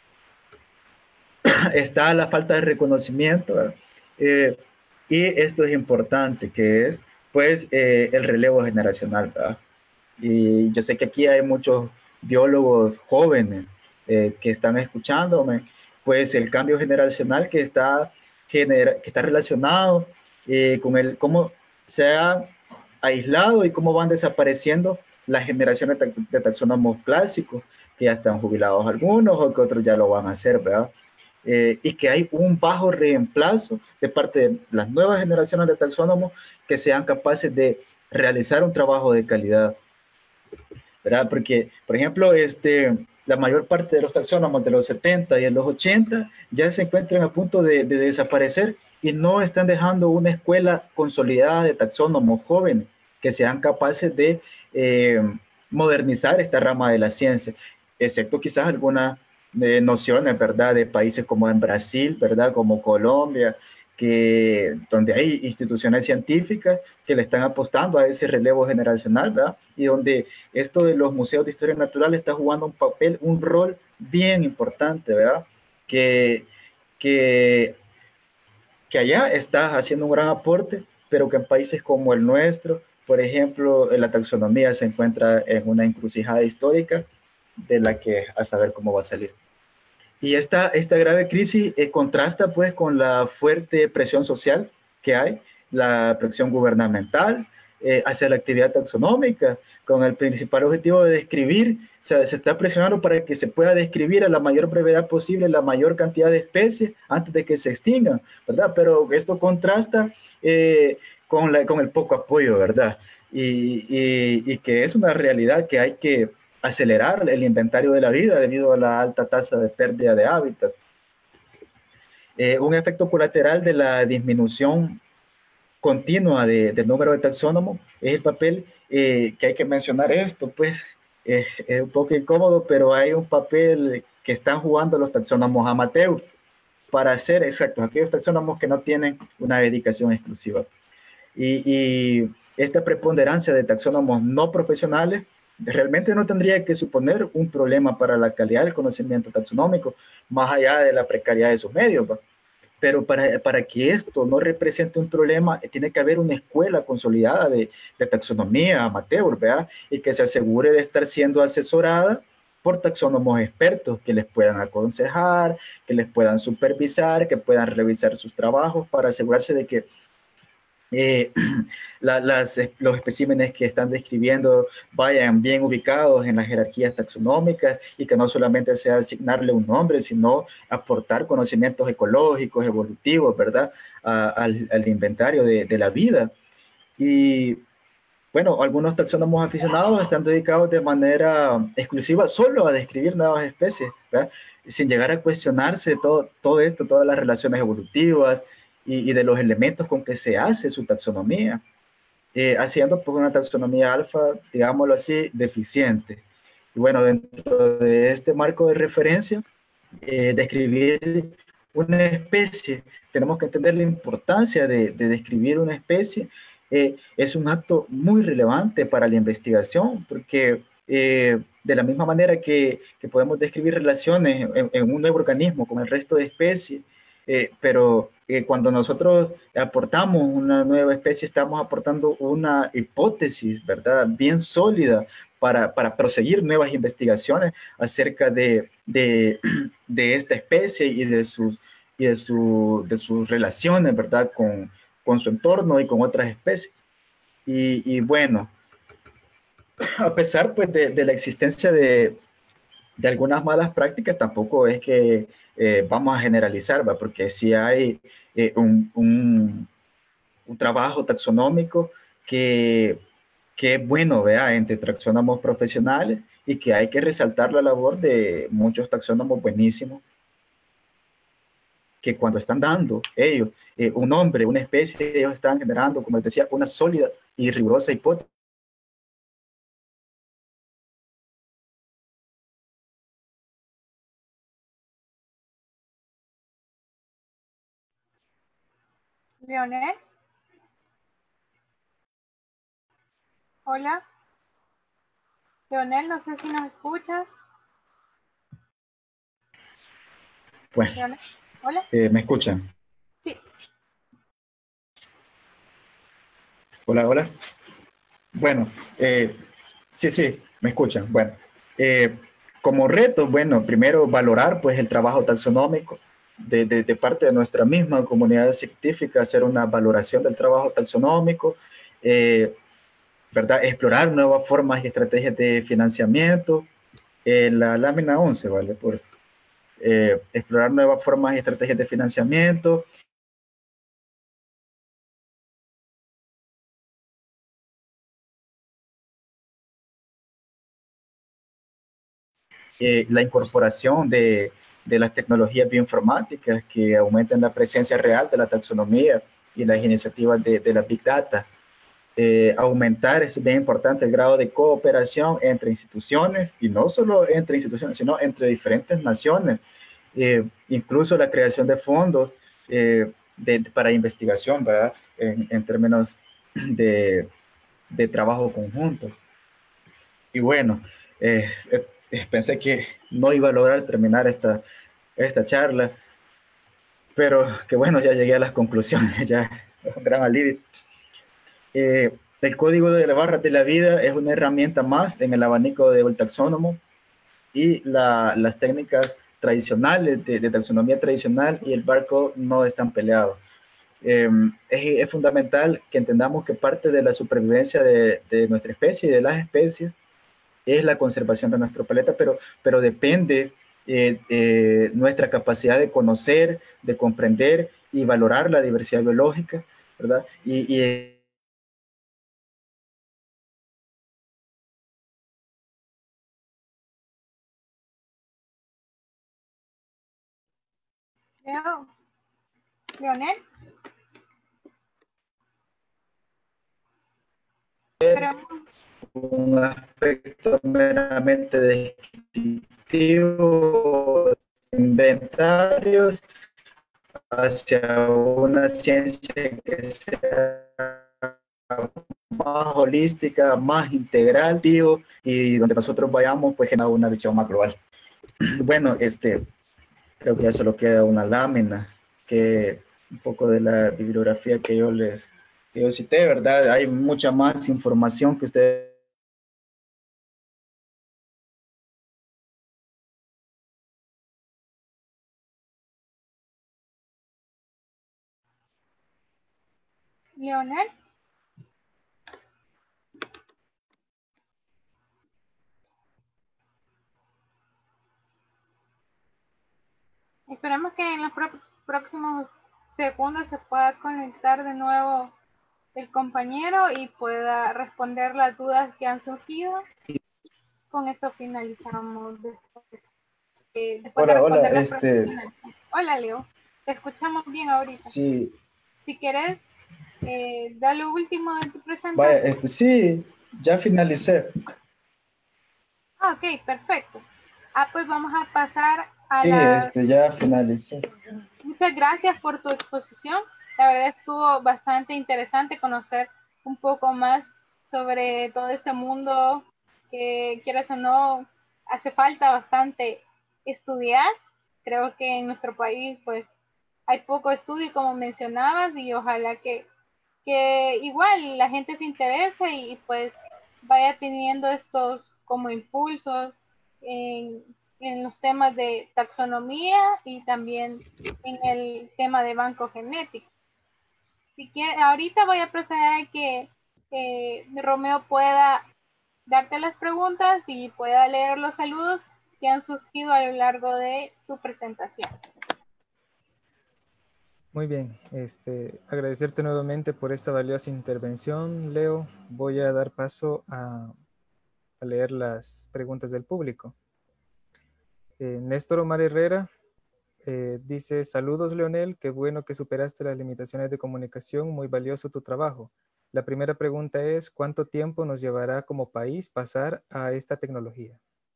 Está la falta de reconocimiento, y esto es importante, que es el relevo generacional, ¿verdad? Y yo sé que aquí hay muchos biólogos jóvenes que están escuchándome, pues el cambio generacional que está relacionado con cómo se ha aislado y cómo van desapareciendo las generaciones de taxónomos clásicos, que ya están jubilados algunos o que otros ya lo van a hacer, ¿verdad? Y que hay un bajo reemplazo de parte de las nuevas generaciones de taxónomos que sean capaces de realizar un trabajo de calidad, ¿verdad? Porque, por ejemplo, la mayor parte de los taxónomos de los 70 y de los 80 ya se encuentran a punto de desaparecer y no están dejando una escuela consolidada de taxónomos jóvenes que sean capaces de modernizar esta rama de la ciencia, excepto quizás algunas nociones, ¿verdad? De países como en Brasil, ¿verdad? Como Colombia, donde hay instituciones científicas que le están apostando a ese relevo generacional, ¿verdad? Y donde esto de los museos de historia natural está jugando un rol bien importante, ¿verdad? Que allá está haciendo un gran aporte, pero que en países como el nuestro, por ejemplo, la taxonomía se encuentra en una encrucijada histórica de la que a saber cómo va a salir. Y esta grave crisis contrasta pues con la fuerte presión social que hay, la presión gubernamental hacia la actividad taxonómica, con el principal objetivo de describir, o sea, se está presionando para que se pueda describir a la mayor brevedad posible la mayor cantidad de especies antes de que se extingan, ¿verdad? Pero esto contrasta con el poco apoyo, ¿verdad? Y que es una realidad que hay que acelerar el inventario de la vida debido a la alta tasa de pérdida de hábitats. Un efecto colateral de la disminución continua del número de taxónomos es el papel que hay que mencionar esto, pues es un poco incómodo, pero hay un papel que están jugando los taxónomos amateurs para ser exactos, aquellos taxónomos que no tienen una dedicación exclusiva. Y esta preponderancia de taxónomos no profesionales realmente no tendría que suponer un problema para la calidad del conocimiento taxonómico, más allá de la precariedad de sus medios, ¿va? Pero para que esto no represente un problema, tiene que haber una escuela consolidada de taxonomía amateur, ¿verdad? Y que se asegure de estar siendo asesorada por taxónomos expertos que les puedan aconsejar, que les puedan supervisar, que puedan revisar sus trabajos para asegurarse de que los especímenes que están describiendo vayan bien ubicados en las jerarquías taxonómicas y que no solamente sea asignarle un nombre, sino aportar conocimientos ecológicos, evolutivos, ¿verdad? Al inventario de la vida. Y bueno, algunos taxónomos aficionados están dedicados de manera exclusiva solo a describir nuevas especies, ¿verdad? Sin llegar a cuestionarse todo esto, todas las relaciones evolutivas y de los elementos con que se hace su taxonomía, haciendo pues, una taxonomía alfa, digámoslo así, deficiente. Y bueno, dentro de este marco de referencia, describir una especie, tenemos que entender la importancia de describir una especie. Es un acto muy relevante para la investigación, porque de la misma manera que podemos describir relaciones en un nuevo organismo con el resto de especies, pero cuando nosotros aportamos una nueva especie, estamos aportando una hipótesis, ¿verdad? Bien sólida para proseguir nuevas investigaciones acerca de esta especie y de sus relaciones, ¿verdad? Con su entorno y con otras especies. Y bueno, a pesar pues de la existencia de algunas malas prácticas, tampoco es que vamos a generalizar, ¿va? Porque sí hay un trabajo taxonómico que es bueno, ¿vea? Entre taxónomos profesionales y que hay que resaltar la labor de muchos taxónomos buenísimos que cuando están dando ellos un nombre, una especie, ellos están generando, como les decía, una sólida y rigurosa hipótesis. Leonel, hola. Leonel, no sé si nos escuchas. Bueno, Leonel, hola. ¿me escuchan? Sí. Hola, hola. Bueno, sí, me escuchan. Bueno, como reto, bueno, primero valorar pues el trabajo taxonómico de parte de nuestra misma comunidad científica, hacer una valoración del trabajo taxonómico, ¿verdad? Explorar nuevas formas y estrategias de financiamiento. La lámina 11, ¿vale? Explorar nuevas formas y estrategias de financiamiento. La incorporación de las tecnologías bioinformáticas que aumentan la presencia real de la taxonomía y las iniciativas de la Big Data. Aumentar, es bien importante, el grado de cooperación entre instituciones, y no solo entre instituciones, sino entre diferentes naciones. Incluso la creación de fondos para investigación, ¿verdad? En términos de trabajo conjunto. Y bueno, pensé que no iba a lograr terminar esta charla, pero que bueno, ya llegué a las conclusiones, ya es un gran alivio. El código de las barras de la vida es una herramienta más en el abanico del taxónomo, y las técnicas tradicionales de taxonomía tradicional y el barcode no están peleados. Es fundamental que entendamos que parte de la supervivencia de nuestra especie y de las especies es la conservación de nuestro planeta, pero depende nuestra capacidad de conocer, de comprender y valorar la diversidad biológica, ¿verdad? Y Leo. Leonel. Un aspecto meramente descriptivo, inventarios, hacia una ciencia que sea más holística, más integral, tío, y donde nosotros vayamos, pues generar una visión más global. Bueno, creo que ya solo queda una lámina, que un poco de la bibliografía que yo cité, ¿verdad? Hay mucha más información que ustedes. Leonel. Esperemos que en los próximos segundos se pueda conectar de nuevo el compañero y pueda responder las dudas que han surgido. Con esto finalizamos después de responder las preguntas. Hola, Leo. Te escuchamos bien ahorita. Sí. Si quieres, da lo último de tu presentación. Vaya, sí, ya finalicé. Ok, perfecto. Pues vamos a pasar a ya finalicé. Muchas gracias por tu exposición. La verdad estuvo bastante interesante conocer un poco más sobre todo este mundo que, quieras o no, hace falta bastante estudiar. Creo que en nuestro país pues hay poco estudio, como mencionabas, y ojalá que igual la gente se interese y pues vaya teniendo estos como impulsos en los temas de taxonomía y también en el tema de banco genético. Si quiere, ahorita voy a proceder a que Romeo pueda darte las preguntas y pueda leer los saludos que han surgido a lo largo de tu presentación. Muy bien, agradecerte nuevamente por esta valiosa intervención, Leo. Voy a dar paso a leer las preguntas del público. Néstor Omar Herrera dice: saludos, Leonel, qué bueno que superaste las limitaciones de comunicación, muy valioso tu trabajo. La primera pregunta es: ¿cuánto tiempo nos llevará como país pasar a esta tecnología?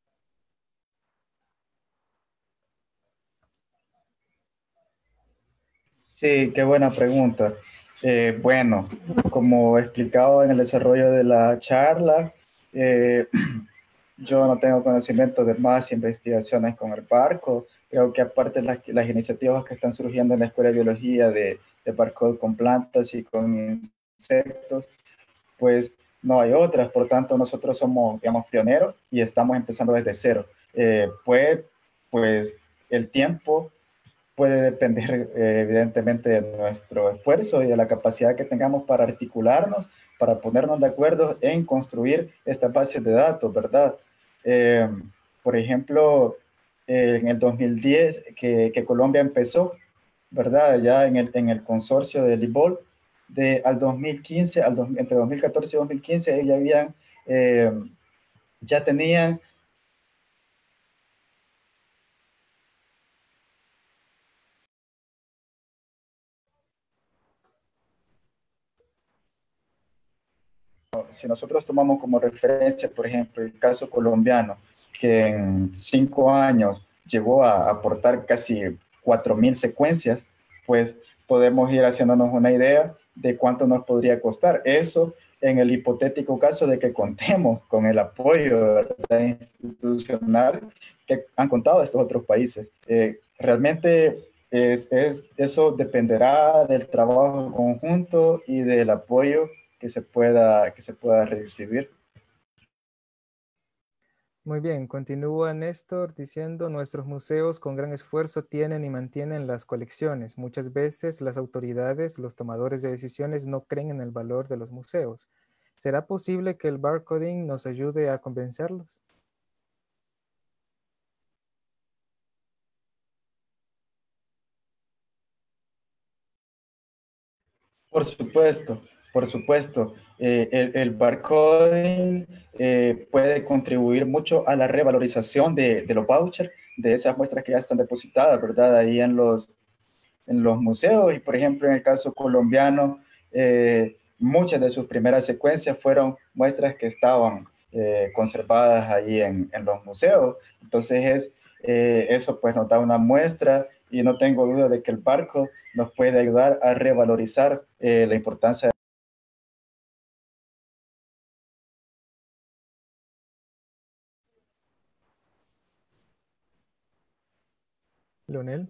Sí, qué buena pregunta. Bueno, como explicado en el desarrollo de la charla, yo no tengo conocimiento de más investigaciones con el barco. Creo que aparte de las iniciativas que están surgiendo en la Escuela de Biología de barcode con plantas y con insectos, pues no hay otras. Por tanto, nosotros somos, digamos, pioneros y estamos empezando desde cero. Pues el tiempo puede depender evidentemente de nuestro esfuerzo y de la capacidad que tengamos para articularnos, para ponernos de acuerdo en construir estas bases de datos, ¿verdad? Por ejemplo, en el 2010 que Colombia empezó, ¿verdad? Ya en el consorcio de LIBOL, al 2015, entre 2014 y 2015, ya tenían si nosotros tomamos como referencia, por ejemplo, el caso colombiano, que en 5 años llegó a aportar casi 4.000 secuencias, pues podemos ir haciéndonos una idea de cuánto nos podría costar. Eso en el hipotético caso de que contemos con el apoyo, ¿verdad?, institucional que han contado estos otros países. Realmente eso dependerá del trabajo conjunto y del apoyo que se pueda recibir. Muy bien, continúa Néstor diciendo: nuestros museos con gran esfuerzo tienen y mantienen las colecciones. Muchas veces las autoridades, los tomadores de decisiones no creen en el valor de los museos. ¿Será posible que el barcoding nos ayude a convencerlos? Por supuesto, por supuesto. El barcoding puede contribuir mucho a la revalorización de los vouchers, de esas muestras que ya están depositadas, ¿verdad? Ahí en los en los museos y, por ejemplo, en el caso colombiano, muchas de sus primeras secuencias fueron muestras que estaban conservadas ahí en los museos. Entonces, eso pues nos da una muestra y no tengo duda de que el barco nos puede ayudar a revalorizar la importancia. Leonel.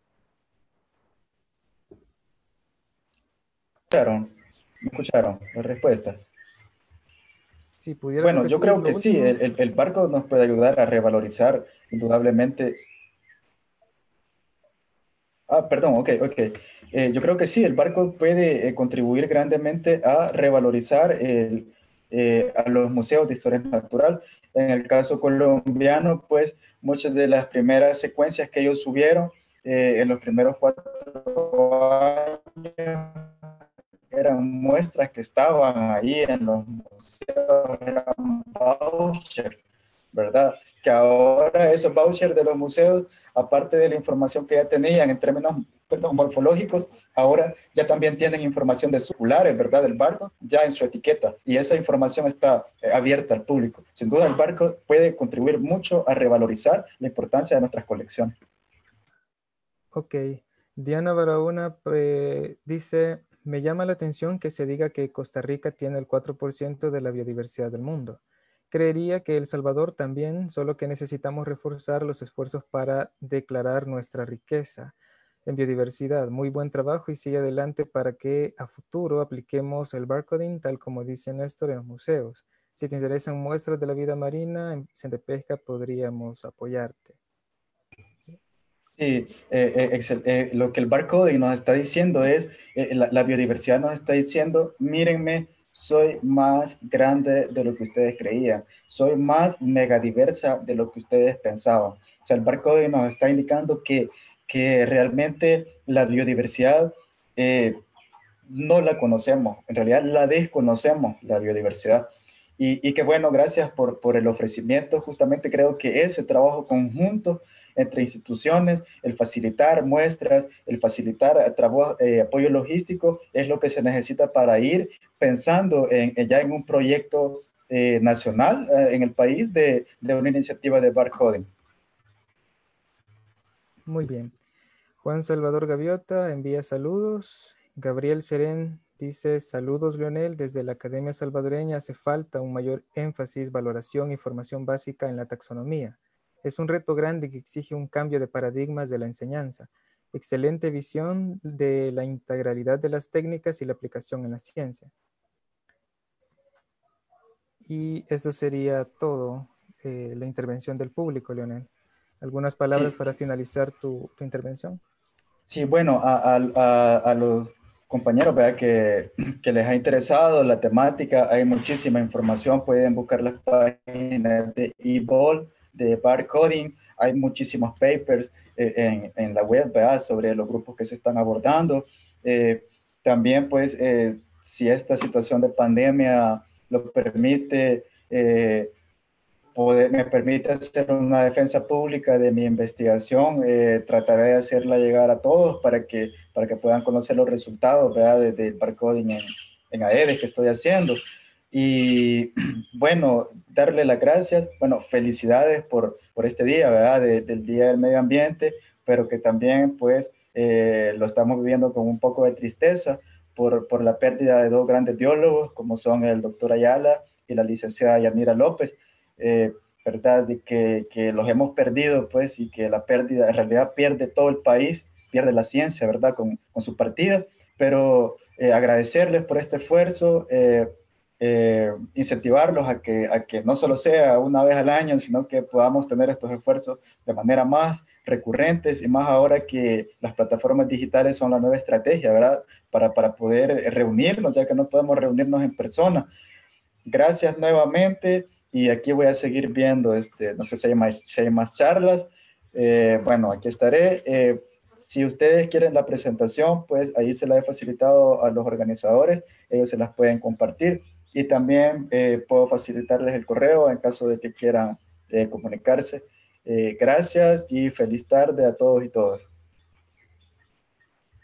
¿Me escucharon la respuesta? Si pudiera Bueno, yo repetir creo lo que sí, último. el barco nos puede ayudar a revalorizar indudablemente. Perdón, ok. Yo creo que sí, el barco puede contribuir grandemente a revalorizar a los museos de historia natural. En el caso colombiano, pues muchas de las primeras secuencias que ellos subieron en los primeros 4 años eran muestras que estaban ahí en los museos, eran vouchers, ¿verdad? Que ahora esos vouchers de los museos, aparte de la información que ya tenían en términos, perdón, morfológicos, ahora ya también tienen información de circulares, ¿verdad? Del barco, ya en su etiqueta. Y esa información está abierta al público. Sin duda, el barco puede contribuir mucho a revalorizar la importancia de nuestras colecciones. Ok. Diana Barahona dice, me llama la atención que se diga que Costa Rica tiene el 4% de la biodiversidad del mundo. Creería que El Salvador también, solo que necesitamos reforzar los esfuerzos para declarar nuestra riqueza en biodiversidad. Muy buen trabajo y sigue adelante para que a futuro apliquemos el barcoding, tal como dice Néstor, en los museos. Si te interesan muestras de la vida marina en Pesca, podríamos apoyarte. Sí, lo que el barcoding nos está diciendo es, la biodiversidad nos está diciendo, mírenme, soy más grande de lo que ustedes creían, soy más megadiversa de lo que ustedes pensaban. O sea, el barcoding nos está indicando que realmente la biodiversidad no la conocemos, en realidad la desconocemos, la biodiversidad. Y que bueno, gracias por el ofrecimiento. Justamente creo que ese trabajo conjunto entre instituciones, el facilitar muestras, el facilitar apoyo logístico, es lo que se necesita para ir pensando ya en un proyecto nacional en el país de una iniciativa de barcoding. Muy bien. Juan Salvador Gaviota envía saludos. Gabriel Serén dice, saludos Leonel, desde la Academia Salvadoreña hace falta un mayor énfasis, valoración y formación básica en la taxonomía. Es un reto grande que exige un cambio de paradigmas de la enseñanza. Excelente visión de la integralidad de las técnicas y la aplicación en la ciencia. Y eso sería todo, la intervención del público, Leonel. ¿Algunas palabras Sí. para finalizar tu intervención? Sí, bueno, a los compañeros, ¿verdad? Que les ha interesado la temática, hay muchísima información, pueden buscar las páginas de eBOL, de barcoding, hay muchísimos papers en la web, ¿verdad? Sobre los grupos que se están abordando. También, pues, si esta situación de pandemia lo permite, me permite hacer una defensa pública de mi investigación, trataré de hacerla llegar a todos para que puedan conocer los resultados, ¿verdad? Del barcoding en AEDES que estoy haciendo. Y bueno, darle las gracias, bueno, felicidades por este día, ¿verdad? Del Día del Medio Ambiente, pero que también pues lo estamos viviendo con un poco de tristeza por la pérdida de dos grandes biólogos, como son el doctor Ayala y la licenciada Yanira López. ¿Verdad? De que los hemos perdido, pues, y que la pérdida, en realidad pierde todo el país, pierde la ciencia, ¿verdad? Con su partida, pero agradecerles por este esfuerzo, incentivarlos a que no solo sea una vez al año, sino que podamos tener estos esfuerzos de manera más recurrentes y más ahora que las plataformas digitales son la nueva estrategia, ¿verdad? Para poder reunirnos, ya que no podemos reunirnos en persona. Gracias nuevamente y aquí voy a seguir viendo, no sé si hay más charlas. Bueno, aquí estaré. Si ustedes quieren la presentación, pues ahí se la he facilitado a los organizadores, ellos se las pueden compartir y también puedo facilitarles el correo en caso de que quieran comunicarse. Gracias y feliz tarde a todos y todas.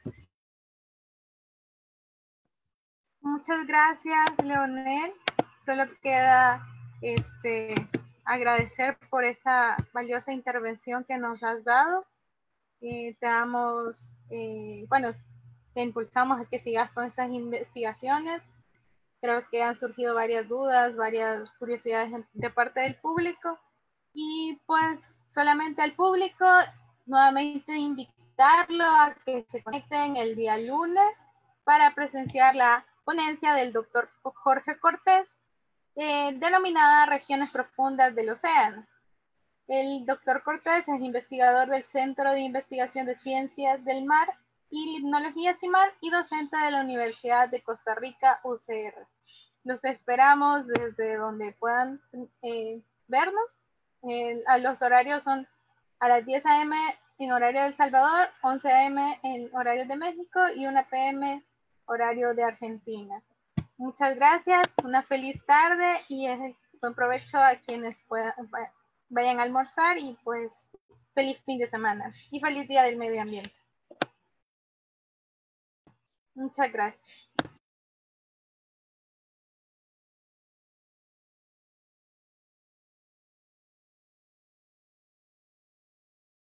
Muchas gracias, Leonel. Solo queda agradecer por esta valiosa intervención que nos has dado. Te damos, bueno, te impulsamos a que sigas con esas investigaciones. Creo que han surgido varias dudas, varias curiosidades de parte del público. Y pues solamente al público, nuevamente invitarlo a que se conecten el día lunes para presenciar la ponencia del doctor Jorge Cortés, denominada Regiones Profundas del Océano. El doctor Cortés es investigador del Centro de Investigación de Ciencias del Mar y Limnología CIMAR y docente de la Universidad de Costa Rica, UCR. Los esperamos desde donde puedan vernos. Los horarios son a las 10 a.m. en horario de El Salvador, 11 a.m. en horario de México y 1 p.m. horario de Argentina. Muchas gracias, una feliz tarde y buen provecho a quienes vayan a almorzar y pues feliz fin de semana y feliz día del medio ambiente. Muchas gracias.